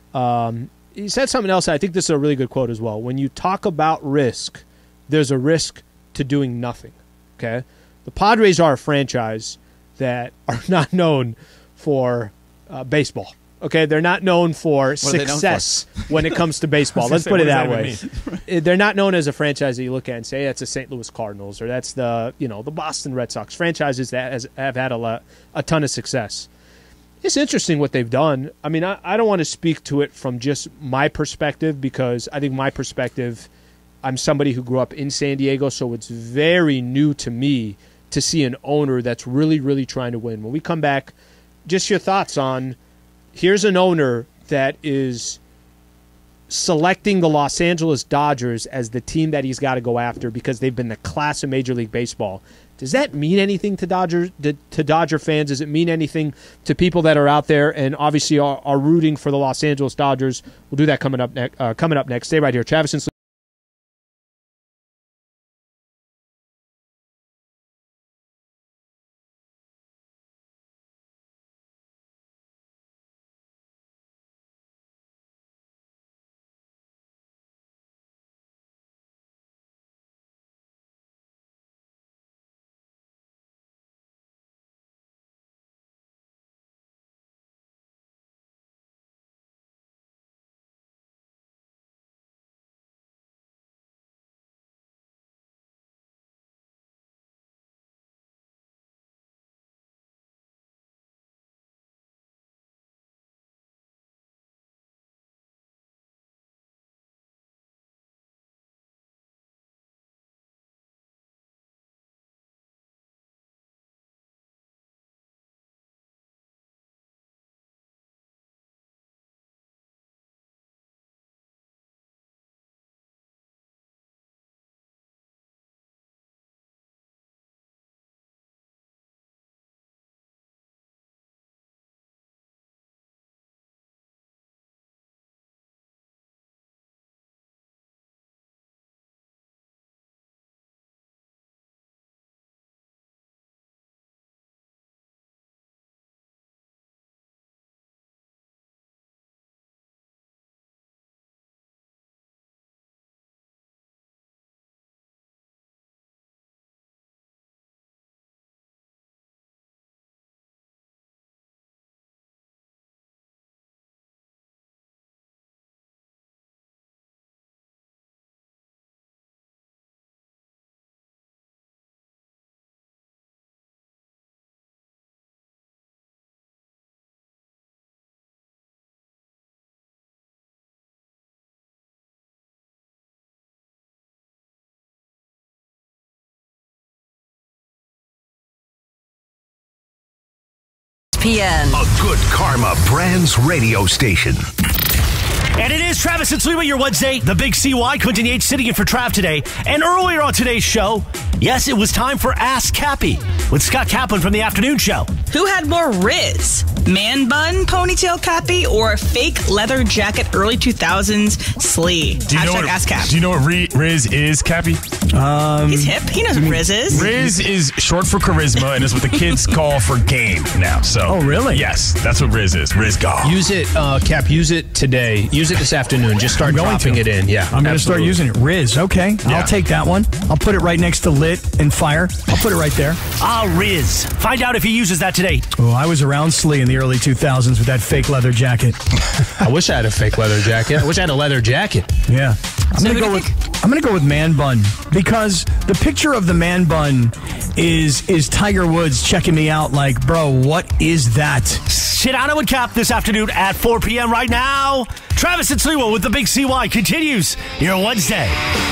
He said something else. I think this is a really good quote as well. When you talk about risk, there's a risk to doing nothing. Okay, The Padres are a franchise that are not known for baseball. Okay, they're not known for success when it comes to baseball. Let's put it that way. They're not known as a franchise that you look at and say, hey, that's the St. Louis Cardinals or that's the Boston Red Sox. Franchises that have had a ton of success. It's interesting what they've done. I mean, I don't want to speak to it from just my perspective because I think my perspective, I'm somebody who grew up in San Diego, so it's very new to me to see an owner that's really, really trying to win. When we come back, just your thoughts on, here's an owner that is selecting the Los Angeles Dodgers as the team that he's got to go after because they've been the class of Major League Baseball. Does that mean anything to Dodger fans? Does it mean anything to people that are out there and obviously are rooting for the Los Angeles Dodgers? We'll do that coming up next. Stay right here. Travis and Sliwa. ESPN. A good karma brands radio station. And it is Travis and Sliwa, your Wednesday. The Big CY, Quentin Yates sitting in for Trav today. And earlier on today's show, yes, it was time for Ask Cappy with Scott Kaplan from the afternoon show. Who had more Riz? Man bun, ponytail Cappy, or a fake leather jacket early 2000s Slee? Ask Cap. Do you know what Riz is, Cappy? He's hip. He knows what Riz is. Riz is short for charisma and is what the kids call for game now. So, oh, really? Yes, that's what Riz is. Riz golf. Use it, Cap. Use it today. Use it this afternoon. Just start dropping it in. Yeah, I'm going to start using it. Riz. Okay. Yeah. I'll take that one. I'll put it right next to lit and fire. I'll put it right there. Riz. Find out if he uses that today. Oh, I was around Slee in the early 2000s with that fake leather jacket. I wish I had a fake leather jacket. I wish I had a leather jacket. Yeah. I'm going to go with man bun because the picture of the man bun is Tiger Woods checking me out like, bro, what is that? Shidano and Cap this afternoon at 4 p.m. right now. Travis and Sliwa with the Big CY continues your Wednesday.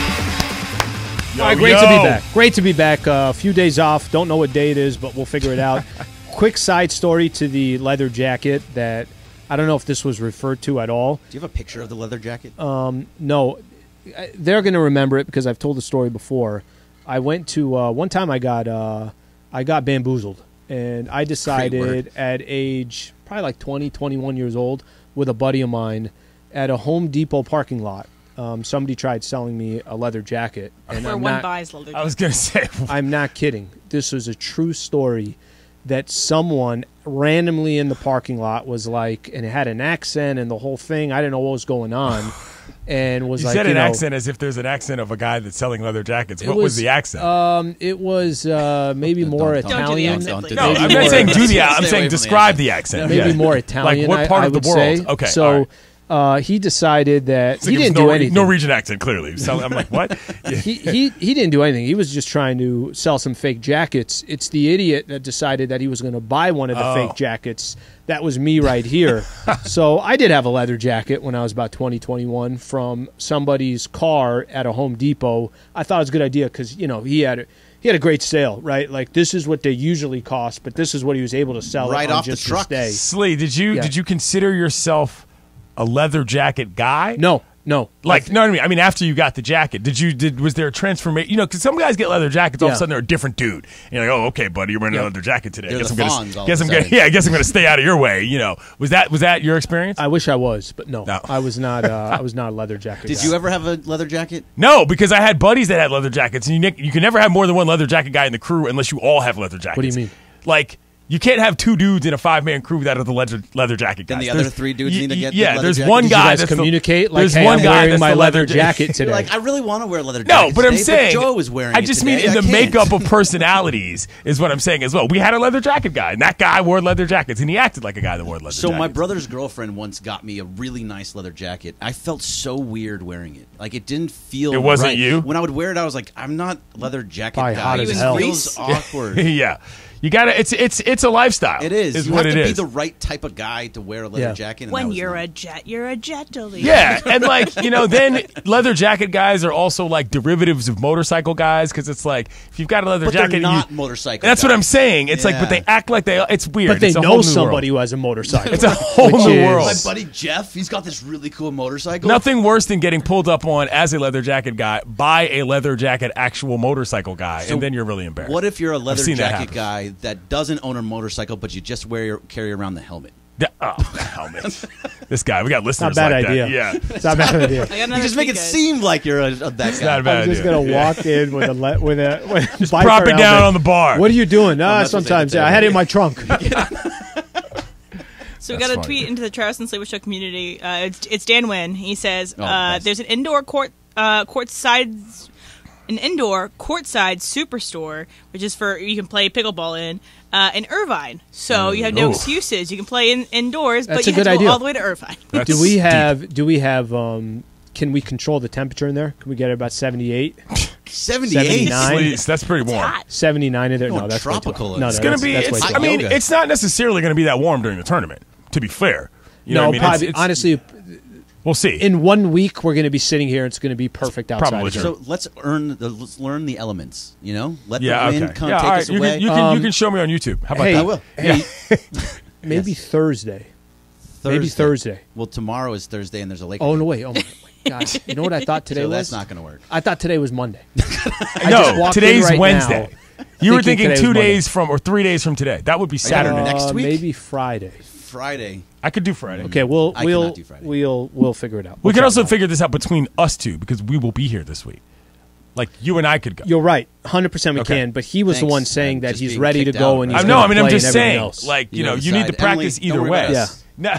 All right, great to be back. Great to be back. A few days off. Don't know what day it is, but we'll figure it out. Quick side story to the leather jacket that I don't know if this was referred to at all. Do you have a picture of the leather jacket? No. They're going to remember it because I've told the story before. I went to one time I got bamboozled, and I decided at age probably like 20, 21 years old with a buddy of mine at a Home Depot parking lot. Somebody tried selling me a leather jacket. And buys leather jacket. I was going to say. I'm not kidding. This was a true story. that someone randomly in the parking lot was like, and it had an accent and the whole thing. I didn't know what was going on. And was you like, said you an know, accent as if there's an accent of a guy that's selling leather jackets. What was the accent? It was maybe more Italian. No, I'm not saying do the accent. I'm saying describe the accent. Maybe more Italian. Like what part of the world? Say. Okay. So he decided that he didn't do anything. No region accent, clearly. I'm like, what? he didn't do anything. He was just trying to sell some fake jackets. It's the idiot that decided that he was going to buy one of the fake jackets. That was me right here. So I did have a leather jacket when I was about 20, 21 from somebody's car at a Home Depot. I thought it was a good idea because, you know, he had a great sale, right? Like, this is what they usually cost, but this is what he was able to sell right on off just the truck. this day. Slee, did you consider yourself a leather jacket guy? No. Like, no, I mean, after you got the jacket, was there a transformation? You know, because some guys get leather jackets, all of a sudden they're a different dude. And you're like, oh, okay, buddy, you're wearing a leather jacket today. I guess I'm going to stay out of your way. You know, was that your experience? I wish I was, but no. I was not. I was not a leather jacket. Did guy. you ever have a leather jacket? No, because I had buddies that had leather jackets, and you can never have more than one leather jacket guy in the crew unless you all have leather jackets. What do you mean? Like, you can't have two dudes in a 5-man crew without the leather jacket guys. Then the other three dudes need to get yeah. the There's leather one Did guy you guys that's communicate like, there's hey, one I'm guy wearing that's my the leather jacket today. You're like, I really want to wear a leather No, jacket. but I'm today, saying Joe was wearing. I just it mean today. in the I can't. makeup of personalities is what I'm saying as well. We had a leather jacket guy, and that guy wore leather jackets, and he acted like a guy that wore leather. So jackets. my brother's girlfriend once got me a really nice leather jacket. I felt so weird wearing it. Like it didn't feel. It wasn't right. you? When I would wear it, I was like, I'm not a leather jacket Probably guy. hot as hell. It feels awkward. Yeah. You gotta. It's a lifestyle. It is. Is you what have it to be is. the right type of guy to wear a leather jacket. And When that was you're not. a jet, you're a jet. Yeah, and like then leather jacket guys are also like derivatives of motorcycle guys because it's like if you've got a leather But jacket, they're not motorcycle. That's guys. what I'm saying. It's like, but they act like they. It's weird. But they It's a know whole new somebody world. who has a motorcycle. It's a whole Which new is- world. My buddy Jeff, he's got this really cool motorcycle. Nothing worse than getting pulled up on as a leather jacket guy by a leather jacket actual motorcycle guy, So and then you're really embarrassed. What if you're a leather seen that jacket happen. guy that doesn't own a motorcycle, but you just carry around the helmet? The helmet. This guy, we got listeners Not a bad like idea. that. Yeah, It's not a bad idea. I got You another just make tweet, it guys. seem like you're that guy. not a bad I'm just idea. gonna walk in with a Just prop it down on the bar. What are you doing? that's what they Sometimes did I had it in my trunk. So we That's got a funny. tweet into the Travis and Sliwa Show community. It's Dan Wynn. He says nice. there's an indoor courtside superstore, which is for you can play pickleball in Irvine. So you have no excuses. You can play indoors, That's but a you have good to go idea. all the way to Irvine. Do we have? Can we control the temperature in there? Can we get it about 78? 78. 79? Please, that's pretty warm. 79 in there? Going No, that's way too tropical. hot. No, It's no, gonna that's- be. that's way It's, too I mean, yoga. it's not necessarily going to be that warm during the tournament. To be fair, you know no, what I mean? probably, It's- honestly, we'll see. in 1 week we're going to be sitting here. It's going to be perfect outside. Probably here. true. So let's learn the elements. You know, let yeah, the wind okay. come Yeah, take all right. us away. You can show me on YouTube. How about Hey, that? I will. Hey, maybe Thursday. Maybe Thursday. Well, tomorrow is Thursday, and there's a Laker. Oh game. no! Wait! Oh my God! You know what I thought today So was? that's not going to work. I thought today was Monday. I just No, walked today's in right Wednesday. now You were thinking today 2 was Monday. days from or 3 days from today. That would be Saturday. next week? Maybe Friday. Friday. I could do Friday. Okay, I cannot do Friday. we'll figure it out. We We'll could also figure it out. figure this out between us two because we will be here this week. Like you and I could go. You're right, 100% we Okay. can. But he was the Thanks. one saying I'm that just he's being ready to kicked go out, and right? he's I know. gonna I mean, I'm play just and everything saying. else. Like you know, decide. you need to practice Emily, don't either worry way. about us. No,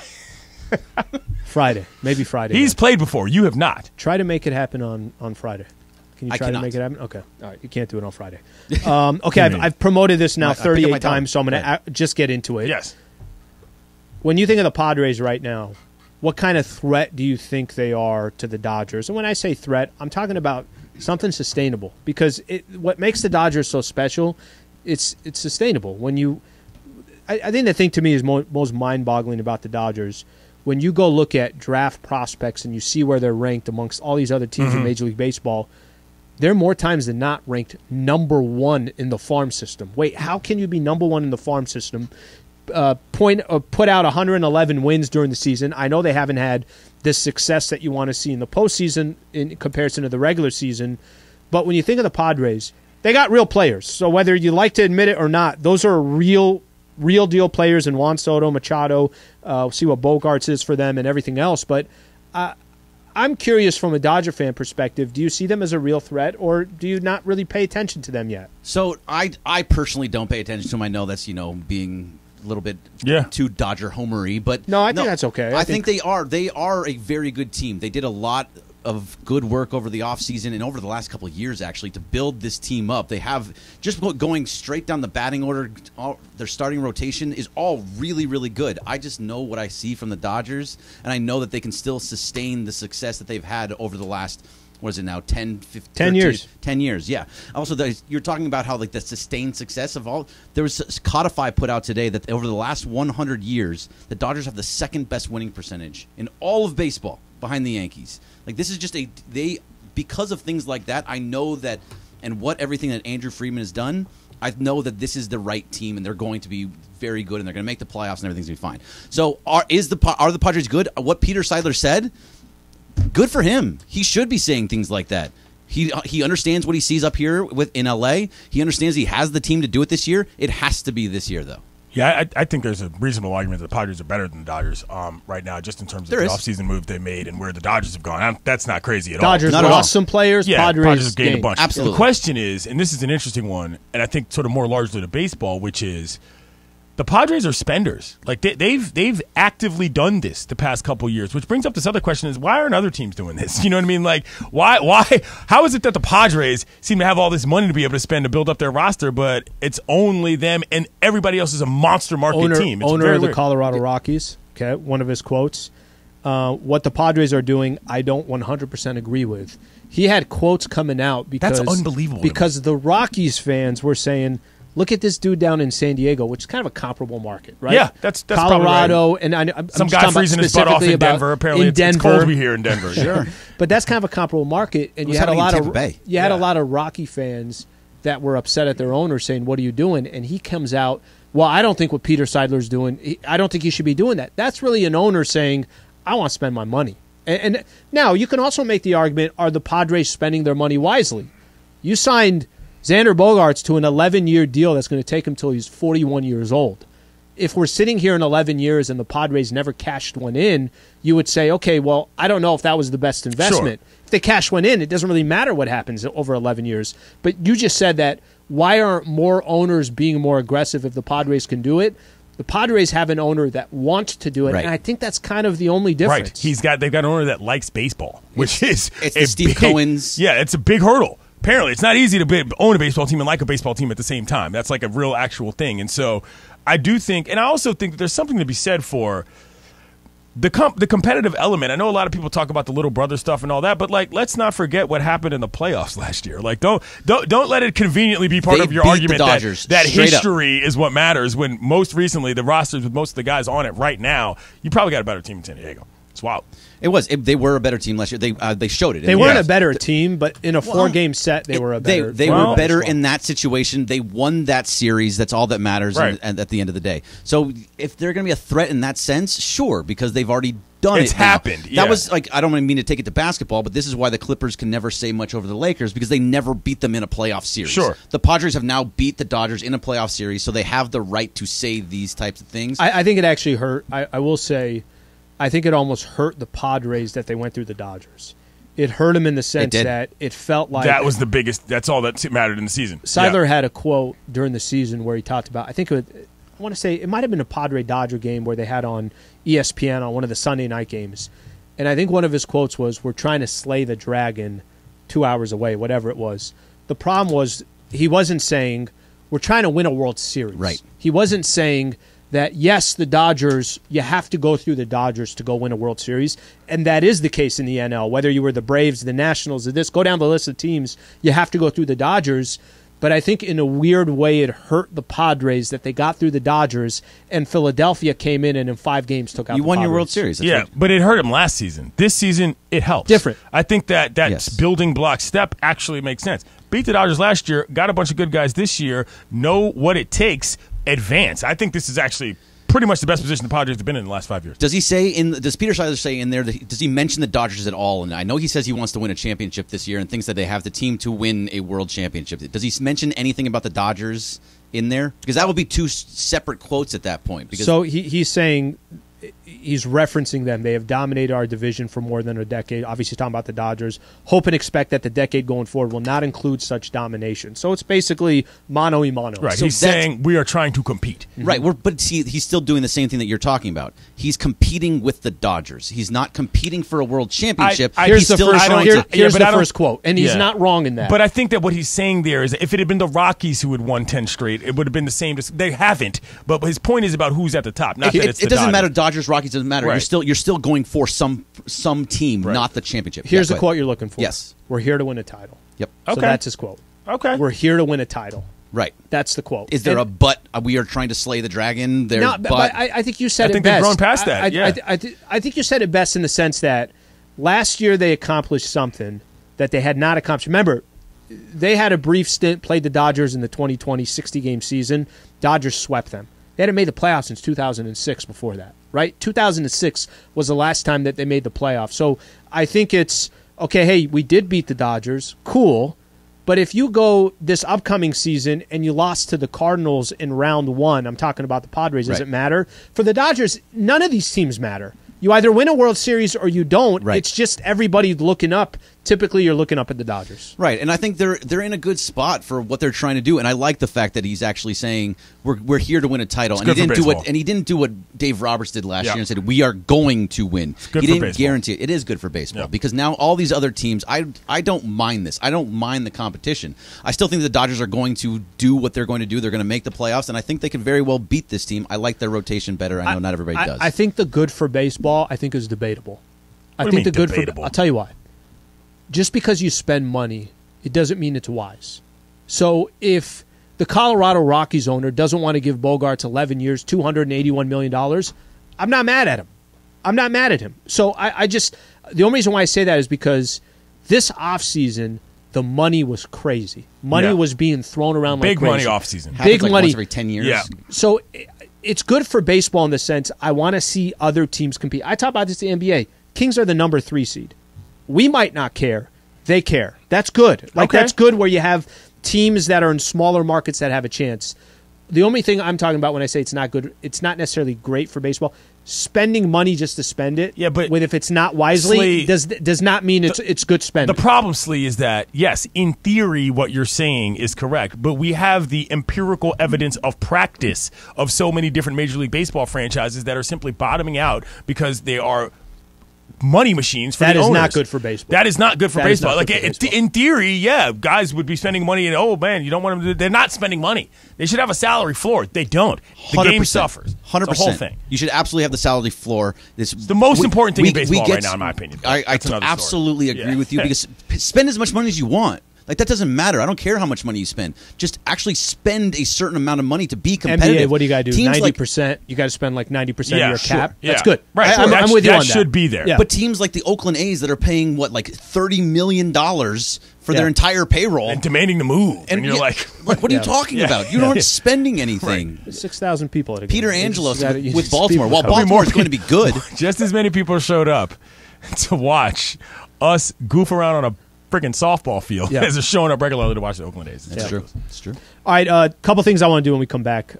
Friday, maybe Friday. he's then. played before. You have not. Try to make it happen on Friday. Can you I try to cannot. make it happen? Okay, all right. You can't do it on Friday. Okay, I've promoted this now I pick up my 38 dog. times, so I'm going Right. to just get into it. Yes. When you think of the Padres right now, what kind of threat do you think they are to the Dodgers? And when I say threat, I'm talking about something sustainable because what makes the Dodgers so special, it's sustainable. When I think the thing to me is most mind-boggling about the Dodgers, when you go look at draft prospects and you see where they're ranked amongst all these other teams in Major League Baseball, they're more times than not ranked number one in the farm system. Wait, how can you be number one in the farm system? Put out 111 wins during the season. I know they haven't had this success that you want to see in the postseason in comparison to the regular season, but when you think of the Padres, they got real players. So whether you like to admit it or not, those are real deal players in Juan Soto, Machado. See what Bogarts is for them and everything else. But I'm curious from a Dodger fan perspective. Do you see them as a real threat, or do you not really pay attention to them yet? So I personally don't pay attention to them. I know that's being a little bit too Dodger homery, but no, I think that's okay. I think they are a very good team. They did a lot of good work over the offseason and over the last couple of years, actually, to build this team up. They have just going straight down the batting order. Their starting rotation is all really, really good. I just know what I see from the Dodgers, and I know that they can still sustain the success that they've had over the last, what is it now, 10, 15, 10 years. 10 years, yeah. Also, you're talking about how the sustained success of all. There was Codify put out today that over the last 100 years, the Dodgers have the second best winning percentage in all of baseball, behind the Yankees. This is just because of things like that, I know that, and everything that Andrew Friedman has done, I know that this is the right team, and they're going to be very good, and they're going to make the playoffs, and everything's going to be fine. So are the Padres good? What Peter Seidler said, good for him. He should be saying things like that. He understands what he sees up here in LA. He understands he has the team to do it this year. It has to be this year, though. Yeah, I think there's a reasonable argument that the Padres are better than the Dodgers right now, just in terms of the offseason move they made and where the Dodgers have gone. That's not crazy at all. Dodgers lost some players. Yeah, Padres have gained a bunch. Absolutely. The question is, and this is an interesting one, and I think sort of more largely to baseball, which is the Padres are spenders. They've actively done this the past couple of years, which brings up this other question: is why aren't other teams doing this? You know what I mean? Why? How is it that the Padres seem to have all this money to be able to spend to build up their roster, but it's only them and everybody else is a monster market team? It's owner of the Colorado Rockies. Okay, one of his quotes: "What the Padres are doing, I don't 100% agree with." He had quotes coming out because that's unbelievable. Because the Rockies fans were saying, look at this dude down in San Diego, which is kind of a comparable market, right? Yeah, that's Colorado, right. and I'm some guy freezing his butt off in Denver. Apparently, it's cold here in Denver. Sure, but that's kind of a comparable market, and you had a lot of Rocky fans that were upset at their owner, saying, "What are you doing?" And he comes out, "Well, I don't think what Peter Seidler's doing. I don't think he should be doing that." That's really an owner saying, "I want to spend my money." And now you can also make the argument: are the Padres spending their money wisely? You signed Xander Bogaerts to an 11-year deal that's going to take him till he's 41 years old. If we're sitting here in 11 years and the Padres never cashed one in, you would say, okay, well, I don't know if that was the best investment. Sure. If they cash one in, it doesn't really matter what happens over 11 years. But you just said that why aren't more owners being more aggressive if the Padres can do it? The Padres have an owner that wants to do it, and I think that's kind of the only difference. Right. They've got an owner that likes baseball, which is the Steve Cohen's. Yeah, it's a big hurdle. Apparently, it's not easy to own a baseball team and like a baseball team at the same time. That's like a real actual thing. And so I do think, and I also think that there's something to be said for the competitive element. I know a lot of people talk about the little brother stuff and all that, but let's not forget what happened in the playoffs last year. Don't let it conveniently be part of your argument that history is what matters, when most recently the rosters with most of the guys on it right now, you probably got a better team in San Diego. It's wild. They were a better team last year. They showed it. They weren't a better team, but in a 4-game set, they were a better. They were better in that situation. They won that series. That's all that matters. Right. And at the end of the day, so if they're going to be a threat in that sense, sure, because they've already done it. It's happened. That was I don't mean to take it to basketball, but this is why the Clippers can never say much over the Lakers, because they never beat them in a playoff series. Sure. The Padres have now beat the Dodgers in a playoff series, so they have the right to say these types of things. I think it actually hurt. I will say, I think it almost hurt the Padres that they went through the Dodgers. It hurt them in the sense that it felt like that was the biggest. That's all that mattered in the season. Seidler had a quote during the season where he talked about, I want to say it might have been a Padre-Dodger game where they had on ESPN on one of the Sunday night games. And I think one of his quotes was, "We're trying to slay the dragon 2 hours away," whatever it was. The problem was he wasn't saying, "We're trying to win a World Series." Right. He wasn't saying that, yes, the Dodgers, you have to go through the Dodgers to go win a World Series, and that is the case in the NL. Whether you were the Braves, the Nationals, or this, go down the list of teams, you have to go through the Dodgers. But I think in a weird way it hurt the Padres that they got through the Dodgers, and Philadelphia came in and in 5 games took out the Padres. You won your World Series. That's right. But it hurt them last season. This season, it helps. Different. I think that building block step actually makes sense. Beat the Dodgers last year, got a bunch of good guys this year, know what it takes, advance. I think this is actually pretty much the best position the Padres have been in the last 5 years. Does Peter Seidler say in there, does he mention the Dodgers at all? And I know he says he wants to win a championship this year and thinks that they have the team to win a world championship. Does he mention anything about the Dodgers in there? Because that would be 2 separate quotes at that point. So he's saying he's referencing them. They have dominated our division for more than a decade. Obviously, talking about the Dodgers. Hope and expect that the decade going forward will not include such domination. So it's basically mano y mano. Right. So he's saying we are trying to compete. Right. But see, he's still doing the same thing that you're talking about. He's competing with the Dodgers. He's not competing for a world championship. Here's the first quote, and he's Yeah. not wrong in that. But I think that what he's saying there is if it had been the Rockies who had won 10 straight, it would have been the same. They haven't. But his point is about who's at the top, not that it's the It doesn't Dodgers. matter. Dodgers, Rockies doesn't matter. Right. You're still going for some team, not the championship. Here's Yeah, the go quote ahead. you're looking for. Yes. We're here to win a title. Yep. So that's his quote. Okay. We're here to win a title. Right. That's the quote. Is there a but? We are trying to slay the dragon. There, No, but I think you said it best. I think they've grown past that. I think you said it best in the sense that last year they accomplished something that they had not accomplished. Remember, they had a brief stint, played the Dodgers in the 2020 60-game season. Dodgers swept them. They hadn't made the playoffs since 2006 before that, right? 2006 was the last time that they made the playoffs. So I think it's, okay, hey, we did beat the Dodgers. Cool. But if you go this upcoming season and you lost to the Cardinals in round one, I'm talking about the Padres, does it matter? For the Dodgers, none of these teams matter. You either win a World Series or you don't. Right. It's just everybody looking up. Typically, you're looking up at the Dodgers. Right, and I think they're in a good spot for what they're trying to do, and I like the fact that he's actually saying we're here to win a title, and he didn't do what Dave Roberts did last year and said we are going to win. He didn't guarantee it. It is good for baseball because now all these other teams, I don't mind this. I don't mind the competition. I still think the Dodgers are going to do what they're going to do. They're going to make the playoffs, and I think they can very well beat this team. I like their rotation better. I know not everybody does. I think the good for baseball, I think, is debatable. What do you mean debatable? I'll tell you why. Just because you spend money, it doesn't mean it's wise. So if the Colorado Rockies owner doesn't want to give Bogaerts 11 years, $281 million, I'm not mad at him. I'm not mad at him. So I just, the only reason why I say that is because this offseason, the money was crazy. Money was being thrown around like crazy. Big money offseason. Big money. Once every 10 years. Yeah. So it's good for baseball in the sense I want to see other teams compete. I talk about this in the NBA. Kings are the number 3 seed. We might not care. They care. That's good. That's good where you have teams that are in smaller markets that have a chance. The only thing I'm talking about when I say it's not good, it's not necessarily great for baseball. Spending money just to spend it, but if it's not wisely, does not mean it's good spending. The problem, Slee, is that, yes, in theory, what you're saying is correct, but we have the empirical evidence of practice of so many different Major League Baseball franchises that are simply bottoming out because they are money machines for the owners. That is not good for baseball. That is not good for baseball. In theory, guys would be spending money, and you don't want them to. They're not spending money. They should have a salary floor. They don't. The 100%. game suffers. 100%. The whole thing. You should absolutely have the salary floor. It's the most important thing in baseball right now, in my opinion. I absolutely agree with you because spend as much money as you want. Like, that doesn't matter. I don't care how much money you spend. Just actually spend a certain amount of money to be competitive. NBA, what do you got to do? Teams 90%. You got to spend like 90% of your cap. Yeah. That's good. Right. I'm with you on that. That should be there. Yeah. But teams like the Oakland A's that are paying, like $30 million for their entire payroll. And demanding to move. And you're like, what are you talking about? You aren't spending anything. Right. 6,000 people at a game. Peter Angelos with Baltimore. While Baltimore is going to be good. Just as many people showed up to watch us goof around on a freaking softball field as they're showing up regularly to watch the Oakland A's. That's true. It's true. All right, a couple things I want to do when we come back.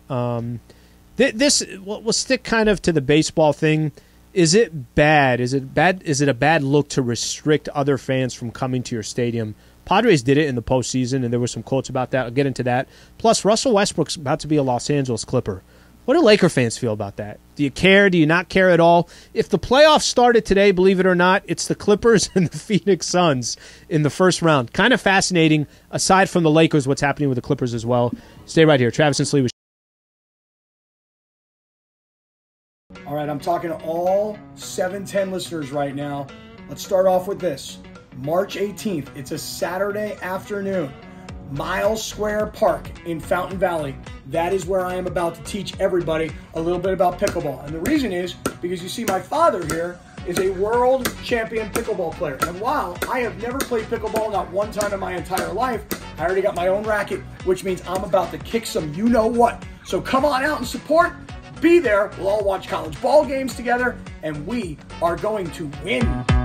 We'll stick kind of to the baseball thing. Is it bad? Is it a bad look to restrict other fans from coming to your stadium? Padres did it in the postseason, and there were some quotes about that. I'll get into that. Plus, Russell Westbrook's about to be a Los Angeles Clipper. What do Laker fans feel about that? Do you care? Do you not care at all? If the playoffs started today, believe it or not, it's the Clippers and the Phoenix Suns in the first round. Kind of fascinating, aside from the Lakers, what's happening with the Clippers as well. Stay right here. Travis and Sliwa. All right, I'm talking to all 710 listeners right now. Let's start off with this. March 18th, it's a Saturday afternoon. Miles Square Park in Fountain Valley. That is where I am about to teach everybody a little bit about pickleball. And the reason is because you see my father here is a world champion pickleball player. And while I have never played pickleball, not one time in my entire life, I already got my own racket, which means I'm about to kick some you-know-what. So come on out and support. Be there. We'll all watch college ball games together, and we are going to win.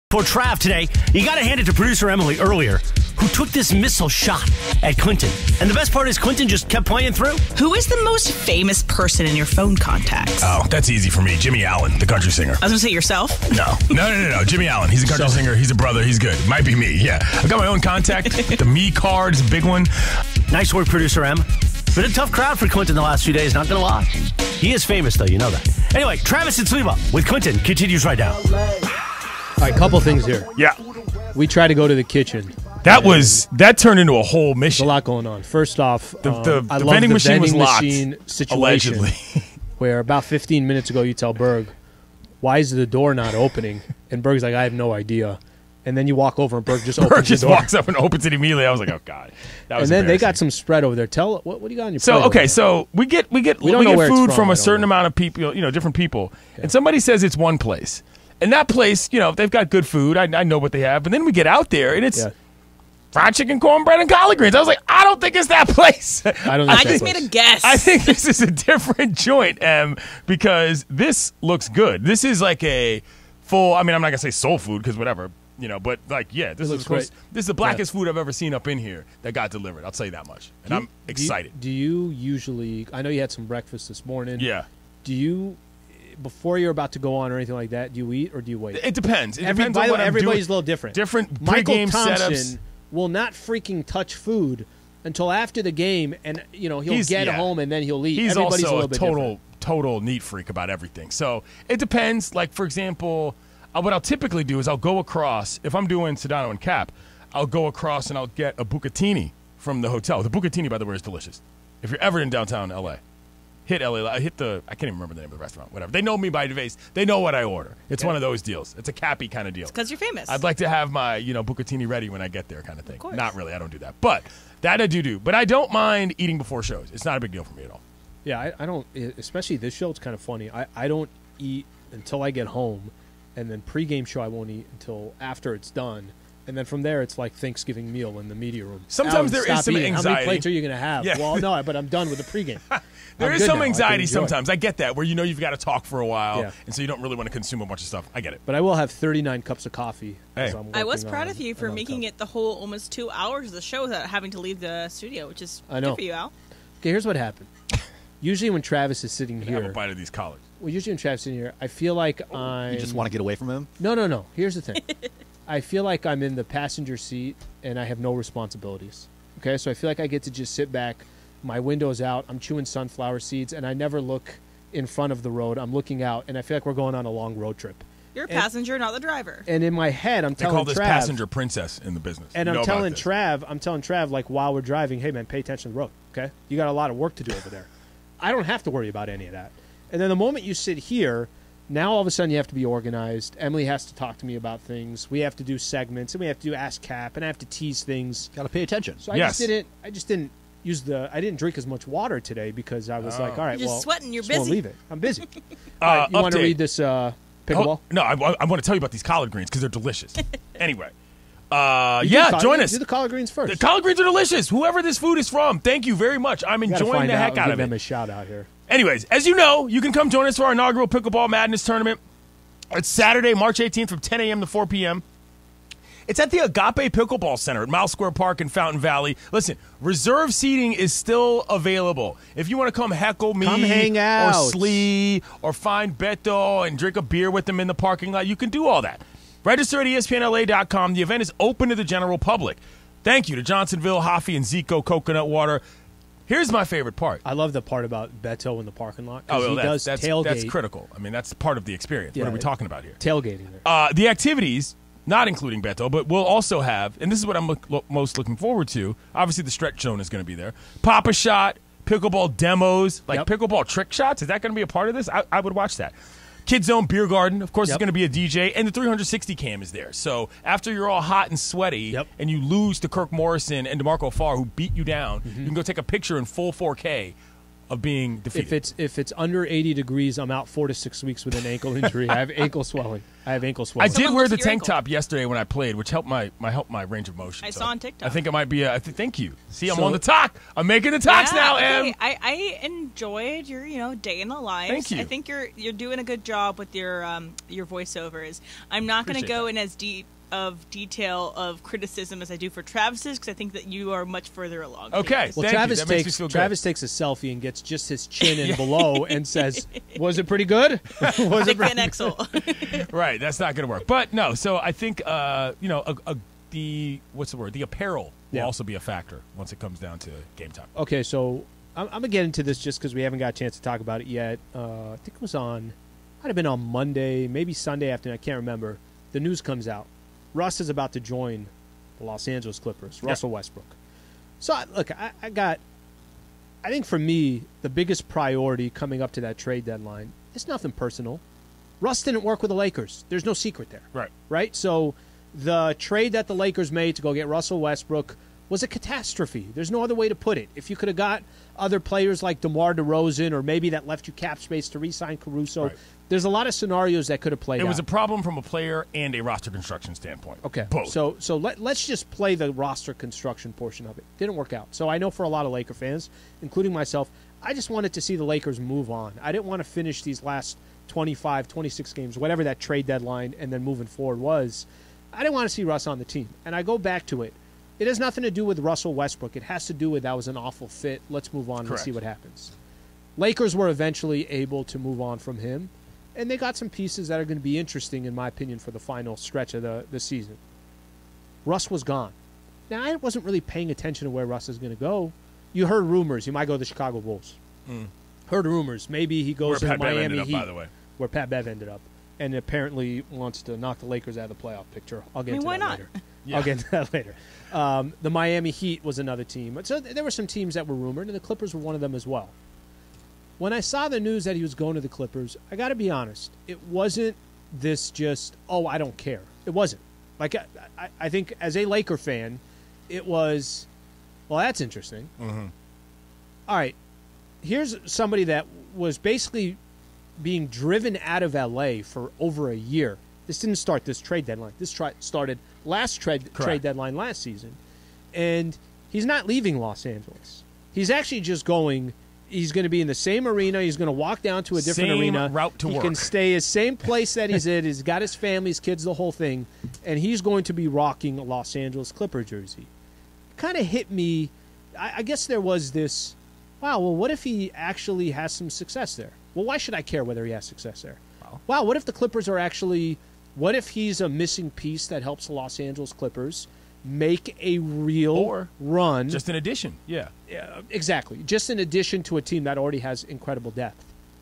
For Trav today, you got to hand it to producer Emily earlier, who took this missile shot at Clinton. And the best part is Clinton just kept playing through. Who is the most famous person in your phone contacts? Oh, that's easy for me. Jimmy Allen, the country singer. I was going to say yourself. No. Jimmy Allen. He's a country singer. He's a brother. He's good. Might be me. Yeah. I've got my own contact. The me card is a big one. Nice work, producer Em. Been a tough crowd for Clinton the last few days, not going to lie. He is famous, though. You know that. Anyway, Travis and Sliwa with Clinton continues right now. All right, couple things here. Yeah. We tried to go to the kitchen. That turned into a whole mission. There's a lot going on. First off, the I love vending the machine was vending locked, machine situation allegedly. where about 15 minutes ago you tell Berg, why is the door not opening? And Berg's like, I have no idea. And then you walk over and Berg just opens the door. Walks up and opens it immediately. I was like, oh God. That was and then they got some spread over there. Tell what do you got on your So plate okay, over so we get food from a certain amount of people, different people. Yeah. And somebody says it's one place. And that place, they've got good food. I know what they have. But then we get out there and it's fried chicken, cornbread, and collard greens. I was like, I don't think it's that place. I just made a guess. I think this is a different joint, because this looks good. This is like a full, I'm not going to say soul food because whatever, but this is the blackest food I've ever seen up in here that got delivered. I'll tell you that much. And I'm excited. Do you usually, I know you had some breakfast this morning. Yeah. Do you, before you're about to go on or anything like that, do you eat or do you wait? It depends. Everybody's a little different. Different Michael pregame Thompson setups. will not freaking touch food until after the game, and he'll get home and then he'll eat. He's Everybody's also a little bit total neat freak about everything. So it depends. Like for example, what I'll typically do is I'll go across. If I'm doing Sedano and Cap, I'll go across and I'll get a bucatini from the hotel. The bucatini, by the way, is delicious. If you're ever in downtown LA. Hit LA. I can't even remember the name of the restaurant. Whatever. They know me by face. They know what I order. It's one of those deals. It's a Cappy kind of deal. Because you're famous. I'd like to have my, bucatini ready when I get there, kind of thing. Of course. Not really. I don't do that, but that I do. But I don't mind eating before shows. It's not a big deal for me at all. Yeah, I don't. Especially this show. It's kind of funny. I don't eat until I get home, and then pregame show I won't eat until after it's done. And then from there, it's like Thanksgiving meal in the media room. Sometimes there is some eating. anxiety. How many plates are you going to have? Yeah. Well, no, but I'm done with the pregame. There is some anxiety sometimes. I get that, where you've got to talk for a while, and so you don't really want to consume a bunch of stuff. I get it. But I will have 39 cups of coffee. Hey. I was proud of you for making it the whole almost 2 hours of the show without having to leave the studio, which is good for you, Al. Okay, here's what happened. Usually when Travis is sitting here, have a bite of these collards. Well, usually when Travis is sitting here, I feel like You just want to get away from him? No. Here's the thing. I feel like I'm in the passenger seat and I have no responsibilities. Okay, so I feel like I get to just sit back. My window's out. I'm chewing sunflower seeds, and I never look in front of the road. I'm looking out, and I feel like we're going on a long road trip. You're a passenger, not the driver. And in my head, I'm telling Trav. They call this passenger princess in the business. And I'm telling Trav, like while we're driving, hey man, pay attention to the road. Okay, you got a lot of work to do over there. I don't have to worry about any of that. And then the moment you sit here, now all of a sudden you have to be organized. Emily has to talk to me about things. We have to do segments, and we have to do Ask Cap, and I have to tease things. Got to pay attention. So I just didn't I didn't drink as much water today because I was like, all right, you're just sweating. You're busy. Leave it. I'm busy. All right, you want to read this pickleball? No, I want to tell you about these collard greens because they're delicious. Anyway. Join us. Do the collard greens first. The collard greens are delicious. Whoever this food is from, thank you very much. I'm enjoying the heck out of it. Give them a shout out here. Anyways, as you know, you can come join us for our inaugural Pickleball Madness tournament. It's Saturday, March 18th from 10 a.m. to 4 p.m. It's at the Agape Pickleball Center at Miles Square Park in Fountain Valley. Listen, reserve seating is still available. If you want to come heckle me, come hang out, or Slee, or find Beto and drink a beer with them in the parking lot, you can do all that. Register at ESPNLA.com. The event is open to the general public. Thank you to Johnsonville, Hoffy, and Zico Coconut Water. Here's my favorite part. I love the part about Beto in the parking lot. Oh, that's tailgate. That's critical. I mean, that's part of the experience. Yeah, what are we talking about here? Tailgating there. The activities, not including Beto, but we'll also have, and this is what I'm most looking forward to, obviously the stretch zone is going to be there. Pop-A-Shot, pickleball demos, pickleball trick shots. Is that going to be a part of this? I would watch that. Kids Zone Beer Garden, of course, is going to be a DJ, and the 360 cam is there. So after you're all hot and sweaty and you lose to Kirk Morrison and DeMarco Farr, who beat you down, you can go take a picture in full 4K of being defeated. If it's under 80 degrees, I'm out 4 to 6 weeks with an ankle injury. I have ankle swelling. I did wear the tank top yesterday when I played, which helped my range of motion. I saw on TikTok. I think it might be thank you. See, I'm on the talk. I'm making the talks now, Em. I enjoyed your day in the life. Thank you. I think you're doing a good job with your voiceovers. I'm not going to go in as deep of detail of criticism as I do for Travis's, because I think that you are much further along. Okay, well, Travis takes a selfie and gets just his chin and below and says, "Was it pretty good? Was it Van Exel?" Right, that's not going to work. But no, so I think the apparel will also be a factor once it comes down to game time. Okay, so I'm gonna get into this just because we haven't got a chance to talk about it yet. I think it might have been on Monday, maybe Sunday afternoon. I can't remember. The news comes out. Russ is about to join the Los Angeles Clippers, Russell Westbrook. So, I think for me, the biggest priority coming up to that trade deadline is nothing personal. Russ didn't work with the Lakers. There's no secret there. Right? So the trade that the Lakers made to go get Russell Westbrook was a catastrophe. There's no other way to put it. If you could have got other players like DeMar DeRozan, or maybe that left you cap space to re-sign Caruso, there's a lot of scenarios that could have played out. It was a problem from a player and a roster construction standpoint. Okay. Both. So let's just play the roster construction portion of it. Didn't work out. So I know for a lot of Laker fans, including myself, I just wanted to see the Lakers move on. I didn't want to finish these last 25, 26 games, whatever that trade deadline and then moving forward was. I didn't want to see Russ on the team. And I go back to it. It has nothing to do with Russell Westbrook. It has to do with that was an awful fit. Let's move on and see what happens. Lakers were eventually able to move on from him, and they got some pieces that are going to be interesting, in my opinion, for the final stretch of the season. Russ was gone. Now, I wasn't really paying attention to where Russ is going to go. You heard rumors. He might go to the Chicago Bulls. Heard rumors. Maybe he goes to the Miami Heat, by the way. where Pat Bev ended up, and apparently wants to knock the Lakers out of the playoff picture. I'll get into that later. I'll get into that later. The Miami Heat was another team. So there were some teams that were rumored, and the Clippers were one of them as well. When I saw the news that he was going to the Clippers, I got to be honest, it wasn't this just, I don't care. It wasn't. Like, I think as a Laker fan, it was, well, that's interesting. All right, here's somebody that was basically being driven out of L.A. for over a year. This didn't start this trade deadline. This started last trade deadline last season. And he's not leaving Los Angeles. He's actually just going – he's going to be in the same arena. He's going to walk down to a different arena. Route to work. He can stay his same place that he's in. He's got his family, his kids, the whole thing. And he's going to be rocking a Los Angeles Clipper jersey. Kind of hit me. I guess there was this, wow, well, what if he actually has some success there? Well, why should I care whether he has success there? Wow, what if the Clippers are actually – what if he's a missing piece that helps the Los Angeles Clippers make a real run? Just an addition, yeah. Exactly. Just an addition to a team that already has incredible depth.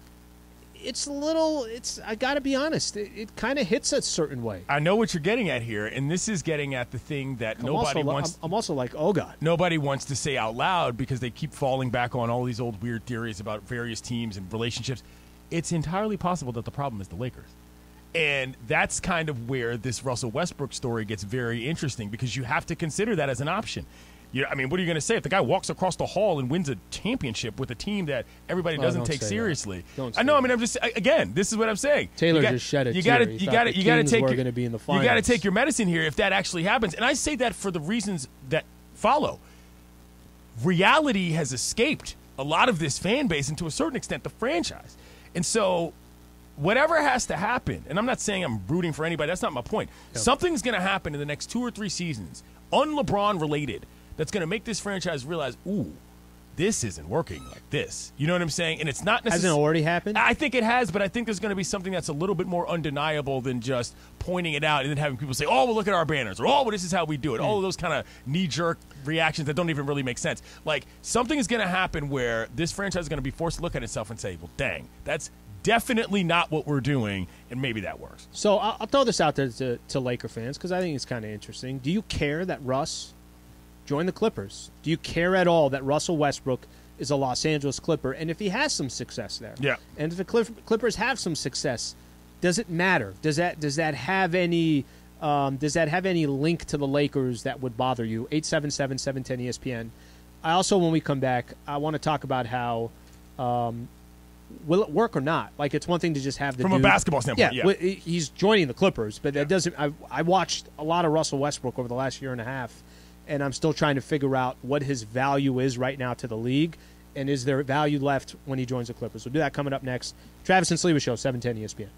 I got to be honest, it kind of hits a certain way. I know what you're getting at here, and this is getting at the thing that nobody wants. I'm also like, oh, God. Nobody wants to say out loud because they keep falling back on all these old weird theories about various teams and relationships. It's entirely possible that the problem is the Lakers. And that's kind of where this Russell Westbrook story gets very interesting because you have to consider that as an option. I mean, what are you going to say if the guy walks across the hall and wins a championship with a team that everybody doesn't take seriously? I know. I mean, I'm just again. This is what I'm saying. Taylor just shed it. You got to take your medicine here if that actually happens. And I say that for the reasons that follow. Reality has escaped a lot of this fan base and to a certain extent the franchise, and so. Whatever has to happen, and I'm not saying I'm rooting for anybody. That's not my point. Yep. Something's going to happen in the next 2 or 3 seasons, un-LeBron related, that's going to make this franchise realize, ooh, this isn't working like this. You know what I'm saying? And it's not necessarily... Hasn't it already happened? I think it has, but I think there's going to be something that's a little bit more undeniable than just pointing it out and then having people say, oh, well, look at our banners, or oh, well, this is how we do it. All of those kind of knee-jerk reactions that don't even really make sense. Like, something is going to happen where this franchise is going to be forced to look at itself and say, well, dang, that's definitely not what we're doing, and maybe that works. So I'll throw this out there to Laker fans because I think it's kind of interesting. Do you care that Russ joined the Clippers? Do you care at all that Russell Westbrook is a Los Angeles Clipper? And if he has some success there, and if the Clippers have some success, does it matter? Does that have any link to the Lakers that would bother you? 877-710-ESPN. I also, when we come back, I want to talk about how Will it work or not? Like, it's one thing to just have the From dude, a basketball standpoint, yeah. He's joining the Clippers, but that doesn't. I watched a lot of Russell Westbrook over the last year and a half, and I'm still trying to figure out what his value is right now to the league, and is there value left when he joins the Clippers? We'll do that coming up next. Travis and Sliwa Show, 710 ESPN.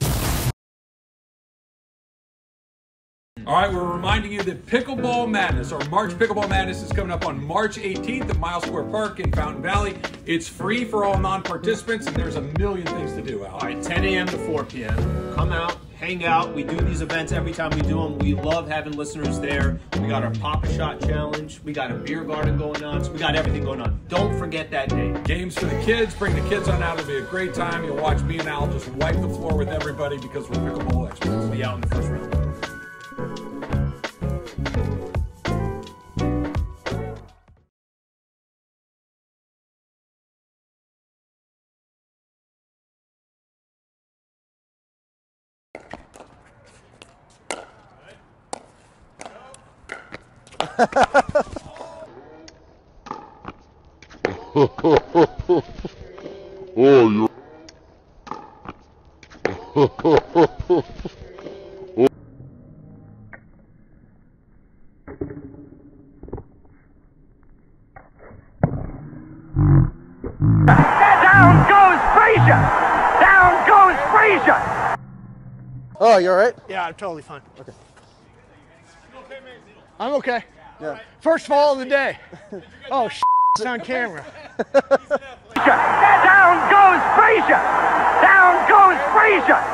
All right, we're reminding you that Pickleball Madness, or March Pickleball Madness, is coming up on March 18th at Miles Square Park in Fountain Valley. It's free for all non-participants, and there's a million things to do, Al. All right, 10 a.m. to 4 p.m. Come out, hang out. We do these events every time we do them. We love having listeners there. We got our Pop-A-Shot Challenge. We got a beer garden going on. So we got everything going on. Don't forget that day. Games for the kids. Bring the kids on out. It'll be a great time. You'll watch me and Al just wipe the floor with everybody because we're pickleball experts. We'll be out in the first round. Oh, Down goes Frazier! Down goes Frazier! Oh, you all right? Yeah, I'm totally fine. Okay. I'm okay. Yeah. First fall of the day. Oh, it's on camera. Down goes Frazier! Down goes Frazier!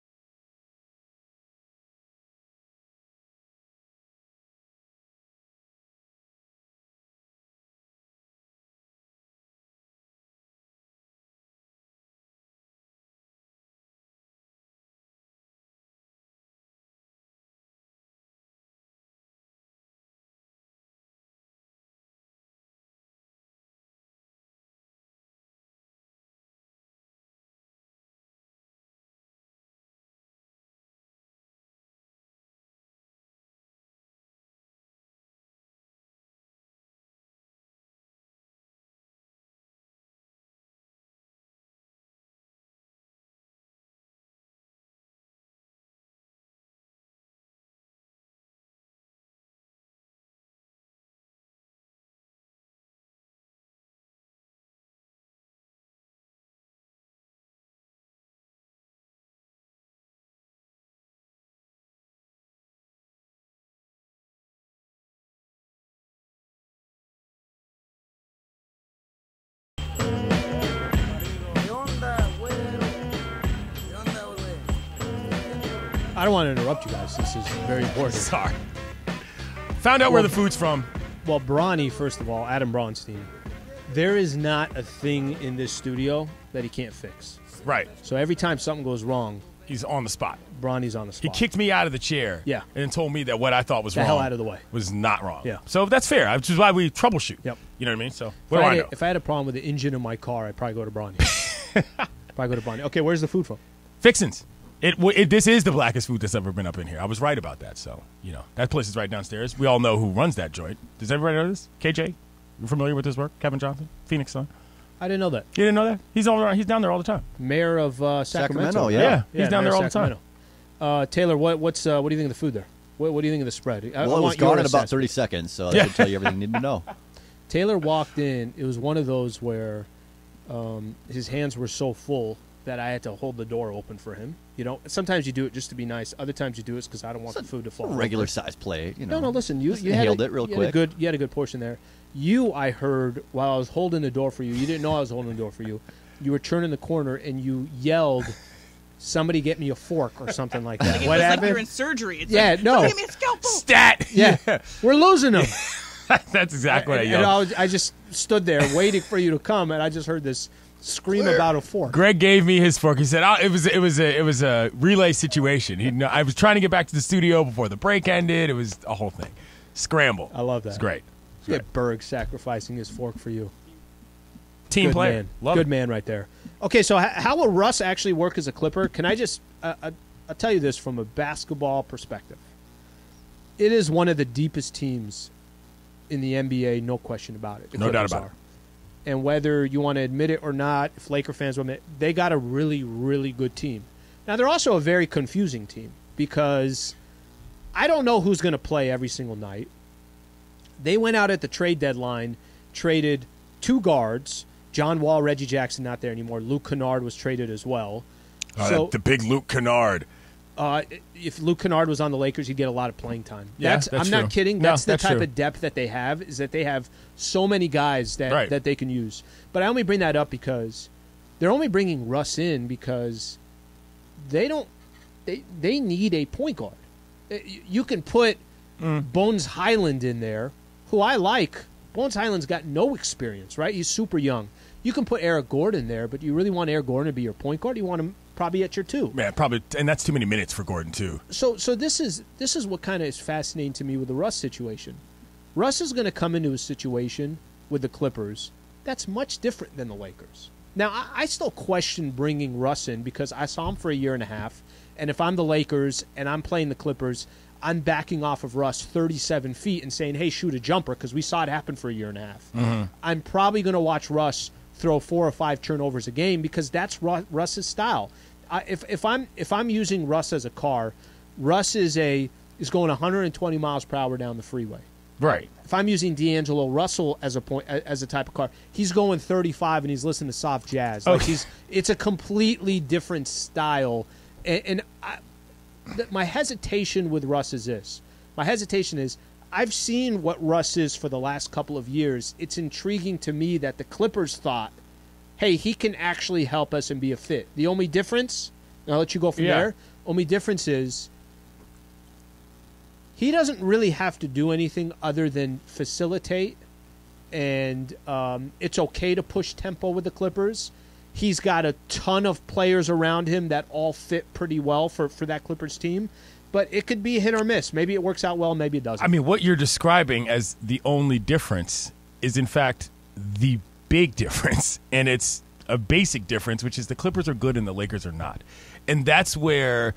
I don't want to interrupt you guys. This is very important. Sorry. Found out where the food's from. Well, Bronny, first of all, Adam Braunstein, there is not a thing in this studio that he can't fix. Right. So every time something goes wrong, he's on the spot. Bronny's on the spot. He kicked me out of the chair. Yeah. And then told me that what I thought was the wrong hell out of the way. was not wrong. Yeah. So that's fair, which is why we troubleshoot. Yep. You know what I mean? So what do I know? If I had a problem with the engine of my car, I'd probably go to Bronny. Okay, where's the food from? Fixins'. This is the blackest food that's ever been up in here. I was right about that. So, you know, that place is right downstairs. We all know who runs that joint. Does everybody know this? KJ? You familiar with his work? Kevin Johnson? Phoenix Sun? I didn't know that. You didn't know that? He's all around. He's down there all the time. Mayor of Sacramento. Yeah. He's down there all the time. Taylor, what do you think of the food there? What do you think of the spread? Well, it was gone in about 30 seconds, so that should tell you everything you need to know. Taylor walked in. It was one of those where his hands were so full that I had to hold the door open for him. You know, sometimes you do it just to be nice. Other times you do it because I don't want the food to fall. Regular size plate, you know. No, listen. You nailed it real quick. You had a good portion there. I heard while I was holding the door for you. You didn't know I was holding the door for you. You were turning the corner and you yelled, "Somebody get me a fork" or something like that. Like what happened? Like you're in surgery. It's yeah, like, no. Give me a scalpel. Stat. Yeah, we're losing them. That's exactly what I yelled. And I just stood there waiting for you to come, and I just heard this scream about a fork. Greg gave me his fork. He said, "It was a relay situation." I was trying to get back to the studio before the break ended. It was a whole thing. Scramble. I love that. It's great. Berg sacrificing his fork for you. Team Good player. Man. Love Good it. man right there. Okay, so how will Russ actually work as a Clipper? Can I just I'll tell you this from a basketball perspective. It is one of the deepest teams in the NBA, no question about it. No doubt about it. and whether you want to admit it or not, if Laker fans will admit, they got a really, really good team. Now, they're also a very confusing team because I don't know who's going to play every single night. They went out at the trade deadline, traded 2 guards. John Wall, Reggie Jackson not there anymore. Luke Kennard was traded as well. So the big Luke Kennard. If Luke Kennard was on the Lakers, he'd get a lot of playing time. Yeah, I'm true. not kidding. That's the type true. of depth that they have, is that they have so many guys that they can use. But I only bring that up because they're only bringing Russ in because they need a point guard. You can put Bones Highland in there, who I like. Bones Highland's got no experience, right? He's super young. You can put Eric Gordon there, but you really want Eric Gordon to be your point guard? You want him probably at your 2. Man, probably, and that's too many minutes for Gordon too. So this is what kind of is fascinating to me with the Russ situation. Russ is going to come into a situation with the Clippers that's much different than the Lakers. Now, I still question bringing Russ in because I saw him for a year and a half, and if I'm the Lakers and I'm playing the Clippers, I'm backing off of Russ 37 feet and saying, hey, shoot a jumper, because we saw it happen for a year and a half. Mm-hmm. I'm probably going to watch Russ throw 4 or 5 turnovers a game because that's Russ's style. If I'm using Russ as a car, Russ is going 120 miles per hour down the freeway. Right. If I'm using D'Angelo Russell as a type of car, he's going 35 and he's listening to soft jazz. Like it's a completely different style. And my hesitation with Russ is this. My hesitation is I've seen what Russ is for the last couple of years. It's intriguing to me that the Clippers thought, hey, he can actually help us and be a fit. The only difference, and I'll let you go from there, only difference is he doesn't really have to do anything other than facilitate, and it's okay to push tempo with the Clippers. He's got a ton of players around him that all fit pretty well for that Clippers team. But it could be hit or miss. Maybe it works out well, maybe it doesn't. I mean, what you're describing as the only difference is, in fact, the big difference. And it's a basic difference, which is the Clippers are good and the Lakers are not. And that's where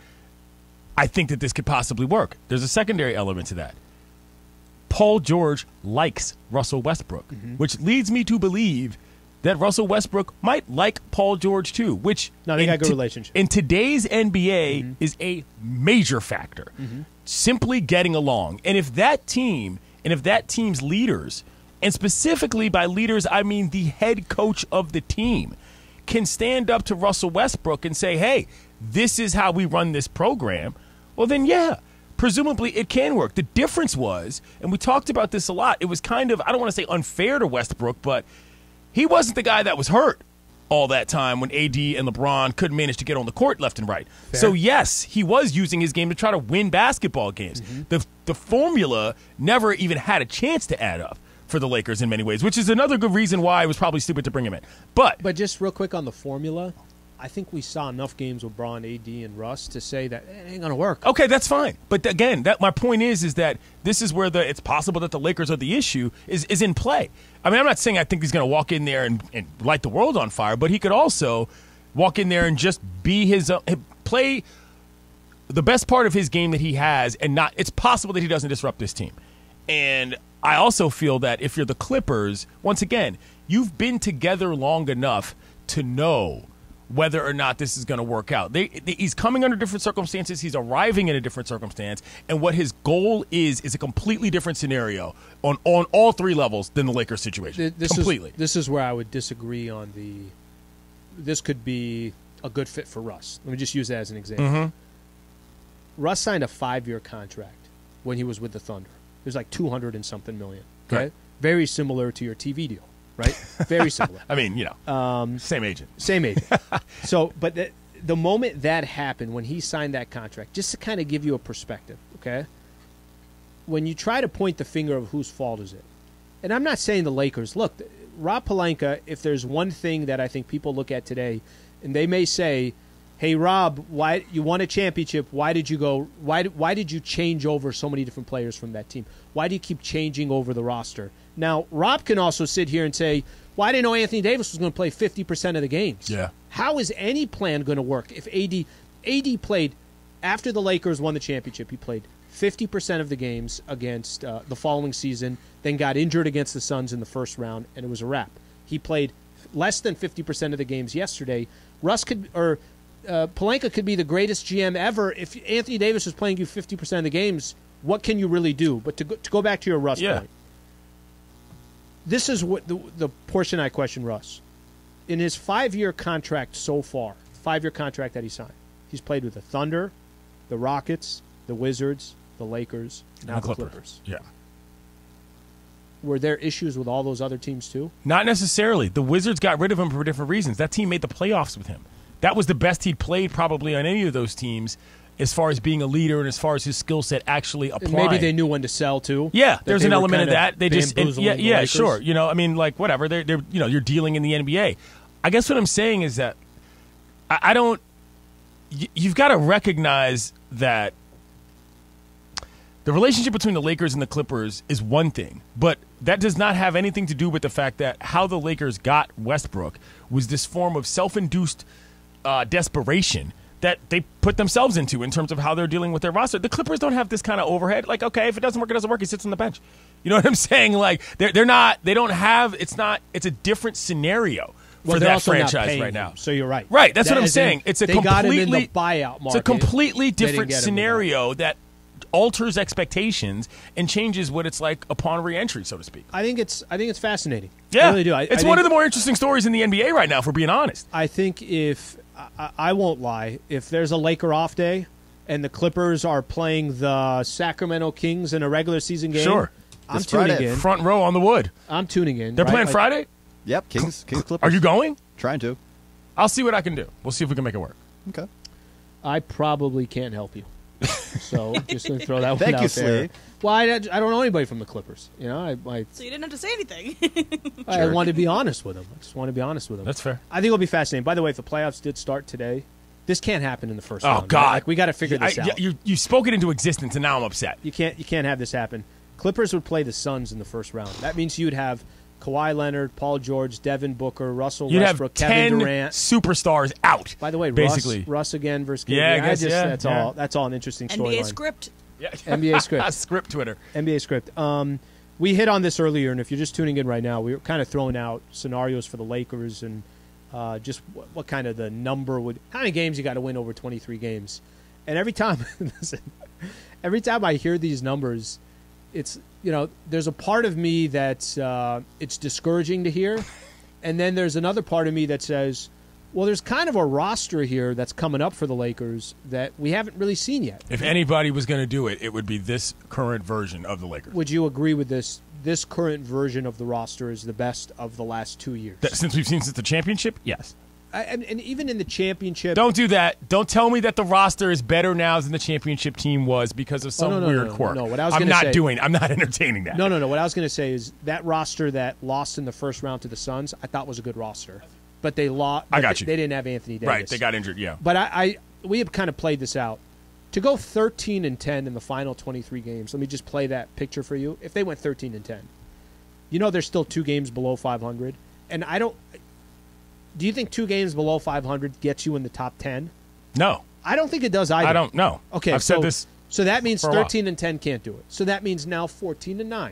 I think that this could possibly work. There's a secondary element to that. Paul George likes Russell Westbrook, which leads me to believe that Russell Westbrook might like Paul George too, which they got a good relationship. In today's NBA is a major factor. Simply getting along. And if that team and if that team's leaders, and specifically by leaders I mean the head coach of the team, can stand up to Russell Westbrook and say, hey, this is how we run this program, well then presumably it can work. The difference was, and we talked about this a lot, it was kind of, I don't want to say unfair to Westbrook, but he wasn't the guy that was hurt all that time when AD and LeBron couldn't manage to get on the court left and right. Fair. So, yes, he was using his game to try to win basketball games. The formula never even had a chance to add up for the Lakers in many ways, which is another good reason why it was probably stupid to bring him in. But just real quick on the formula, I think we saw enough games with Bron, AD, and Russ to say that it ain't going to work. Okay, that's fine. But again, my point is that this is where it's possible that the Lakers are the issue is in play. I mean, I'm not saying I think he's going to walk in there and light the world on fire, but he could also walk in there and just be play the best part of his game that he has, and not. It's possible that he doesn't disrupt this team. And I also feel that if you're the Clippers, once again, you've been together long enough to know whether or not this is going to work out. He's coming under different circumstances. He's arriving in a different circumstance. And what his goal is a completely different scenario on all 3 levels than the Lakers situation. This is where I would disagree on this could be a good fit for Russ. Let me just use that as an example. Russ signed a 5-year contract when he was with the Thunder. It was like 200 and something million. Okay? Right. Very similar to your TV deal. Right? Very similar. I mean, same agent. Same agent. So, but the moment that happened, when he signed that contract, just to kind of give you a perspective, okay? When you try to point the finger of whose fault is it, and I'm not saying the Lakers. Look, Rob Pelinka, if there's one thing that I think people look at today, and they may say, hey, Rob, why you won a championship? Why did you go? Why did you change over so many different players from that team? Why do you keep changing over the roster? Now, Rob can also sit here and say, well, I didn't know Anthony Davis was going to play 50% of the games. Yeah. How is any plan going to work if AD played after the Lakers won the championship? He played 50% of the games against the following season, then got injured against the Suns in the first round, and it was a wrap. He played less than 50% of the games yesterday. Pelinka could be the greatest GM ever. If Anthony Davis was playing you 50% of the games, what can you really do? But to go back to your Russ point, this is what the portion I question Russ. In his 5-year contract so far, 5-year contract that he signed, he's played with the Thunder, the Rockets, the Wizards, the Lakers, now the Clippers. Yeah. Were there issues with all those other teams too? Not necessarily. The Wizards got rid of him for different reasons. That team made the playoffs with him. That was the best he'd played probably on any of those teams as far as being a leader and as far as his skill set actually applying. And maybe they knew when to sell too. Yeah, there's an element of that. They just yeah, sure. I mean, like whatever. They're you're dealing in the NBA. I guess what I'm saying is that I don't. You've got to recognize that the relationship between the Lakers and the Clippers is one thing, but that does not have anything to do with the fact that how the Lakers got Westbrook was this form of self-induced desperation that they put themselves into in terms of how they're dealing with their roster. The Clippers don't have this kind of overhead. Like, okay, if it doesn't work, it doesn't work. He sits on the bench. You know what I'm saying? Like, they don't have. It's a different scenario for that franchise right now. So you're right. Right. That's what I'm saying. It's a got him in the buyout market. It's a completely different scenario that alters expectations and changes what it's like upon re-entry, so to speak. I think it's fascinating. Yeah, I really do. It's one of the more interesting stories in the NBA right now, for being honest. I think if I won't lie, if there's a Laker off day and the Clippers are playing the Sacramento Kings in a regular season game, sure, I'm tuning in. Front row on the wood. I'm tuning in. They're playing Friday? Yep, Kings Clippers. Are you going? Trying to. I'll see what I can do. We'll see if we can make it work. Okay. I probably can't help you. So just going to throw that one Thank out you, there. Slee. Well, I don't know anybody from the Clippers. You know, so you didn't have to say anything. I wanted to be honest with them. I just want to be honest with them. That's fair. I think it'll be fascinating. By the way, if the playoffs did start today, this can't happen in the first round. Oh God! Right? Like, we got to figure this out. You spoke it into existence, and now I'm upset. You can't have this happen. Clippers would play the Suns in the first round. That means you'd have Kawhi Leonard, Paul George, Devin Booker, Russell Westbrook, Kevin Durant, superstars out. By the way, basically Russ again versus KD. Yeah, I guess, that's all an interesting storyline. NBA script. Yeah. NBA script. Script Twitter. NBA script. We hit on this earlier, and if you're just tuning in right now, we were kind of throwing out scenarios for the Lakers and just what kind of the number would, how many games you got to win over 23 games. And every time, every time I hear these numbers, it's, there's a part of me that's it's discouraging to hear, and then there's another part of me that says, well, there's kind of a roster here that's coming up for the Lakers that we haven't really seen yet. If anybody was going to do it, it would be this current version of the Lakers. Would you agree with this? This current version of the roster is the best of the last 2 years. Since the championship? Yes. And even in the championship. Don't do that. Don't tell me that the roster is better now than the championship team was because of some weird quirk. No, what I was I'm not entertaining that. No. What I was going to say is that roster that lost in the first round to the Suns, I thought was a good roster. But they lost. I got you. They didn't have Anthony Davis. Right, they got injured, yeah. But we have kind of played this out. To go 13-10 in the final 23 games, let me just play that picture for you. If they went 13-10, they're still 2 games below 500. And do you think 2 games below 500 gets you in the top 10? No. I don't think it does either. I don't know. Okay, I've said this. So that means 13-10 can't do it. So that means now 14-9.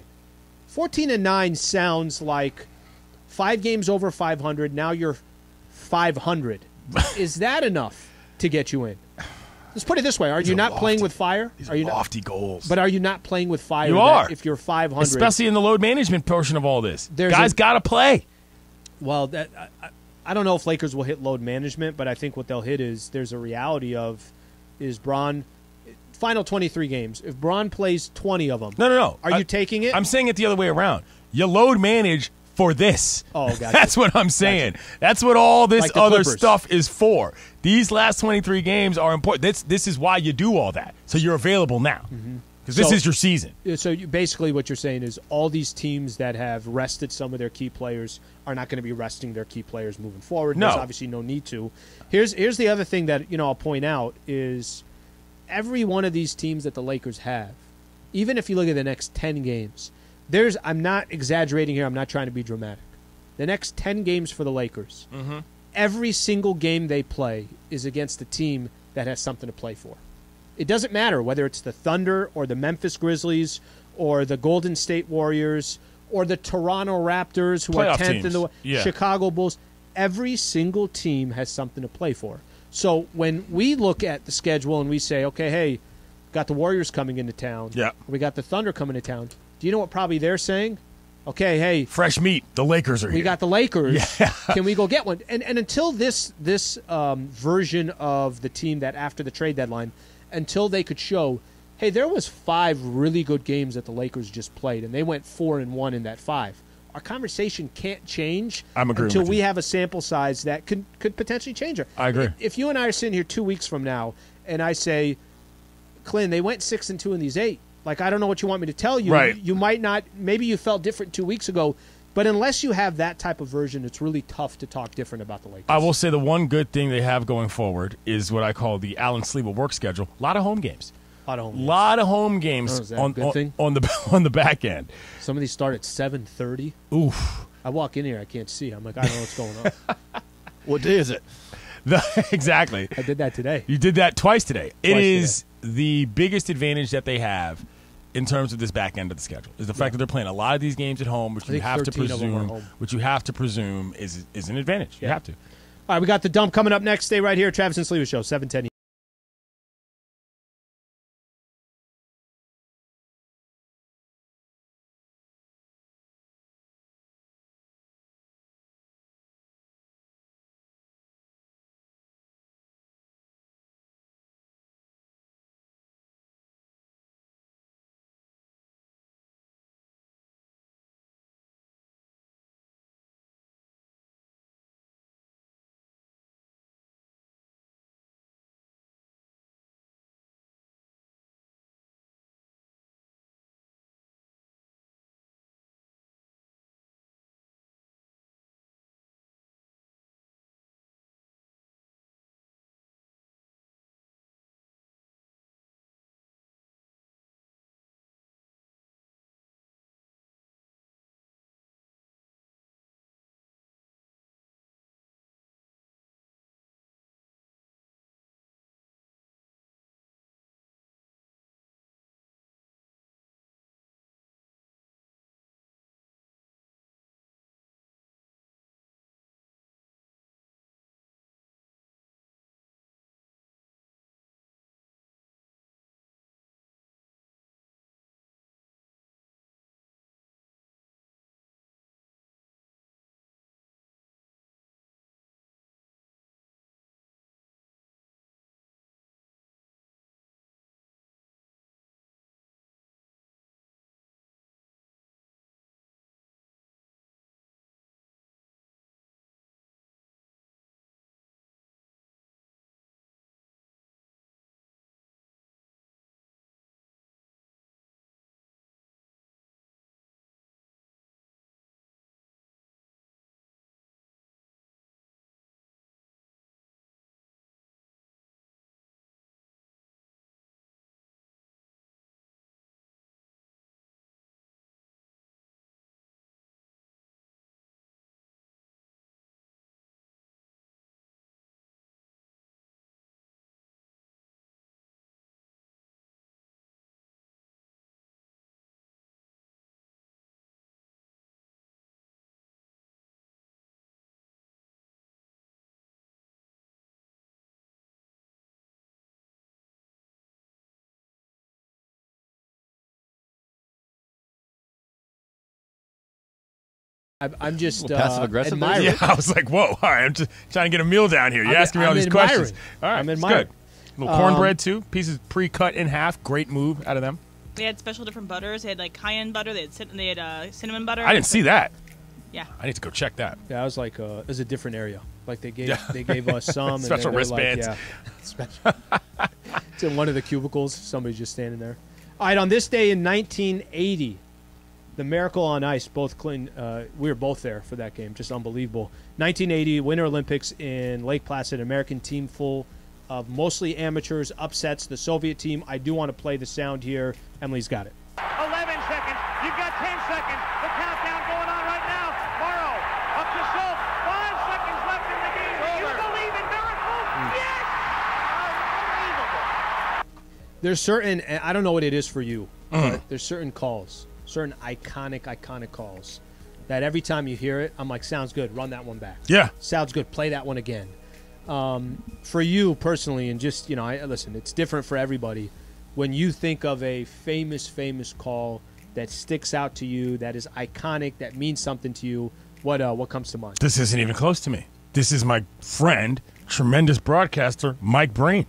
14-9 sounds like 5 games over 500. Now you're 500. Is that enough to get you in? Let's put it this way: Are you not playing with fire? These are lofty goals. But are you not playing with fire? You are. If you're 500, especially in the load management portion of all this, guys got to play. Well, I don't know if Lakers will hit load management, but I think what they'll hit is there's a reality of is Bron. Final 23 games. If Bron plays 20 of them, no. Are you taking it? I'm saying it the other way around. You load manage for this. Oh, gotcha. That's what I'm saying. Gotcha. That's what all this other Clippers. stuff is for. These last 23 games are important. This is why you do all that. So you're available now. Because this is your season. So basically what you're saying is all these teams that have rested some of their key players are not going to be resting their key players moving forward. No. There's obviously no need to. Here's the other thing that I'll point out is every one of these teams that the Lakers have, even if you look at the next 10 games, I'm not exaggerating here. I'm not trying to be dramatic. The next 10 games for the Lakers, every single game they play is against a team that has something to play for. It doesn't matter whether it's the Thunder or the Memphis Grizzlies or the Golden State Warriors or the Toronto Raptors, who Playoff are 10th in the teams. Chicago Bulls. Every single team has something to play for. So when we look at the schedule and we say, okay, hey, got the Warriors coming into town. Yeah. We got the Thunder coming to town. Do you know what probably they're saying? Okay, hey, fresh meat. The Lakers are here. We got the Lakers. Yeah. Can we go get one? And until this version of the team that after the trade deadline, until they could show, hey, there was 5 really good games that the Lakers just played, and they went 4-1 in that 5. Our conversation can't change until we have a sample size that could potentially change it. I agree. If you and I are sitting here 2 weeks from now, and I say, Clint, they went 6-2 in these 8. Like, I don't know what you want me to tell you. Right. You might not. Maybe you felt different 2 weeks ago. But unless you have that type of version, it's really tough to talk different about the Lakers. I will say the one good thing they have going forward is what I call the Alan Sliwa work schedule. A lot of home games. A lot of home games on the back end. Some of these start at 7:30. Oof. I walk in here, I can't see. I'm like, I don't know what's going on. What day is it? Exactly. I did that today. You did that twice today. It is the biggest advantage that they have in terms of this back end of the schedule is the fact that they're playing a lot of these games at home, which you have to presume is an advantage. Yeah. You have to. All right, we got the dump coming up next. Stay right here. Travis and Sliwa Show, 710. I'm just passive aggressive. Yeah, I was like, whoa, all right, I'm just trying to get a meal down here. You're asking me all these questions. All right, I'm it's admiring. good. A little cornbread, too. Pieces pre-cut in half. Great move out of them. They had special different butters. They had like cayenne butter. They had cinnamon butter. I didn't see that. Yeah. I need to go check that. Yeah, I was like, it was a different area. Like they gave us some. Special and wristbands. Like, yeah. Special. It's in one of the cubicles. Somebody's just standing there. All right, on this day in 1980, the Miracle on Ice, both Clinton, we were both there for that game. Just unbelievable. 1980, Winter Olympics in Lake Placid, American team full of mostly amateurs, upsets the Soviet team. I do want to play the sound here. Emily's got it. 11 seconds. You've got 10 seconds. The countdown going on right now. Morrow up to Schultz. 5 seconds left in the game. Do you believe in miracles? Yes! Unbelievable. There's certain, I don't know what it is for you, but there's certain calls, certain iconic calls that every time you hear it, I'm like, sounds good. Run that one back. Yeah. Sounds good. Play that one again. For you personally, and just, listen, it's different for everybody. When you think of a famous call that sticks out to you, that is iconic, that means something to you, what comes to mind? This isn't even close to me. This is my friend, tremendous broadcaster, Mike Breen.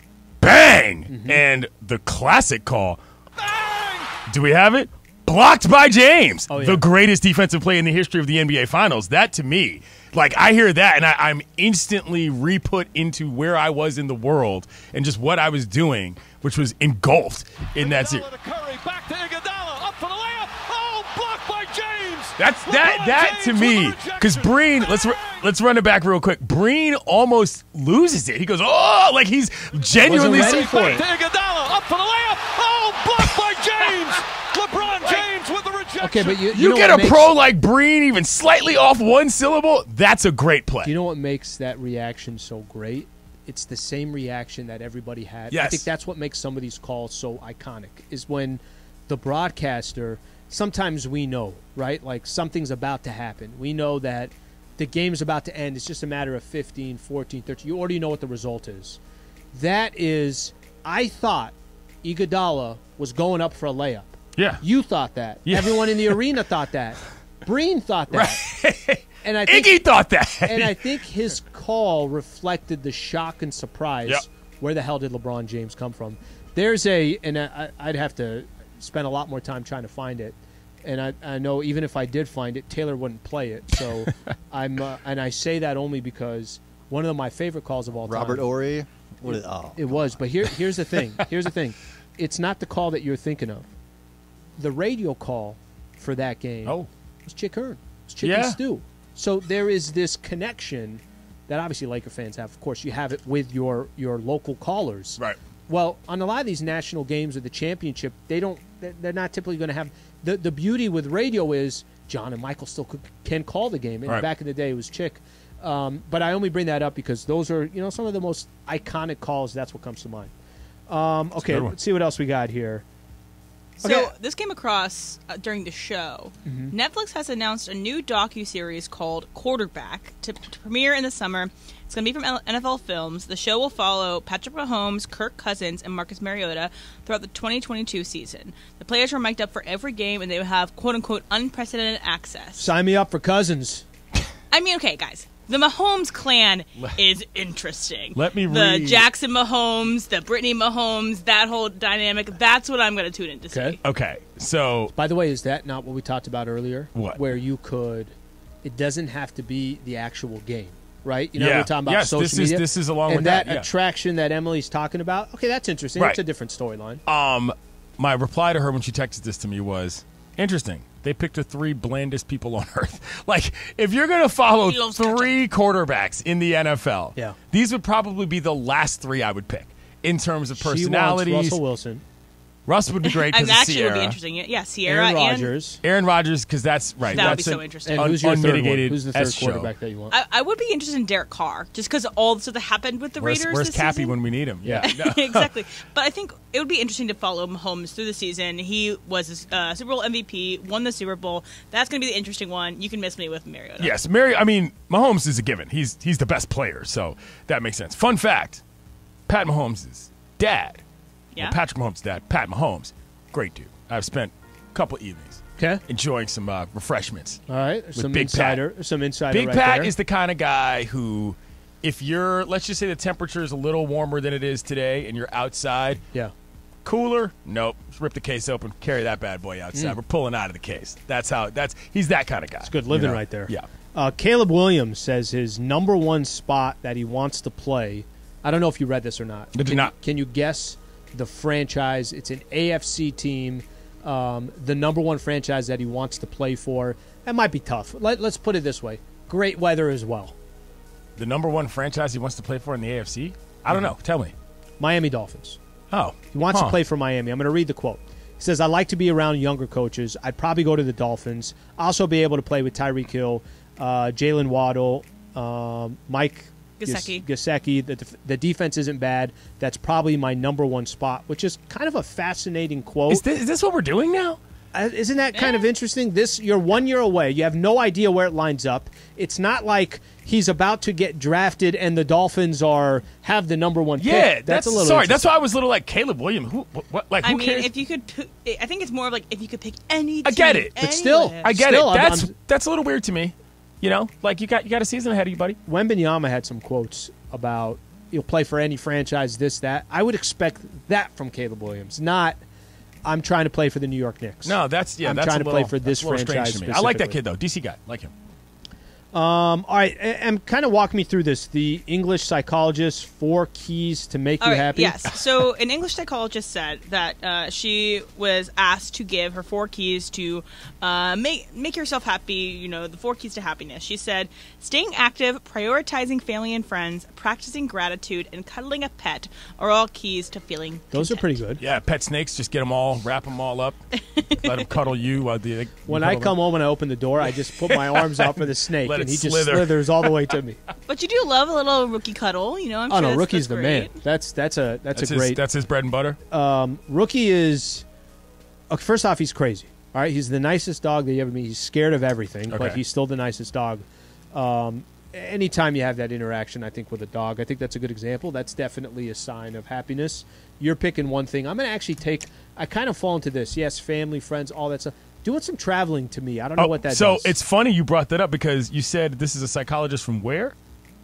Bang! Mm-hmm. And the classic call. Bang! Do we have it? Blocked by James. Oh, yeah. The greatest defensive play in the history of the NBA Finals. That, to me, like, I hear that, and I'm instantly re-put into where I was in the world and just what I was doing, which was engulfed in that series. Back to Iguodala, up for the layup. Oh, blocked by James. That to me, because Breen, let's run it back real quick. Breen almost loses it. He goes, oh, like he's genuinely ready for it. To Iguodala, up for the layup. Oh, blocked by James. LeBron James with the rejection. Okay, but You know get what a makes, pro like Breen even slightly off one syllable, that's a great play. Do you know what makes that reaction so great? It's the same reaction that everybody had. Yes. I think that's what makes some of these calls so iconic, is when the broadcaster, sometimes we know, right? Like something's about to happen. We know that the game's about to end. It's just a matter of 15, 14, 13. You already know what the result is. That is, I thought Iguodala was going up for a layup. Yeah. You thought that. Yeah. Everyone in the arena thought that. Breen thought that. Right. And I think, Iggy thought that. And I think his call reflected the shock and surprise. Yep. Where the hell did LeBron James come from? There's I'd have to spend a lot more time trying to find it. And I know even if I did find it, Taylor wouldn't play it. So and I say that only because one of my favorite calls of all time. Robert Ory. It was, but here's the thing. Here's the thing. It's not the call that you're thinking of. The radio call for that game was Chick Hearn. It was Chick and Stu. So there is this connection that obviously Laker fans have. Of course, you have it with your local callers. Right. Well, on a lot of these national games or the championship, they're not typically going to have the beauty with radio is John and Michael still can call the game. And right. Back in the day, it was Chick. But I only bring that up because those are some of the most iconic calls. That's what comes to mind. Okay, let's see what else we got here. So this came across during the show. Mm-hmm. Netflix has announced a new docuseries called Quarterback to premiere in the summer. It's going to be from NFL Films. The show will follow Patrick Mahomes, Kirk Cousins, and Marcus Mariota throughout the 2022 season. The players were mic'd up for every game, and they will have quote-unquote unprecedented access. Sign me up for Cousins. I mean, okay, guys. The Mahomes clan is interesting. Let me the read. Jackson Mahomes, the Brittany Mahomes, that whole dynamic. That's what I'm going to tune in to see. Okay, so by the way, is that not what we talked about earlier? What? Where you could, it doesn't have to be the actual game, right? You know, Yeah. we're talking about Yes, social this is- media. this is along and with that, yeah. attraction that Emily's talking about. Okay, that's interesting. Right. It's a different storyline. My reply to her when she texted this to me was, interesting. They picked the 3 blandest people on earth. Like, if you're going to follow 3 quarterbacks in the NFL, these would probably be the last 3 I would pick in terms of personalities. She wants Russell Wilson. Russ would be great because of actually Sierra. would be interesting. Yeah, Sierra Aaron and Rodgers. Aaron Rodgers, because that's right. That would that's be so an interesting. And who's your third one? unmitigated Who's the third S show. quarterback that you want? I would be interested in Derek Carr, just because all the stuff that happened with the Raiders Where's this Cappy season. when we need him? Yeah. Exactly. But I think it would be interesting to follow Mahomes through the season. He was a Super Bowl MVP, won the Super Bowl. That's going to be the interesting one. You can miss me with Mariota. Yes, Mahomes is a given. He's the best player, so that makes sense. Fun fact, Pat Mahomes' dad, Patrick Mahomes' dad, Pat Mahomes, great dude. I've spent a couple evenings enjoying some refreshments. All right, with some Big insider, Pat. some insider. Big right Pat there. is the kind of guy who, if you're, let's just say the temperature is a little warmer than it is today, and you're outside, cooler, nope, just rip the case open, carry that bad boy outside. We're pulling out of the case. He's that kind of guy. It's good living right there. Yeah. Caleb Williams says his number one spot that he wants to play. I don't know if you read this or not. I did not. Can you guess the franchise? It's an AFC team. The number one franchise that he wants to play for. That might be tough. Let's put it this way. Great weather as well. The number one franchise he wants to play for in the AFC? I don't know. Tell me. Miami Dolphins. Oh. He wants to play for Miami. I'm going to read the quote. He says, I like to be around younger coaches. I'd probably go to the Dolphins. Also be able to play with Tyreek Hill, Jalen Waddle, Mike Gesicki. The defense isn't bad. That's probably my number one spot, which is kind of a fascinating quote. Is this what we're doing now? Isn't that kind of interesting? You're 1 year away. You have no idea where it lines up. It's not like he's about to get drafted and the Dolphins have the number 1 pick. Yeah, that's a little. Sorry, that's why I was a little like Caleb Williams. Who cares? If you could, I think it's more of like if you could pick any. I get it, but still, I get it. That's a little weird to me. You know, like you got a season ahead of you, buddy. Wembanyama had some quotes about you'll play for any franchise, this, that. I would expect that from Caleb Williams, not I'm trying to play for the New York Knicks. No, that's I'm trying to play for this franchise. I like that kid though. DC guy, like him. All right, and kind of walk me through this. The English psychologist, 4 keys to make you happy. Yes. So an English psychologist said that she was asked to give her 4 keys to make yourself happy. You know, the 4 keys to happiness. She said, staying active, prioritizing family and friends, practicing gratitude, and cuddling a pet are all keys to feeling Those are pretty good. Yeah, pet snakes, just get them all, wrap them all up, let them cuddle you. When I come home and I open the door, I just put my arms out for the snake. And he just slithers all the way to me. But you do love a little rookie cuddle, you know. I'm sure Rookie's the great. man. That's great. That's his bread and butter. Rookie is first off, he's crazy. All right, he's the nicest dog that you ever meet. He's scared of everything, but he's still the nicest dog. Anytime you have that interaction, I think with a dog, I think that's a good example. That's definitely a sign of happiness. You're picking one thing. I'm going to actually I kind of fall into this. Yes, family, friends, all that stuff. Doing some traveling to me. I don't know what that does. So it's funny you brought that up because you said this is a psychologist from where?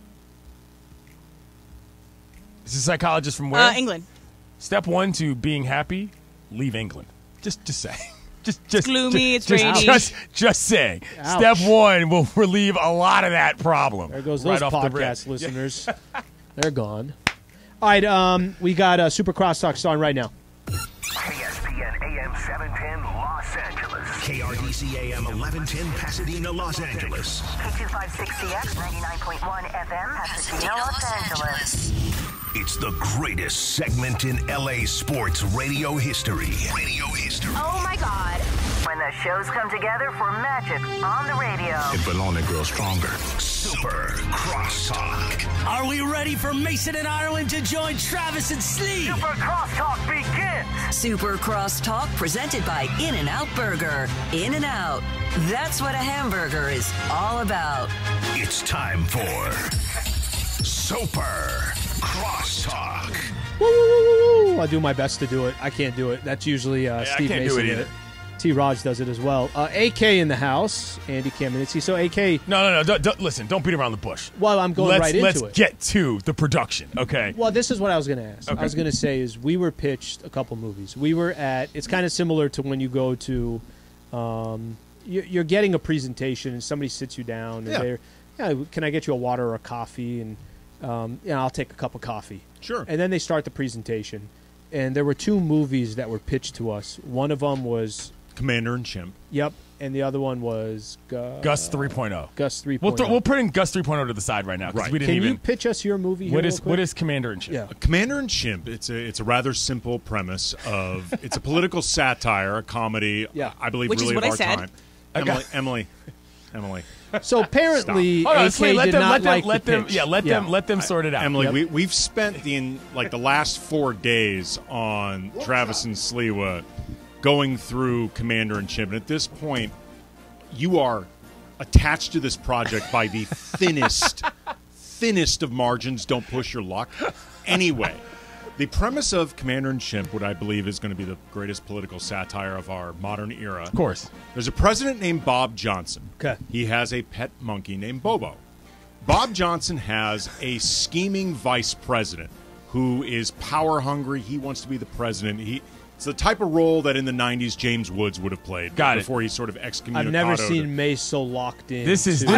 This is a psychologist from where? England. Step 1 to being happy, leave England. Just say. Just gloomy, it's rainy. Just saying. Ouch. Step 1 will relieve a lot of that problem. There goes right those off podcast listeners. They're gone. All right, we got Super Crosstalk starting right now. ESPN AM 710 Los Angeles. KRDC AM 1110 Pasadena, Los Angeles. K256CX 99.1 FM Pasadena, Los Angeles. It's the greatest segment in LA sports radio history. Oh my God. When the shows come together for magic on the radio. It will only grow stronger. Super Crosstalk. Are we ready for Mason and Ireland to join Travis and Slee? Super Crosstalk begins. Super Crosstalk presented by In-N-Out Burger. In-N-Out. That's what a hamburger is all about. It's time for Super Crosstalk. Woo. I do my best to do it. I can't do it. That's usually Steve can't Mason. do it either. T-Raj does it as well. AK in the house, Andy Kamenetsky. So AK... No. Listen, don't beat around the bush. Well, I'm going right into it. Let's get to the production, okay? Well, this is what I was going to ask. Okay. I was going to say is we were pitched a couple movies. We were at... It's kind of similar to when you go to... you're getting a presentation and somebody sits you down and they're... can I get you a water or a coffee? And I'll take a cup of coffee. Sure. And then they start the presentation. And there were 2 movies that were pitched to us. One of them was... Commander and Chimp. Yep, and the other one was Gus 3.0. Gus 3.0. We'll put in Gus 3.0 to the side right now because we didn't Can even. you pitch us your movie? Here What is Commander and Chimp? Yeah. Commander and Chimp. It's a rather simple premise of it's a political satire, a comedy. Yeah. I believe Which is really what of I our said. time. Emily. So apparently, Hold on, AK wait, did not like let the them, pitch. yeah, let them sort it out. Emily, we've spent the last 4 days on Travis and Sliwa going through Commander and Chimp, and at this point, you are attached to this project by the thinnest of margins. Don't push your luck. Anyway, the premise of Commander and Chimp, what I believe is going to be the greatest political satire of our modern era. Of course. There's a president named Bob Johnson. Okay. He has a pet monkey named Bobo. Bob Johnson has a scheming vice president who is power hungry. He wants to be the president. It's the type of role that in the 90s James Woods would have played before he sort of excommunicated. I've never seen Mace so locked in. This is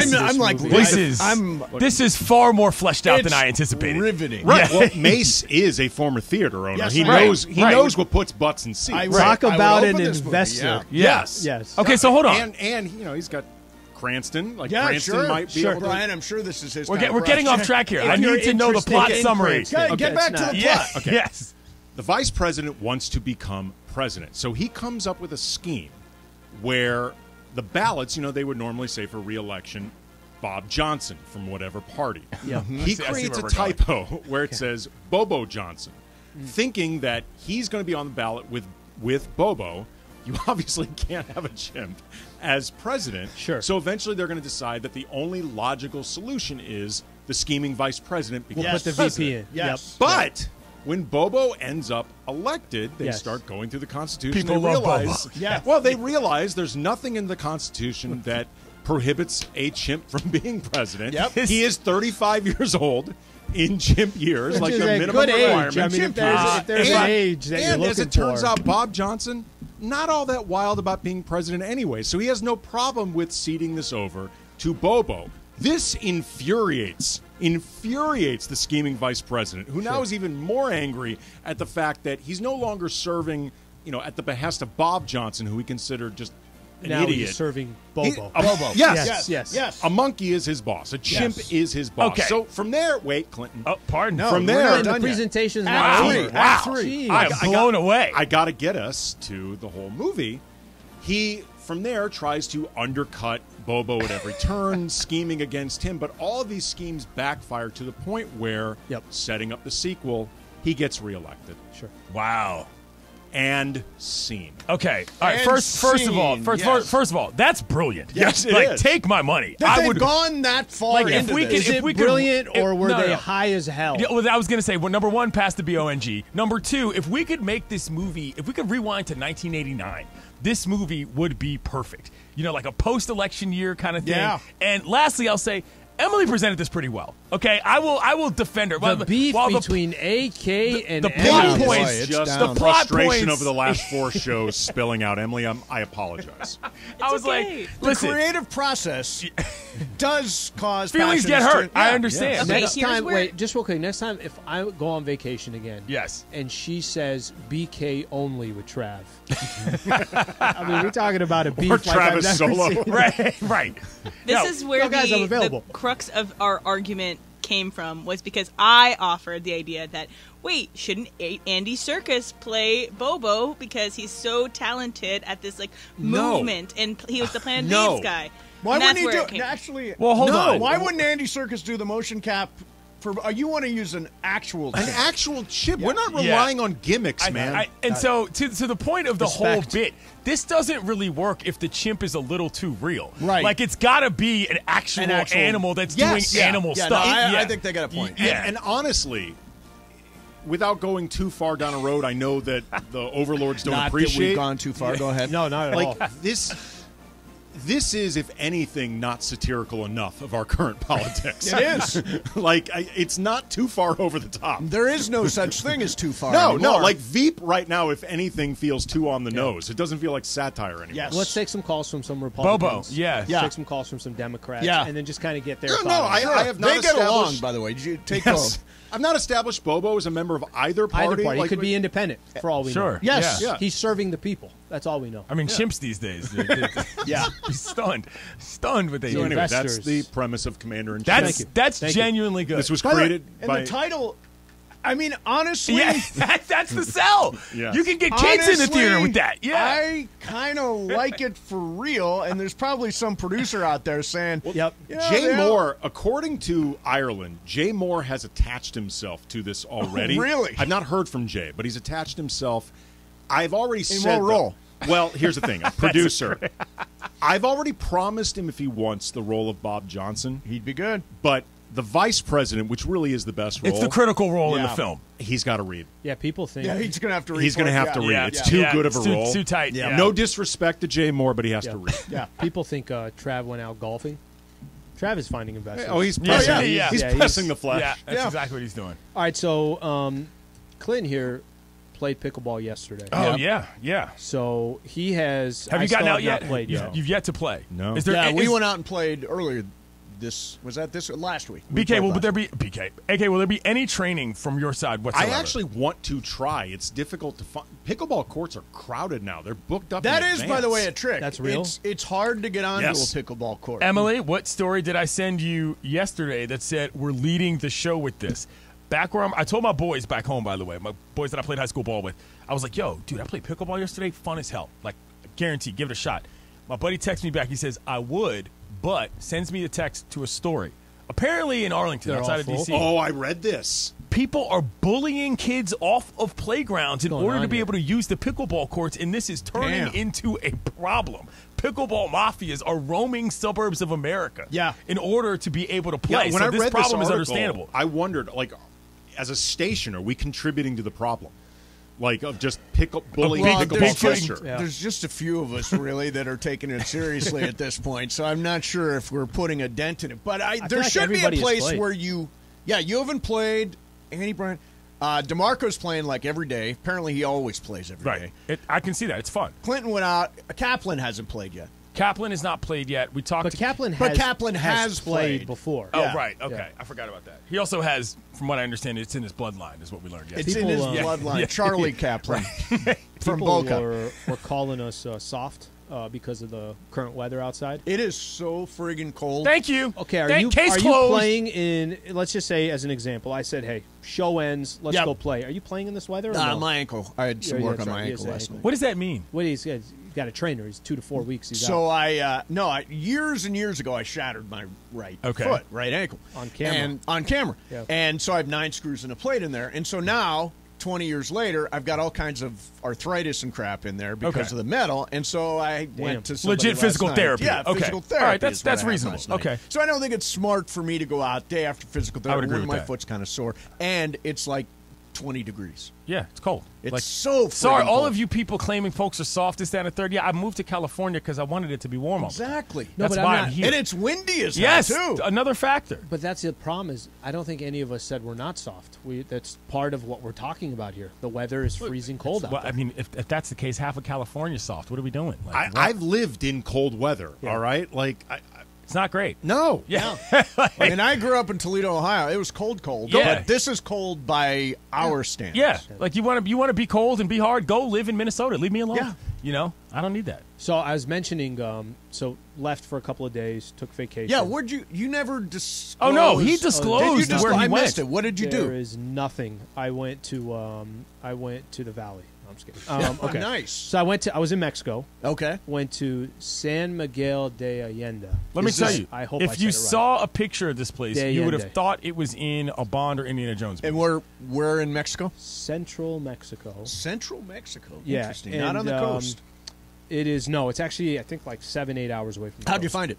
far more fleshed out than I anticipated. Riveting. Right. Yeah. Well, Mace is a former theater owner. Yes, he knows what puts butts in seats. Talk about an investor. Yes. Okay, so hold on. And he's got Cranston. Cranston might be able to. Brian, I'm sure this is his. We're getting off track here. I need to know the plot summary. Get back to the plot. Okay. Yes. The vice president wants to become president. So he comes up with a scheme where the ballots, they would normally say for re-election, Bob Johnson from whatever party. Yeah. He creates a typo where it says Bobo Johnson, thinking that he's going to be on the ballot with Bobo, you obviously can't have a chimp as president. Sure. So eventually they're going to decide that the only logical solution is the scheming vice president. We'll put the VP in. Yes. But when Bobo ends up elected, they Yes. start going through the Constitution. People they love realize, Bobo. yeah. Well, they realize there's nothing in the Constitution that prohibits a chimp from being president. Yep. He is 35 years old. In chimp years, Which like is the a minimum good age. requirement. I mean, if there's an age that you're and as looking it turns for. out, Bob Johnson not all that wild about being president anyway, so he has no problem with ceding this over to Bobo. This infuriates the scheming vice president, who now is even more angry at the fact that he's no longer serving, at the behest of Bob Johnson, who he considered just an now idiot. he's serving Bobo. Bobo. Yes. A monkey is his boss. A chimp is his boss. Okay. So from there, wait, Clinton. Oh, pardon. No, from We're there, not done yet. presentation's not Act over. three. Act Wow. three. I am blown away. I got to get us to the whole movie. He, from there, tries to undercut Bobo at every turn, scheming against him. But all of these schemes backfire to the point where, setting up the sequel, he gets reelected. Sure. Wow. And scene. Okay. All right. And First of all, scene, first of all, that's brilliant. Yes, it like, is. take my money. That I they've would gone that far like into if we this. could, Is if we it could, brilliant, if- or were no, they no. high as hell? Yeah, well, I was going to say, well, number one, pass the BONG. Number two, if we could make this movie, if we could rewind to 1989, this movie would be perfect. Like a post-election year kind of thing. Yeah. And lastly, I'll say, Emily presented this pretty well. Okay, I will defend her. The beef between AK and the plot Emily. points, It's just the the plot frustration points over the last 4 shows spilling out. Emily, I apologize. I was okay. like, The listen, creative process does cause feelings get passions hurt. to- I Yeah. understand. Okay, Next here's time, where- wait, just real quick. Next time, if I go on vacation again, yes, and she says BK only with Trav, I mean, we're talking about a beef Or like I've Travis never Solo. seen. right. This No, is where guys, I'm the available. crux of our argument came from, was because I offered the idea that, wait, shouldn't Andy Serkis play Bobo because he's so talented at this No. movement, and he was the Planet No. Dance guy. Why And wouldn't that's he where do it it? came. Actually, Well, hold on. Why wouldn't Andy Serkis do the motion cap? You want to use an actual An chimp. actual chip. Yeah. We're not Yeah. relying on gimmicks, man. And so to the point of the whole Respect. bit, this doesn't really work if the chimp is a little too real. Right. Like it's got to be an actual animal that's Yes. doing Yeah. animal Yeah, stuff. no, I Yeah. think they got a point. Yeah. And honestly, without going too far down a road, I know that the overlords don't Not that appreciate. we've gone too far. Go ahead. No, not at all. Like this is, if anything, not satirical enough of our current politics. It is. It's not too far over the top. There is no such thing as too far. No, anymore. like Veep right now, if anything, feels too on the nose. It doesn't feel like satire anymore. Yes. Let's take some calls from some Republicans. Bobo, yeah. Let's Yeah. take some calls from some Democrats. Yeah. And then just kind of get their No, thoughts. I have not They get along, established- by the way. Did you take Yes. both? I've not established Bobo as a member of either party. Either party. He Like, could be independent, for all we know. Sure. Yes. Yeah. He's serving the people. That's all we know. I mean, chimps these days. Yeah. Be stunned what they So do. anyway, that's investors. the premise of Commander in Chief. Thank you. That's Thank you. genuinely good. This was By the way, created and by the title. I mean, honestly, yeah, that's the sell. Yes. You can get kids in the theater honestly, with that. Yeah. I kind of like it for real, and there's probably some producer out there saying, Yep. yeah, Jay they- Moore, according to Ireland, Jay Moore has attached himself to this already. really? I've not heard from Jay, but he's attached himself. I've already In said what role? Well, here's the thing, a producer. I've already promised him if he wants the role of Bob Johnson, He'd be good. but the vice president, which really is the best role, It's the critical role in the Yeah. film. he's got to read. Yeah, people think. Yeah, he's going to have to read. He's going to have to read. Yeah. It's too Yeah. good of a It's too- role. too tight. Yeah. No disrespect to Jay Moore, but he has Yeah. to read. Yeah. People think Trav went out golfing. Trav is finding investors. Oh, he's Yeah, pressing, yeah. he's Yeah, pressing the flesh. Yeah, that's Yeah. exactly what he's doing. All right, so Clinton here played pickleball yesterday. Oh, yeah. So he has. Have I you still gotten out have yet? Not played yet. You've yet to play. No. Is there, Yeah, we is- went out and played earlier. Was that last week? We BK, played will last there be BK? AK, will there be any training from your side I whatsoever? actually want to try. It's difficult to find. Pickleball courts are crowded now. They're booked up. That in is, by advance. the way, a trick. That's real? It's hard to get onto Yes. a pickleball court. Emily, what story did I send you yesterday that said we're leading the show with this? Back where I told my boys back home, by the way, my boys that I played high school ball with, I was like, yo, dude, I played pickleball yesterday. Fun as hell. Like, guaranteed, give it a shot. My buddy texts me back. He says, I would, but sends me a text to a story. Apparently in Arlington, They're outside all of full? D.C. Oh, I read this. People are bullying kids off of playgrounds in order to be here? able to use the pickleball courts, and this is turning into a problem. Pickleball mafias are roaming suburbs of America in order to be able to play. Yeah, when so I this read problem this is article, understandable. I wondered, like, as a station, are we contributing to the problem? Like, of just bullying pickleball culture? There's just a few of us, really, that are taking it seriously at this point, so I'm not sure if we're putting a dent in it. But there like should be a everybody has place played. where you haven't played, Andy Bryant. DeMarco's playing like every day. Apparently, he always plays every day. I can see that. It's fun. Clinton went out. Kaplan hasn't played yet. Kaplan has not played yet. We talked. But Kaplan has played before. Oh, Yeah. right. Okay. I forgot about that. He also has, from what I understand, it's in his bloodline, is what we learned yesterday. It's in his bloodline. Yeah. Charlie Kaplan from People Boca. were calling us soft because of the current weather outside. It is so friggin' cold. Thank you. Okay, are you playing in? Let's just say, as an example, I said, "Hey, show ends. Let's go play." Are you playing in this weather? Or no? My ankle. I had some Yeah, work that's on my right. He ankle has last ankle. night. What does that mean? What he's got a trainer. He's 2 to 4 weeks. He's So out. years and years ago, I shattered my right Okay. foot, right ankle. On camera. On camera. Yeah. And so I have 9 screws and a plate in there. And so now, 20 years later, I've got all kinds of arthritis and crap in there because of the metal. And so I went to somebody Legit last physical night. therapy. Yeah, Okay. physical All therapy. right, that's is what I had reasonable. last night. Okay. So I don't think it's smart for me to go out day after physical I would therapy agree when with my that. foot's kind of sore. And it's like 20 degrees. Yeah, it's cold. It's so sorry, friggin' all cold. of you people claiming folks are soft, this, that, and the third. Yeah, I moved to California because I wanted it to be warm. Exactly. That's but why I'm I'm not- here. And it's windy as yes, hell, too. another factor. But that's the problem is I don't think any of us said we're not soft. That's part of what we're talking about here. The weather is freezing cold out Well, there. I mean, if that's the case, half of California's soft. What are we doing? Like, I've lived in cold weather, all right? Like, it's not great. No. Yeah. And I grew up in Toledo, Ohio. It was cold. Yeah. But this is cold by our standards. Yeah, like you want to be cold and be hard. Go live in Minnesota. Leave me alone. Yeah. You know, I don't need that. So I was mentioning, so left for a couple of days, took vacation. Yeah, where'd you never disclosed? Oh, no, he Did you disclosed disclose? where he I went. missed it. What did you do? There is nothing. I went to the valley. No, I'm just kidding. Okay. Nice. So I was in Mexico. Okay. Went to San Miguel de Allende. Let me tell you, I hope I if said you it right. saw a picture of this place, De you would have Allende. thought it was in a Bond or Indiana Jones movie. And where in Mexico? Central Mexico. Central Mexico. Yeah, Interesting. Not on the and, coast. It is It's actually I think like 7-8 hours away from. The How'd you coast. find it?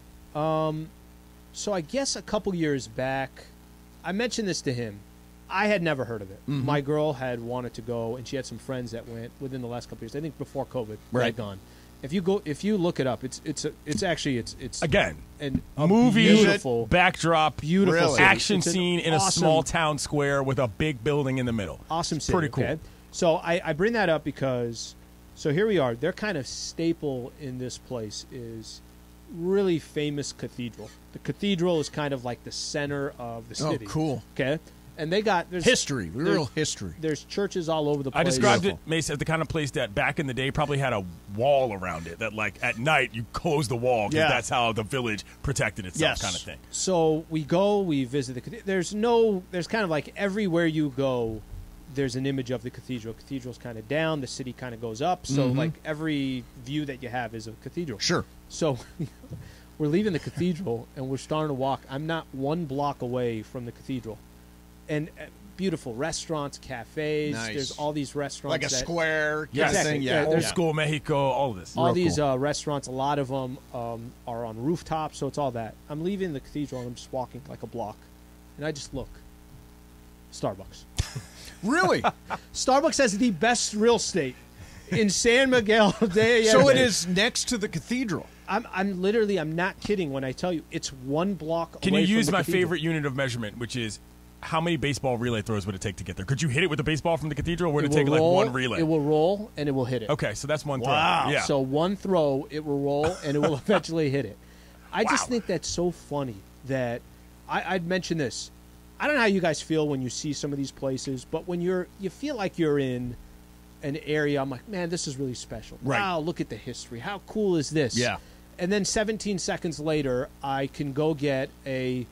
So I guess a couple years back, I mentioned this to him. I had never heard of it. Mm-hmm. My girl had wanted to go, and she had some friends that went within the last couple years. I think before COVID, Right. had gone. If you look it up, it's Again, a movie, beautiful backdrop, beautiful Really? city. action It's an scene in a awesome- small town square with a big building in the middle. Awesome city. Pretty cool. Okay? So I bring that up because, so here we are. Their kind of staple in this place is really famous cathedral. The cathedral is kind of like the center of the Oh, city. cool. Okay, and there's History. Real history. There's churches all over the place. I described it, Mace, as the kind of place that back in the day probably had a wall around it that, like, at night you close the wall because Yeah. that's how the village protected itself, Yes. kind of thing. So we visit the cathedral. There's kind of like everywhere you go, there's an image of the cathedral. Cathedral's kind of down, the city kind of goes up. So like every view that you have is a cathedral. Sure. So we're leaving the cathedral and we're starting to walk. I'm not 1 block away from the cathedral, and beautiful restaurants, cafes. Nice. There's all these restaurants, Like a that- square kind Yes. of thing. Yeah. Yeah, Old there's- school Mexico, all of this. all Real these cool. restaurants. A lot of them are on rooftops, so it's all that. I'm leaving the cathedral and I'm just walking like a block, and I just look. Starbucks. Really? Starbucks has the best real estate in San Miguel de Allende. So it is next to the cathedral. I'm not kidding when I tell you it's 1 block Can you away from use the my cathedral. favorite unit of measurement, which is how many baseball relay throws would it take to get there? Could you hit it with a baseball from the cathedral, or would it take will like roll, one relay? It will roll and it will hit it. Okay, so that's one Wow. throw. Yeah. So 1 throw, it will roll and it will eventually hit it. I just Wow. think that's so funny that I'd mention this. I don't know how you guys feel when you see some of these places, but when you feel like you're in an area, I'm like, man, this is really special. Right. Wow, look at the history. How cool is this? Yeah. And then 17 seconds later, I can go get a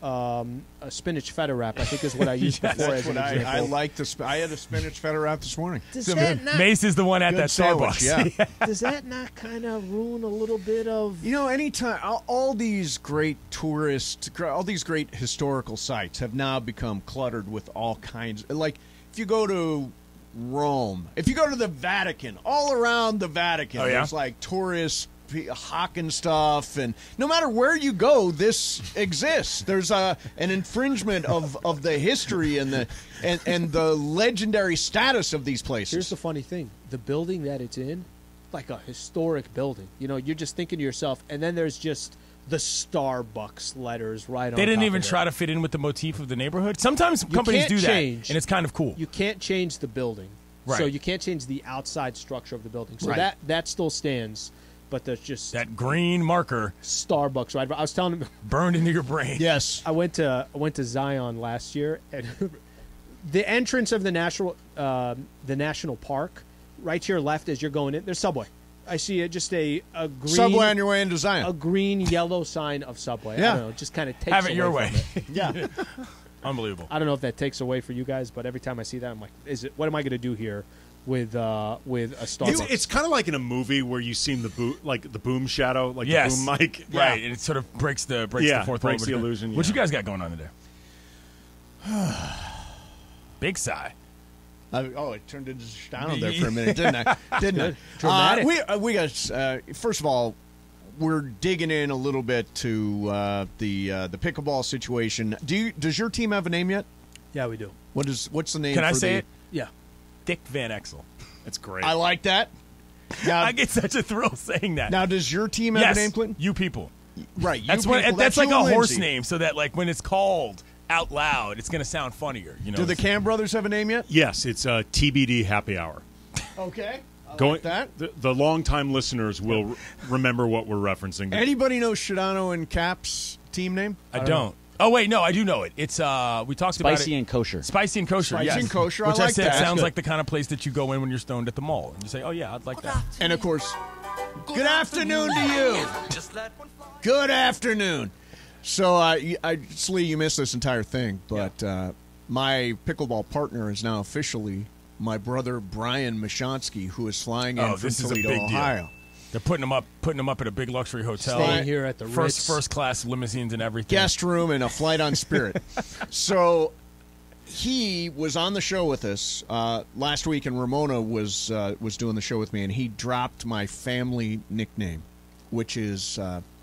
a spinach feta wrap, I think is what I used before as an example. I like I had a spinach feta wrap this morning. Does that not, Mace is the one at that sandwich, Starbucks. Yeah. does that not kind of ruin a little bit of... Anytime, all these great all these great historical sites have now become cluttered with all kinds. Like, if you go to Rome, if you go to the Vatican, all around the Vatican, there's like tourists hawking stuff, and no matter where you go, this exists. There's an infringement of the history and the legendary status of these places. Here's the funny thing: the building that it's in, like a historic building. You're just thinking to yourself, and then there's just the Starbucks letters right on. They didn't top even of try to fit in with the motif of the neighborhood. Sometimes companies do that, and it's kind of cool. You can't change the building, Right. so you can't change the outside structure of the building. So Right. that still stands. But there's just that green marker, Starbucks. Right, I was telling him burned into your brain. Yes, I went to Zion last year, and the entrance of the national park, right to your left as you're going in. There's Subway. I see it. Just a green Subway on your way into Zion. A green yellow sign of Subway. Yeah. I don't know. It just kind of takes Have it your away way. from it. Yeah. Unbelievable. I don't know if that takes away for you guys, but every time I see that, I'm like, what am I going to do here with a Starbucks? It's kind of like in a movie where you see the boom shadow, like the boom mic, right? And it sort of breaks the fourth wall. breaks the illusion. What you guys got going on today? Big sigh. It turned into Stano there for a minute, didn't I? Didn't it? Dramatic. We got first of all, we're digging in a little bit to the pickleball situation. Does your team have a name yet? Yeah, we do. What's the name? Can I for say the, it? Yeah. Dick Van Exel. That's great. I like that. Now, I get such a thrill saying that. Now, does your team have a name, Clinton? You people. Right. You That's people, that's like you a and horse Lindsay. name, so that like when it's called out loud, it's going to sound funnier. Do the Cam brothers have a name yet? Yes, it's TBD Happy Hour. Okay. I Going like that. The longtime listeners will remember what we're referencing. Anybody know Shadano and Cap's team name? I don't. Oh wait, no, I do know it. It's we talked about it. Spicy and kosher. Spicy and kosher. Spicy yes. and kosher, I Which like said that. sounds Good. like the kind of place that you go in when you're stoned at the mall, and you say, "Oh yeah, I'd like that." And of course, good afternoon to you. Good afternoon. So, Slee, you missed this entire thing, but my pickleball partner is now officially my brother Brian Mashonsky, who is flying in from this is a Toledo, big deal. Ohio. They're putting them up at a big luxury hotel. Staying here at the Ritz. first class limousines and everything. Guest room and a flight on Spirit. So he was on the show with us last week, and Ramona was doing the show with me, and he dropped my family nickname, which is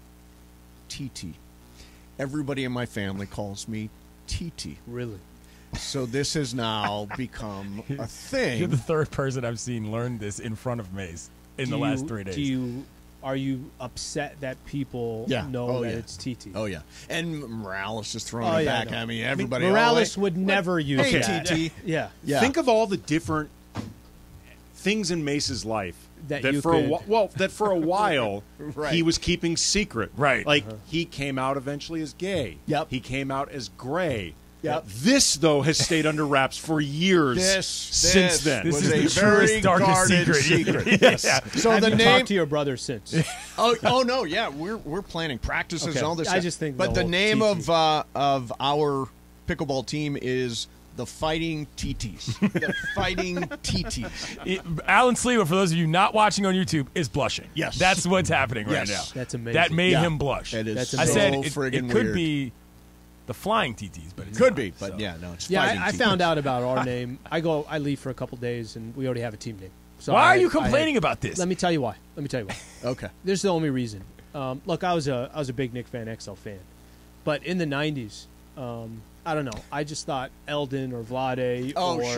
TT. Everybody in my family calls me TT. Really? So this has now become a thing. You're the third person I've seen learn this in front of Mace in the last 3 days. Are you upset that people know that it's TT? Oh, yeah. And Morales just throwing it back at me. Everybody. Morales would never use that. TT. Yeah. Think of all the different things in Mace's life that for a while Right. he was keeping secret. Right. Like he came out eventually as gay. Yep. He came out as gray. Yep. This though has stayed under wraps for years since then. This is was the a very truest, darkest guarded secret. Yes. Yeah. So Have the you name. talked to your brother since? Oh no, yeah, we're planning practices Okay. and all this. I just think but the the whole name TT. of our pickleball team is the Fighting TTs. The Fighting TTs. Alan Sliwa, for those of you not watching on YouTube, is blushing. Yes. That's what's happening right Yes. now. That's amazing. That made Yeah. him blush. It is That's so I said friggin' it could weird. be the Flying TTs, but it's Could not, be, but so. yeah, no, it's Yeah, Fighting I TTs. found out about our name. I leave for a couple days, and we already have a team name. So Why are you complaining about this? Let me tell you why. Okay. This is the only reason. Look, I was a big Nick Van Exel fan, but in the '90s, I don't know. I just thought Eldon or Vlade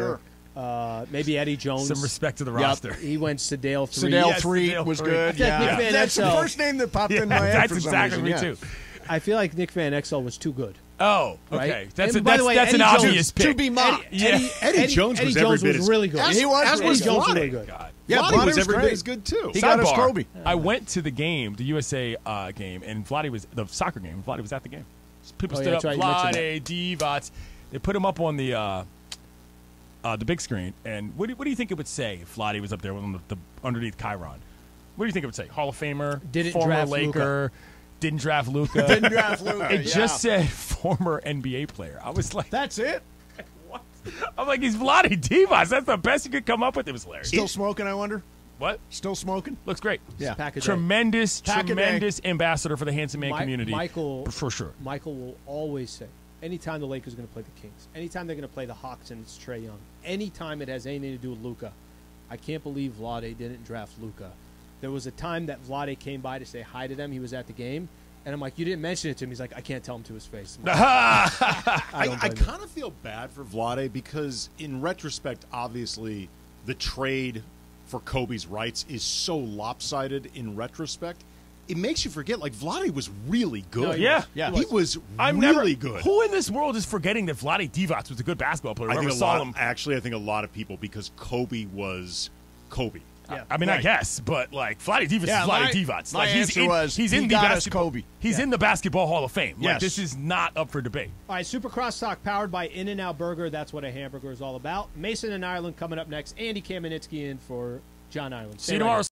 or maybe Eddie Jones. Some respect to the Yep. roster. He went Sedale 3. Sedale Yes, 3 Sedale was 3. good. Yeah, Nick Van That's the Exel. first name that popped in my Yeah, head that's for some exactly reason. me too. I feel like Nick Van Exel was too good. Oh, Right? okay. That's And by the way, an Eddie obvious Jones, pick. To be mocked. Eddie Jones was Eddie every Jones bit was as really good. He was as really was Eddie Jones was Vlade. really good. God. Yeah, Vlade Vlade was every great. bit as good too. He got us Sidebar, Kobe. I went to the game, the USA game, and Vlade was the soccer game. Vlade was at the game. People Oh, stood yeah, up. that's right, you Vlade, Divac. They put him up on the big screen. And what do you think it would say if Vlade was up there on the underneath Chiron? What do you think it would say? Hall of Famer, Didn't former draft Laker, didn't draft Luka. Didn't draft Luka. It just said former NBA player. I was like, that's it? What? I'm like, he's Vlade Divac. That's the best you could come up with. It was hilarious. Still smoking, I wonder? What? Still smoking? Looks great. Yeah. Tremendous ambassador for the handsome man community. Michael, for sure. Michael will always say, anytime the Lakers are going to play the Kings, anytime they're going to play the Hawks and it's Trae Young, anytime it has anything to do with Luka, I can't believe Vlade didn't draft Luka. There was a time that Vlade came by to say hi to them. He was at the game. And I'm like, you didn't mention it to him. He's like, I can't tell him to his face. Like, I kind of feel bad for Vlade because, in retrospect, obviously, the trade for Kobe's rights is so lopsided in retrospect. It makes you forget, like, Vlade was really good. Yeah. He was I'm really good. Who in this world is forgetting that Vlade Divac was a good basketball player? I think him. I think a lot of people, because Kobe was Kobe. Yeah. I mean, I guess, but like Vlade Divac is Vlade Divac. My Like answer was he's he in the got us basketball. Kobe. He's in the Basketball Hall of Fame. Like, Yes. this is not up for debate. All right, Super Crosstalk powered by In-N-Out Burger. That's what a hamburger is all about. Mason and Ireland coming up next. Andy Kamenetsky in for John Ireland. See you tomorrow.